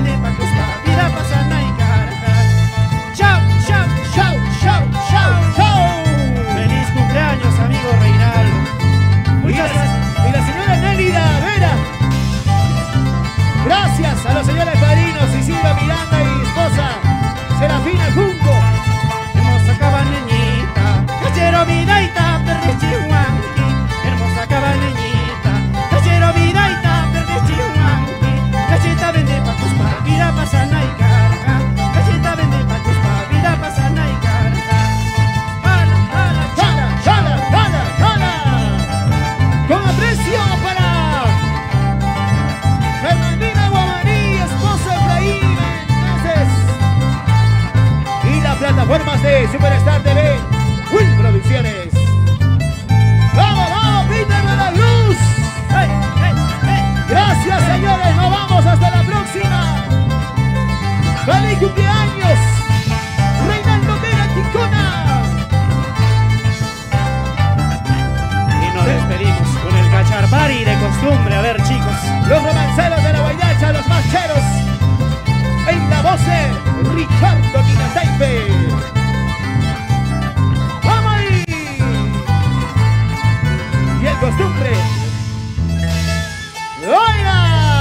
Los romanceros de la Guaydacha, los más cheros. En la voz de Ricardo Minataipe. ¡Vamos ahí! Y el costumbre. ¡Oiga!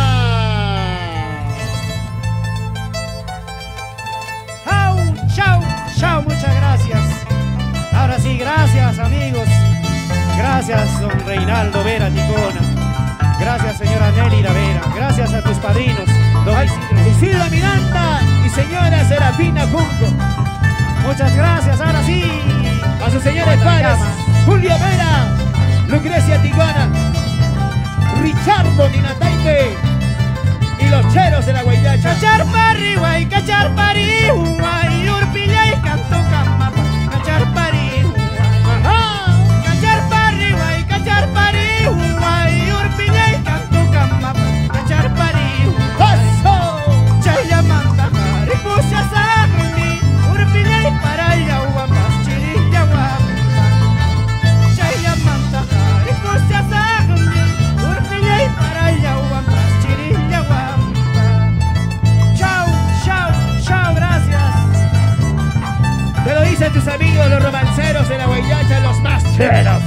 ¡Chau, chau, chau! Muchas gracias. Ahora sí, gracias, amigos. Gracias, don Reinaldo Vera Ticona. Gracias, señora Nelly Vera. Gracias a tus padrinos, don Isidro.
Isidro Miranda y señora Serafina Junco.
Muchas gracias, ahora sí.
A sus señores padres, Julio Vera, Lucrecia Ticona, Richardo Ninataipe y los cheros de la Guaydacha.
Cachar pari, guay, cachar pari, guay, urpilla y canto camapa. Cachar pari, guay.
Ajá.
Cachar pari, guay, cachar pari, guay, urpilla y canto camapa. Cachar pari, guay.
¡Paso!
Chaya manda, ripucha sagni, urpilla y para allá, guapas, chirilla guapa. Chaya manda, ripucha sagni, urpilla y para allá, guapas, chirilla guapa. Chau, chau, chau, gracias.
Te lo dicen tus amigos, los romanceros de la Guaydacha, los más cheros.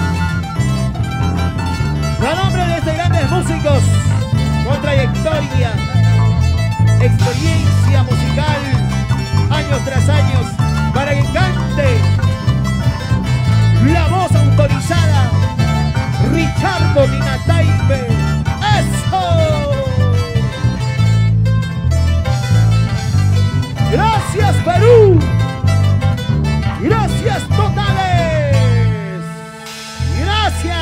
A nombre de estos grandes músicos, con trayectoria, experiencia musical, años tras años, para que cante la voz autorizada, Richardo Minataipe. ¡Eso! ¡Gracias, Perú! ¡Gracias totales! ¡Gracias!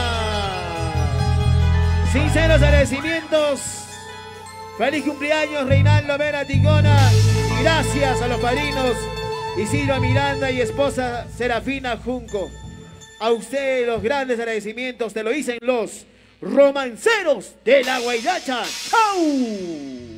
Sinceros agradecimientos. Feliz cumpleaños, Reinaldo Vera Ticona. Y gracias a los padrinos Isidro Miranda y esposa Serafina Junco. A ustedes los grandes agradecimientos te lo dicen los romanceros de la Guaydacha. ¡Chau!